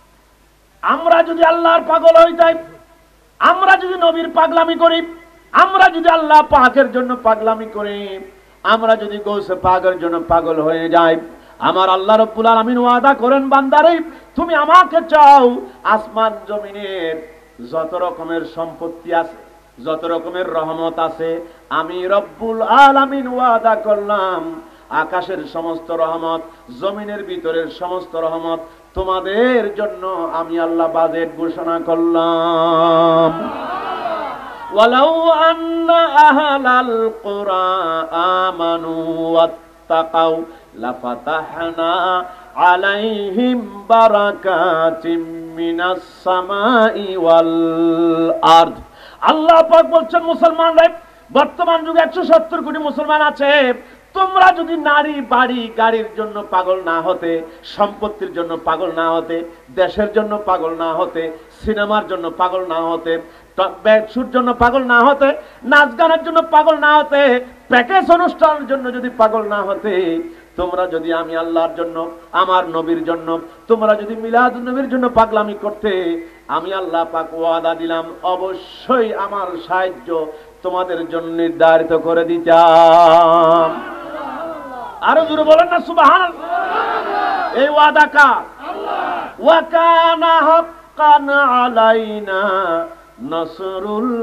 আমরা যদি আল্লাহর পাগল হই যাই, আমরা যদি নবীর পাগলামি করি, আমরা যদি আল্লাহ পাকের জন্য পাগলামি করি, আমরা যদি গৌসে পাকের জন্য পাগল হয়ে যাই, আমার আল্লাহ রাব্বুল আলামিন ওয়াদা করেন বান্দারে তুমি আমাকে চাও, আসমান জমিনের যত রকমের সম্পত্তি আছে, যত রকমের রহমত আছে, আমি রব্বুল আলামিন ওয়াদা করলাম আকাশের সমস্ত রহমত, জমিনের ভিতরের সমস্ত রহমত তোমাদের জন্য আমি আল্লাহ বাজেট ঘোষণা করলাম। ওয়ালাউ আন্না আহলাল কুরআ আমানু ওয়াত্তাকাউ লাফাতাহনা আলাইহিম বারাকাতিম মিনাস সামাই ওয়াল আরদ। আল্লাহ পাক বলছেন মুসলমানরা, বর্তমান যুগে একশো সত্তর কোটি মুসলমান আছে, তোমরা যদি নারী বাড়ি গাড়ির জন্য পাগল না হতে, সম্পত্তির জন্য পাগল না হতে, দেশের জন্য পাগল না হতে, সিনেমার জন্য পাগল না হতে, ব্যাগশুর জন্য পাগল না হতে, নাচ গানের জন্য পাগল না হতে, প্যাকেজ অনুষ্ঠানের জন্য যদি পাগল না হতে, তোমরা যদি আমি আল্লাহর জন্য, আমার নবীর জন্য, তোমরা যদি মিলাদ নবীর জন্য পাগলামি করতে, আমি আল্লাহ পাক ওয়াদা দিলাম অবশ্যই আমার সাহায্য তোমাদের জন্য নির্ধারিত করে দিতাম। আরো জোরে বলেন না সুবহানাল্লাহ। এই ওয়াদা কার? আল্লাহ। ওয়া কানা হাক্কান আলাইনা নাসরুল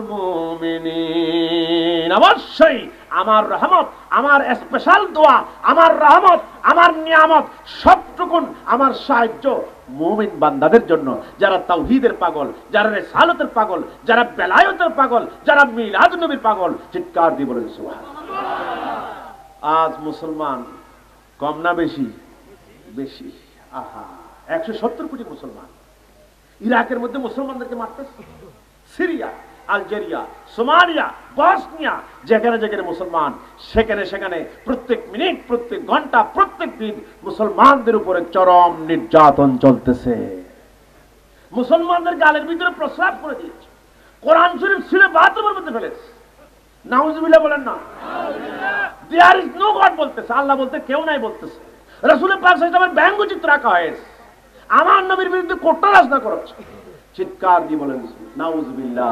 মুমিনিন। অবশ্যই আমার রহমত, আমার স্পেশাল দোয়া, আমার রহমত, আমার নিয়ামত সবটুকুন আমার সাহায্য মুমিন বান্দাদের জন্য, যারা তাওহীদের পাগল, যারা রিসালাতের পাগল, যারা বেলায়েতের পাগল, যারা মিলাদ নবীর পাগল। চিৎকার দিয়ে বলেন সুবহানাল্লাহ। আজ মুসলমান কম না বেশি? বেশি। আহা, একশো সত্তর কোটি মুসলমান। ইরাকের মধ্যে মুসলমানদেরকে মারতেছে, সিরিয়া, আলজেরিয়া, সোমালিয়া, বসনিয়া, যেখানে যেখানে মুসলমান, সেখানে সেখানে প্রত্যেক মিনিট, প্রত্যেক ঘন্টা, প্রত্যেক দিন মুসলমানদের উপরে চরম নির্যাতন চলতেছে। মুসলমানদের গালের ভিতরে প্রস্রাব করে দিয়েছে, কোরআন শরীফ ছিঁড়ে বাথরুমের মধ্যে ফেলেছে। নাউজুবিল্লাহ বলেন না। দেয়ার ইজ নো গড বলতেছে, আল্লাহ বলতে কেউ নাই বলতেছে। রাসূল পাক সাল্লাল্লাহু আলাইহি ওয়াসাল্লামের ব্যঙ্গচিত্র রাখা হয়েছে, আমার নবীর বিরুদ্ধে কোট্টা রাজনা করেছে। চিৎকার দিয়ে বলেন নাউজুবিল্লাহ।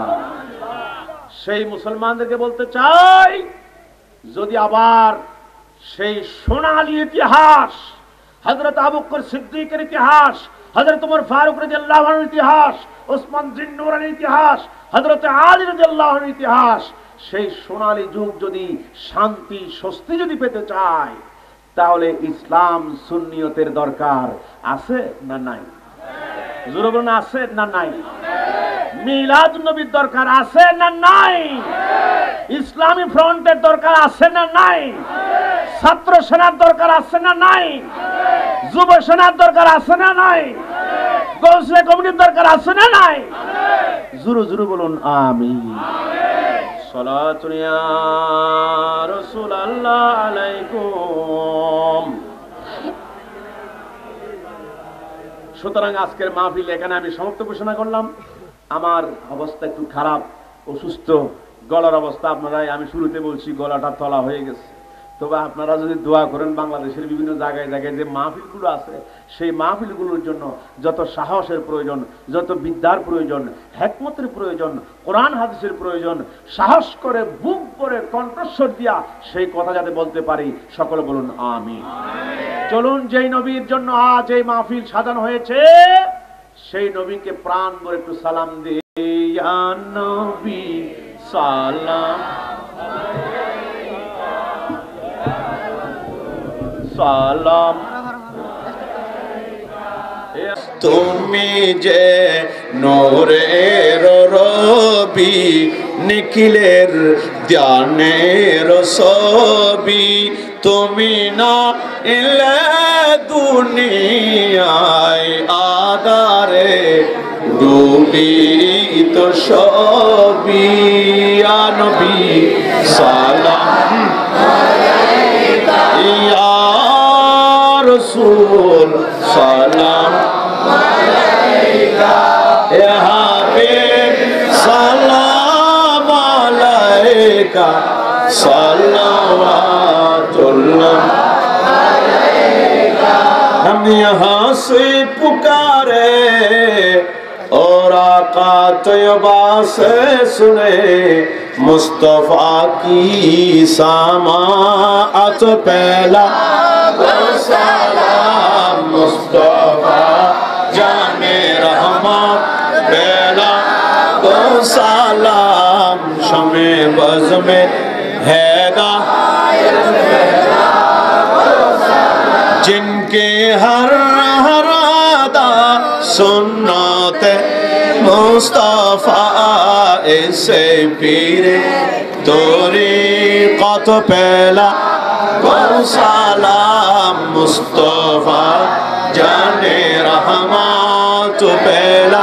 সেই মুসলমানদেরকে বলতে চাই, যদি আবার সেই সোনালী ইতিহাস, হযরত আবু বকর সিদ্দিকের ইতিহাস, হযরত ওমর ফারুক রাদিয়াল্লাহু আনহুর ইতিহাস, ওসমান জিন্নুরানির ইতিহাস, হযরত আলী রাদিয়াল্লাহু আনহুর ইতিহাস, সেই সোনালী যুগ যদি শান্তি স্বস্তি যদি পেতে চায়, তাহলে ইসলাম সুন্নিয়তের দরকার আছে না নাই? জোরে বলুন আছে না নাই? মিলাদ নবীর দরকার আছে না নাই? ইসলামী ফ্রন্টের দরকার আছে না নাই? ছাত্র সেনার দরকার আছে না নাই? যুব সেনার দরকার আছে না নাই? গৌসিয়া কমিটির দরকার আছে না নাই? জোরে জোরে বলুন আমিন। সালাতু ইয়া রাসূলুল্লাহ আলাইকুম। সুতরাং আজকের মাহফিল এখানে আমি সমাপ্ত ঘোষণা করলাম। আমার অবস্থা একটু খারাপ, অসুস্থ, গলার অবস্থা আপনারাই, আমি শুরুতে বলছি গলাটা তলা হয়ে গেছে। তবে আপনারা যদি দোয়া করেন, বাংলাদেশের বিভিন্ন জায়গায় জায়গায় যে মাহফিলগুলো আছে, সেই মাহফিলগুলোর জন্য যত সাহসের প্রয়োজন, যত বিদ্যার প্রয়োজন, হিকমতের প্রয়োজন, কোরআন হাদিসের প্রয়োজন, সাহস করে বুক করে কণ্ঠস্বর দিয়া সেই কথা যাতে বলতে পারি, সকলে বলুন আমিন। চলুন, যেই নবীর জন্য আজ এই মাহফিল সাজানো হয়েছে, সেই নবীকে প্রাণ ভরে একটু সালাম দিই। ইয়া নবী সালাম সালাম, তুমি যে নূরের রবি, নিখিলের ধ্যানের ছবি তুমি না এলে দুনিয়ায় আধারে ডুবিত সবই ইয়া নবী সালাম আলাইকা ইয়া রাসূল সালাম আলাইকা ইয়া হাবিব সালাম আলাইকা सल्लल्लाहुल्लाह हम यहाँ से पुकारे और आका तैयबा से सुने मुस्तफा की समाअत पहला सलाम मुस्तफा जाने रहमत पहला को सलाम शमे बज़ में हैदा जिनके हर हरादा सुन्नत मुस्तफा ऐसे पीरे तरीक़त पहला को सलाम मुस्तफा जाने रहमत पहला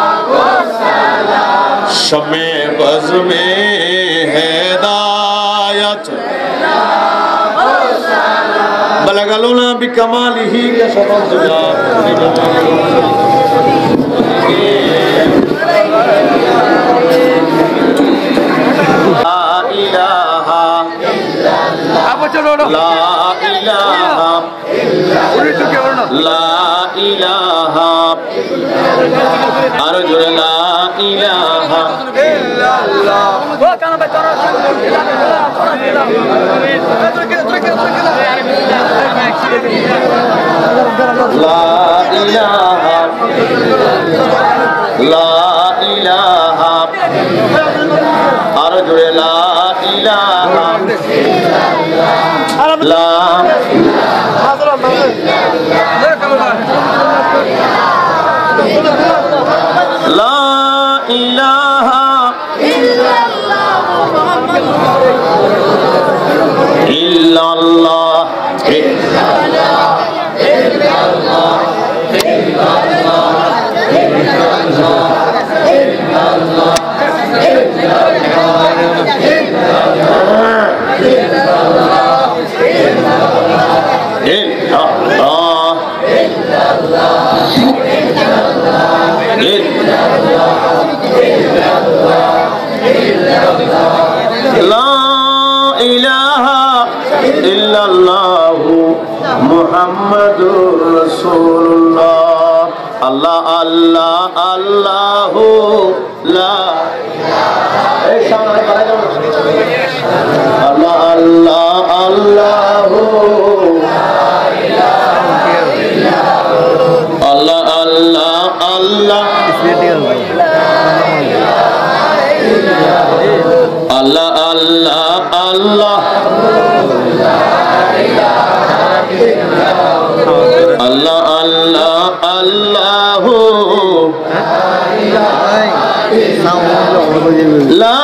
शमे बज़ में हैदायत बलगलुना बिकमालिही का शफाअत जुजा ला इलाहा इल्लल्लाह ला इलाहा इल्लल्लाह ला इलाहा अर्जुन ला इलाहा इल्लल्लाह वो कान पे तोरा ला इलाहा ला इलाहा अर्जुन ला इलाहा ला ला इलाहा इल्लल्लाह ला इलाहा इल्लल्लाहु मुहम्मदुर रसूलुल्लाह अल्लाह अल्लाह अल्लाहु ला अल्लाह अल्लाह अल्लाहु अल्लाह अल्लाह अल्लाह अल्लाह अल्लाह अल्लाह अल्लाह अल्लाह अल्लाहु ला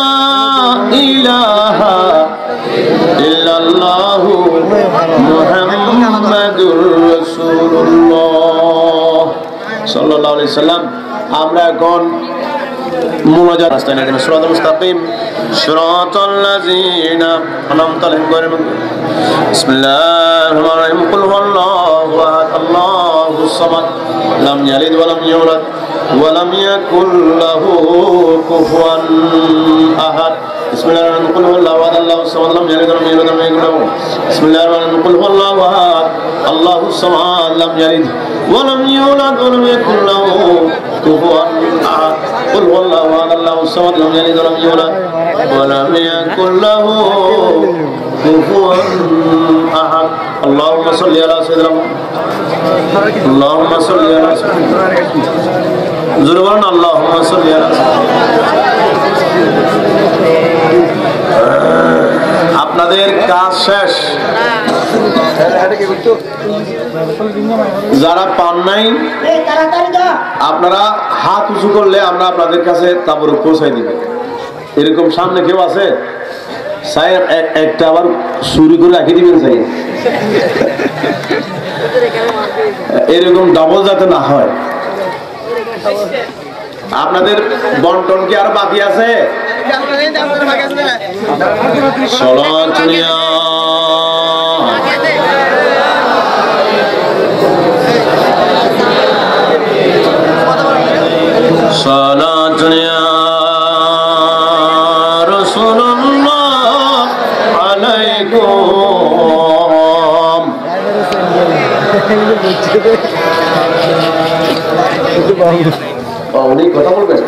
इलाहा इल्लल्लाहु मुहम्मदुर রাসূলুল্লাহ সাল্লাল্লাহু আলাইহি সাল্লাম। আমরা এখন মুনাজাত আস্তানা দেন সিরাতাল মুস্তাকিম সিরাতাল লাযিনা আনআমতা আলাইহিম গায়রিল মাগদুবি বিসমিল্লাহির রহমানির রহিম কুল হুয়াল্লাহু আহাদ আল্লাহুস সামাদ লাম ইয়ালিদ ওয়া লাম ইউলাদ ওয়া লাম ইয়াকুল লাহু কুফুয়ান আহাদ বিসমিল্লাহির রহমানির রহিম কুল হুয়াল্লাহু আহাদ আল্লাহুস সামাদ লাম ইয়ালিদ ওয়া লাম ইউলাদ ওয়া লাম ইয়াকুল লাহু বিসমিল্লাহির রহমানির রহিম কুল হুয়াল্লাহু আহাদ আল্লাহুস সামাদ লাম ইয়ালিদ ওয়া লাম ইউলাদ ওয়া লাম ইয়াকুল লাহু কুফুয়ান আহাদ قل هو الله احد الله الصمد لم يلد ولم يولد ولم يكن له كفوا احد اللهم صل على سيدنا اللهم صل على سيدنا زربان اللهم صل على আপনাদের কাজ শেষ। যারা পান নাই আপনারা হাত উঁচু করলে আমরা আপনাদের কাছে তারপরে পৌঁছাই দিব। এরকম সামনে কেউ আছে? সাই একটা আবার চুরি করে রাখি দিবেন সাই, এরকম ডবল যাতে না হয়। আপনাদের বন্টন কি আরো বাকি আছে? অনেক কথা বলবেন।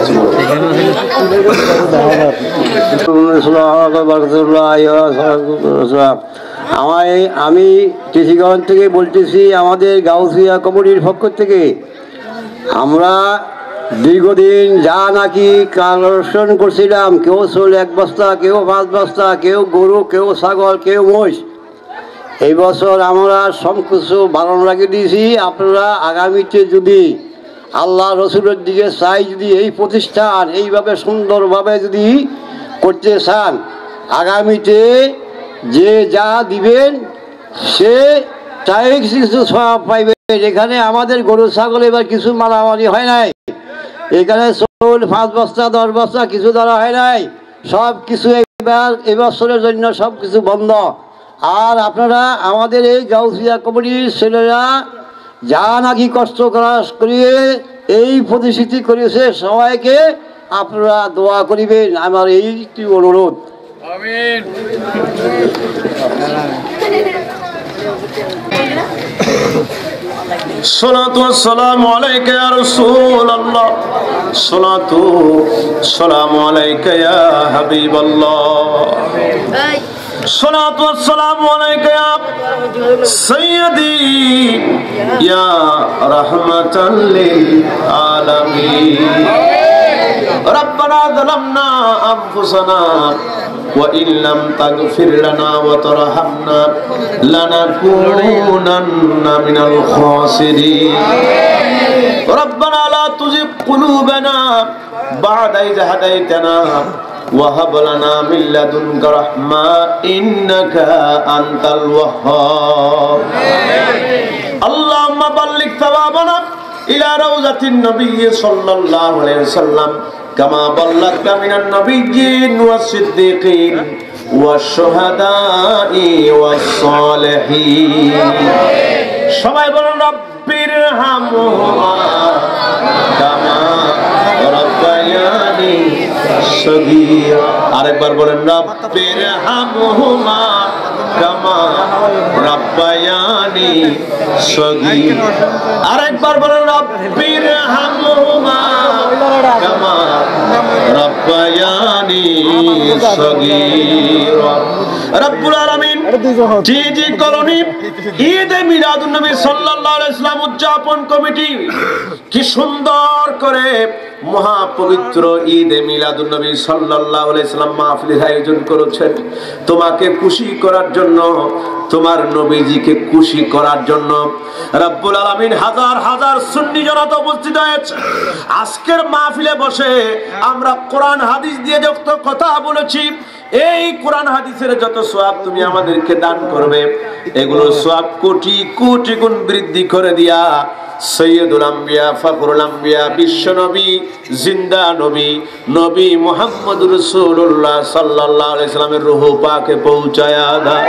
আমায় আমি কৃষিগঞ্জ থেকে বলতেছি, আমাদের গাউসিয়া কমিটির পক্ষ থেকে আমরা দীর্ঘদিন যা নাকি কালেকশন করছিলাম, কেউ চোল এক বস্তা, কেউ পাঁচ বস্তা, কেউ গরু, কেউ ছাগল, কেউ মহিষ, এই বছর আমরা সব কিছু বারণ লাগিয়ে দিয়েছি। আপনারা আগামীতে যদি আল্লাহ রসুলের দিকে চাই, যদি এই প্রতিষ্ঠান এইভাবে সুন্দরভাবে যদি করতে চান, আগামীতে যে যা দিবেন সে তাই কিছু সব পাইবে। এখানে আমাদের গরু ছাগল এবার কিছু মারামারি হয় নাই, এখানে চোল পাঁচ বস্তা দশ বস্তা কিছু ধরা হয় নাই, সব কিছু এবার এবছরের জন্য সব কিছু বন্ধ। আর আপনারা আমাদের এই গাউসিয়া কমিটির ছেলেরা যা নাকি কষ্ট করা করিয়ে এই প্রতিশ্রুতি করেছে, সবাইকে আপনারা দোয়া করিবেন, আমার এইটি অনুরোধ। আমিন। সালাতু ওয়াসসালামু আলাইকা ইয়া রাসূলুল্লাহ, সালাতু সালামু আলাইকা ইয়া হাবিবাল্লাহ, সালাতু ওয়াসসালামু আলাইকা ইয়া সাইয়্যিদি ইয়া রাহমাতাল লিল আলামিন। রব্বানা যালামনা আনফুসানা ওয়া ইল্লাম তাগফির লানা ওয়া তারহামনা লানাকুনান্না মিনাল খাসিরিন। রব্বানা লা তুযিগ কুলুবানা বা'দা ইয হাদাইতানা ওয়া হাব লানা মিন লাদুনকা রাহমা ইন্নাকা আনতাল ওয়াহ্হাব। আল্লাহুম্মা বাল্লিগ সাওয়াবানা ইলা রাউযাতিন নবী সাল্লাল্লাহু আলাইহি ওয়াসাল্লাম কামা বাল্লাগতা মিনান নাবিয়্যিন ওয়াস সিদ্দীকিন ওয়াশ শুহাদাই ওয়াস সালিহিন। সবাই বলুন রব্বির হামহুমা কামা রাব্বায়ানি সগীরা। আরেকবার বলেন রব্বির হামহুমা কামা রাব্বায়ানি সগীরা। আরেকবার বলেন রব্বির হামহুমা কামা রাব্বায়ানি সগীরা। রব্বুল আলামিন জি জি কলোনি ঈদে মিলাদুন নবী সাল্লাল্লাহু আলাইহি ওয়াসাল্লাম উদযাপন কমিটি কি সুন্দর করে মহাপবিত্র ঈদে মিলাদুন নবী সাল্লাল্লাহু আলাইহি ওয়াসাল্লাম মাহফিলের আয়োজন করেছেন তোমাকে খুশি করার জন্য, তোমার নবীজিকে খুশি করার জন্য। রব্বুল আলামিন হাজার হাজার সুন্নি জনতা উপস্থিত হয়েছে। আজকের মাহফিলে বসে আমরা কোরআন হাদিস দিয়ে যত কথা বলেছি, এই কোরআন হাদিসের যত সওয়াব তুমি আমাদেরকে দান করবে, এগুলো সওয়াব কোটি কোটি গুণ বৃদ্ধি করে দিয়া সৈয়দুল আম্বিয়া ফখরুল আম্বিয়া বিশ্ব নবী জিন্দা নবী নবী মুহাম্মদুর রাসূলুল্লাহ সাল্লাল্লাহু আলাইহি সাল্লামের রূহ পাকে পৌঁছায়া দাও।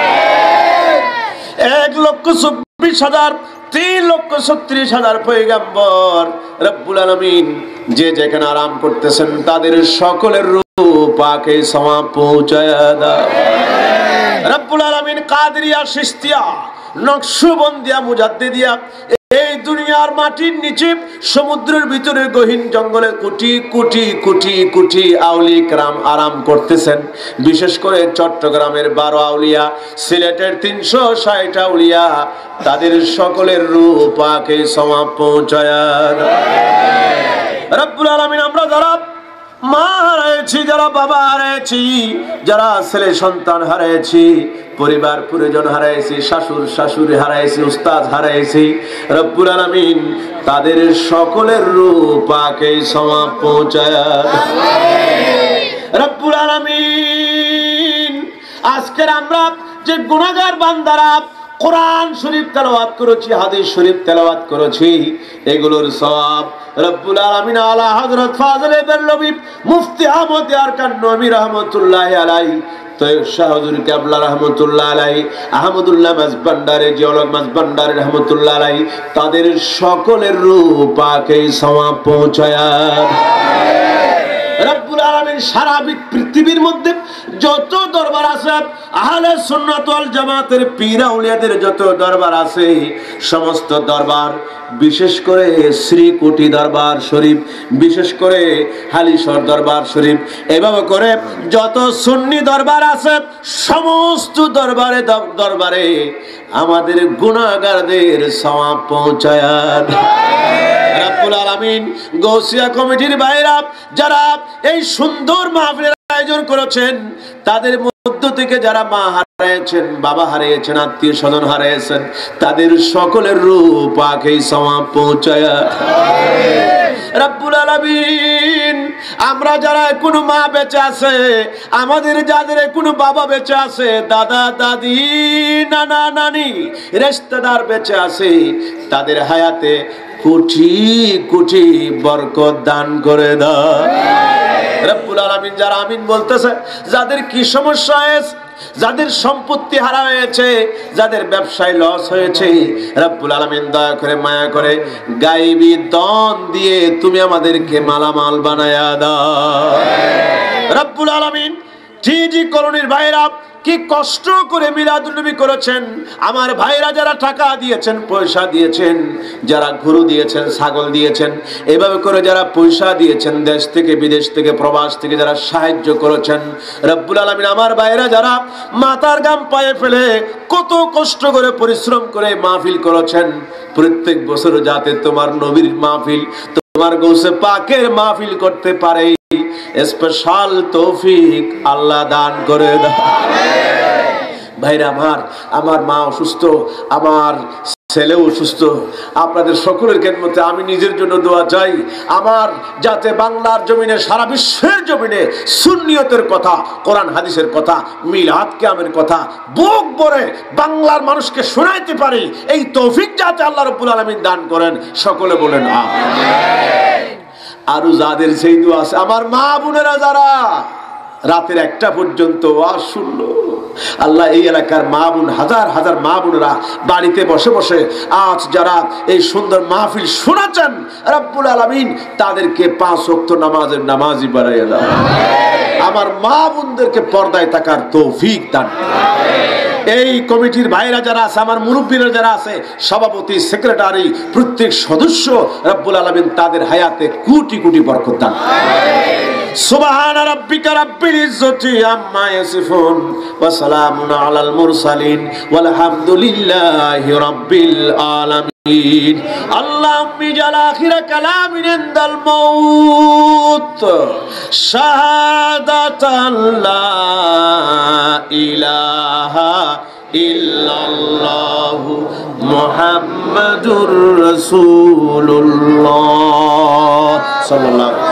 এক লক্ষ চব্বিশ হাজার তিন লক্ষ ছত্রিশ হাজার পয়গম্বর রব্বুল আলামিন যে যেখানে আরাম করতেছেন তাদের সকলের রূহ পাকে সওয়াব পৌঁছায়া দাও। রব্বুল আলামিন কাদরিয়া, চিশতিয়া, নকশবন্দিয়া, মুজাদ্দিদিয়া এই দুনিয়ার মাটির নিচে সমুদ্রের ভিতরে গহীন জঙ্গলে কোটি কোটি কোটি কোটি আউলি کرام আরাম করতেছেন। বিশেষ করে চট্টগ্রামের বারো আউলিয়া, সিলেটের তিনশো ষাট আউলিয়া, তাদের সকলের রূহ পাকে সওয়াব পৌঁছায়া রব্বুল আলামিন আমরা যারা মা হারিয়েছি, যারা বাবা হারিয়েছি, যারা ছেলে সন্তান হারিয়েছি, পরিবার পরিজন হারাইছি, শাশুড় শাশুড়ি হারাইছি, উস্তাদ হারাইছি, রব্বুল আলামিন তাদের সকলের রূহ পাকে সওয়াব পৌঁছায়া। রব্বুল আলামিন আজকের আমরা যে গুনাহগার বান্দারা কোরআন শরীফ তেলাওয়াত করেছি, হাদিস শরীফ তেলাওয়াত করেছি, এগুলোর সওয়াব রব্বুল আলামিন আলা হযরত ফাজিলে বেরলভী মুফতি আহমদ আরকান নবী রাহমাতুল্লাহি আলাইহি তৈয়ব শাহ হুজুর কেবলা রাহমাতুল্লাহ আলাইহি, আহমদুল্লাহ মাঝভান্ডারী, জিয়াউল মাঝভান্ডারী রাহমাতুল্লাহ আলাইহি, তাদের সকলের রূহ পাকে সওয়াব পৌঁছায়া রব্বুল আলামিন সারা পৃথিবীর মধ্যে যত দরবার আছে, আহলে সুন্নাত ওয়াল জামাতের পীর আউলিয়াদের যত দরবার আছে, সমস্ত দরবার, বিশেষ করে শ্রীকুটি দরবার শরীফ, বিশেষ করে হালিশহর দরবার শরীফ, এভাবে করে যত সুন্নি দরবার আছে, সমস্ত দরবারে দরবারে আমাদের গুনাহগারদের সওয়াব পৌঁছায় রব্বুল আলামিন। গৌসিয়া কমিটির ভাইরা যারা এই সুন্দর মাহফিলের আয়োজন করেছেন, তাদের মধ্য থেকে যারা মা হারিয়েছেন, বাবা হারিয়েছেন, আত্মীয় স্বজন হারিয়েছেন, তাদের সকলের রূহ পাকে সওয়াব পৌঁছায় রব্বুল আলামিন। আমরা যারা কোনো মা বেঁচে আছে, আমাদের যাদের কোনো বাবা বেঁচে আছে, দাদা দাদি নানা নানি রিশতেদার বেঁচে আছে, তাদের হায়াতে কোটি কোটি বরকত দান করে দাও রব্বুল আলামিন। যারা আমিন বলতেছে, যাদের কি সমস্যা হয়েছে, যাদের সম্পত্তি হারা হয়েছে, যাদের ব্যবসায় লস হয়েছে, রব্বুল আলামিন দয়া করে মায়া করে গায়েবী ধন দিয়ে তুমি আমাদেরকে মালামাল বানায়া দাও রব্বুল আলামিন। জি জি কলোনির ভাইরা কি কষ্ট করে মিলাদুন নবী করেছেন, আমার ভাইরা যারা টাকা দিয়েছেন, পয়সা দিয়েছেন, যারা গরু দিয়েছেন, ছাগল দিয়েছেন, এভাবে করে যারা পয়সা দিয়েছেন, দেশ থেকে বিদেশ থেকে প্রবাস থেকে যারা সাহায্য করেছেন রব্বুল আলামিন, আমার ভাইরা যারা মাথার ঘাম পায়ে ফেলে কত কষ্ট করে পরিশ্রম করে মাহফিল করেছেন, প্রত্যেক বছর যাতে তোমার নবীর মাহফিল, তোমার গৌসে পাকের মাহফিল করতে পারে, স্পেশাল তৌফিক আল্লাহ দান করে দাও ভাইরা। আমার আমার মা অসুস্থ, আমার ছেলেও অসুস্থ, আপনাদের সকলের খেদমতে আমি নিজের জন্য দোয়া চাই, আমার যাতে বাংলার জমিনে, সারা বিশ্বের জমিনে সুন্নিয়তের কথা, কোরআন হাদিসের কথা, মিলাদ কিয়ামের কথা বুক ভরে বাংলার মানুষকে শোনাইতে পারি, এই তৌফিক যাতে আল্লাহ রাব্বুল আলামিন দান করেন, সকলে বলেন আমিন। আরো যাদের সেই দোয়া আছে, আমার মা বোনেরা যারা রাতের একটা পর্যন্ত ওয়াজ শুনলো, আল্লাহ এই এলাকার মা বোন, হাজার হাজার মা বোনেরা বাড়িতে বসে বসে আজ যারা এই সুন্দর মাহফিল শোনাচ্ছেন রব্বুল আলামিন, তাদেরকে পাঁচ ওয়াক্ত নামাজের নামাজি বানাইয়া দাও, আমার মা বোনদেরকে পর্দায় থাকার তৌফিক দান। এই কমিটির ভাইরা যারা আছে, আমার মুরব্বীরা যারা আছে, সভাপতি, সেক্রেটারি, প্রত্যেক সদস্য রব্বুল আলামিন তাদের হায়াতে কোটি কোটি বরকত দান। সুবহান রাব্বিকা রাব্বিল ইজ্জতি আম্মা ইয়াসিফুন ওয়া সালামুন আলাল মুরসালিন ওয়ালহামদুলিল্লাহি রাব্বিল আলামিন। আল্লাহুম্মা জাল আখিরা কালামিন ইনদাল মাউত শাহাদাতান লা ইলাহা ইল্লাল্লাহু মুহাম্মাদুর রাসূলুল্লাহ সাল্লাল্লাহু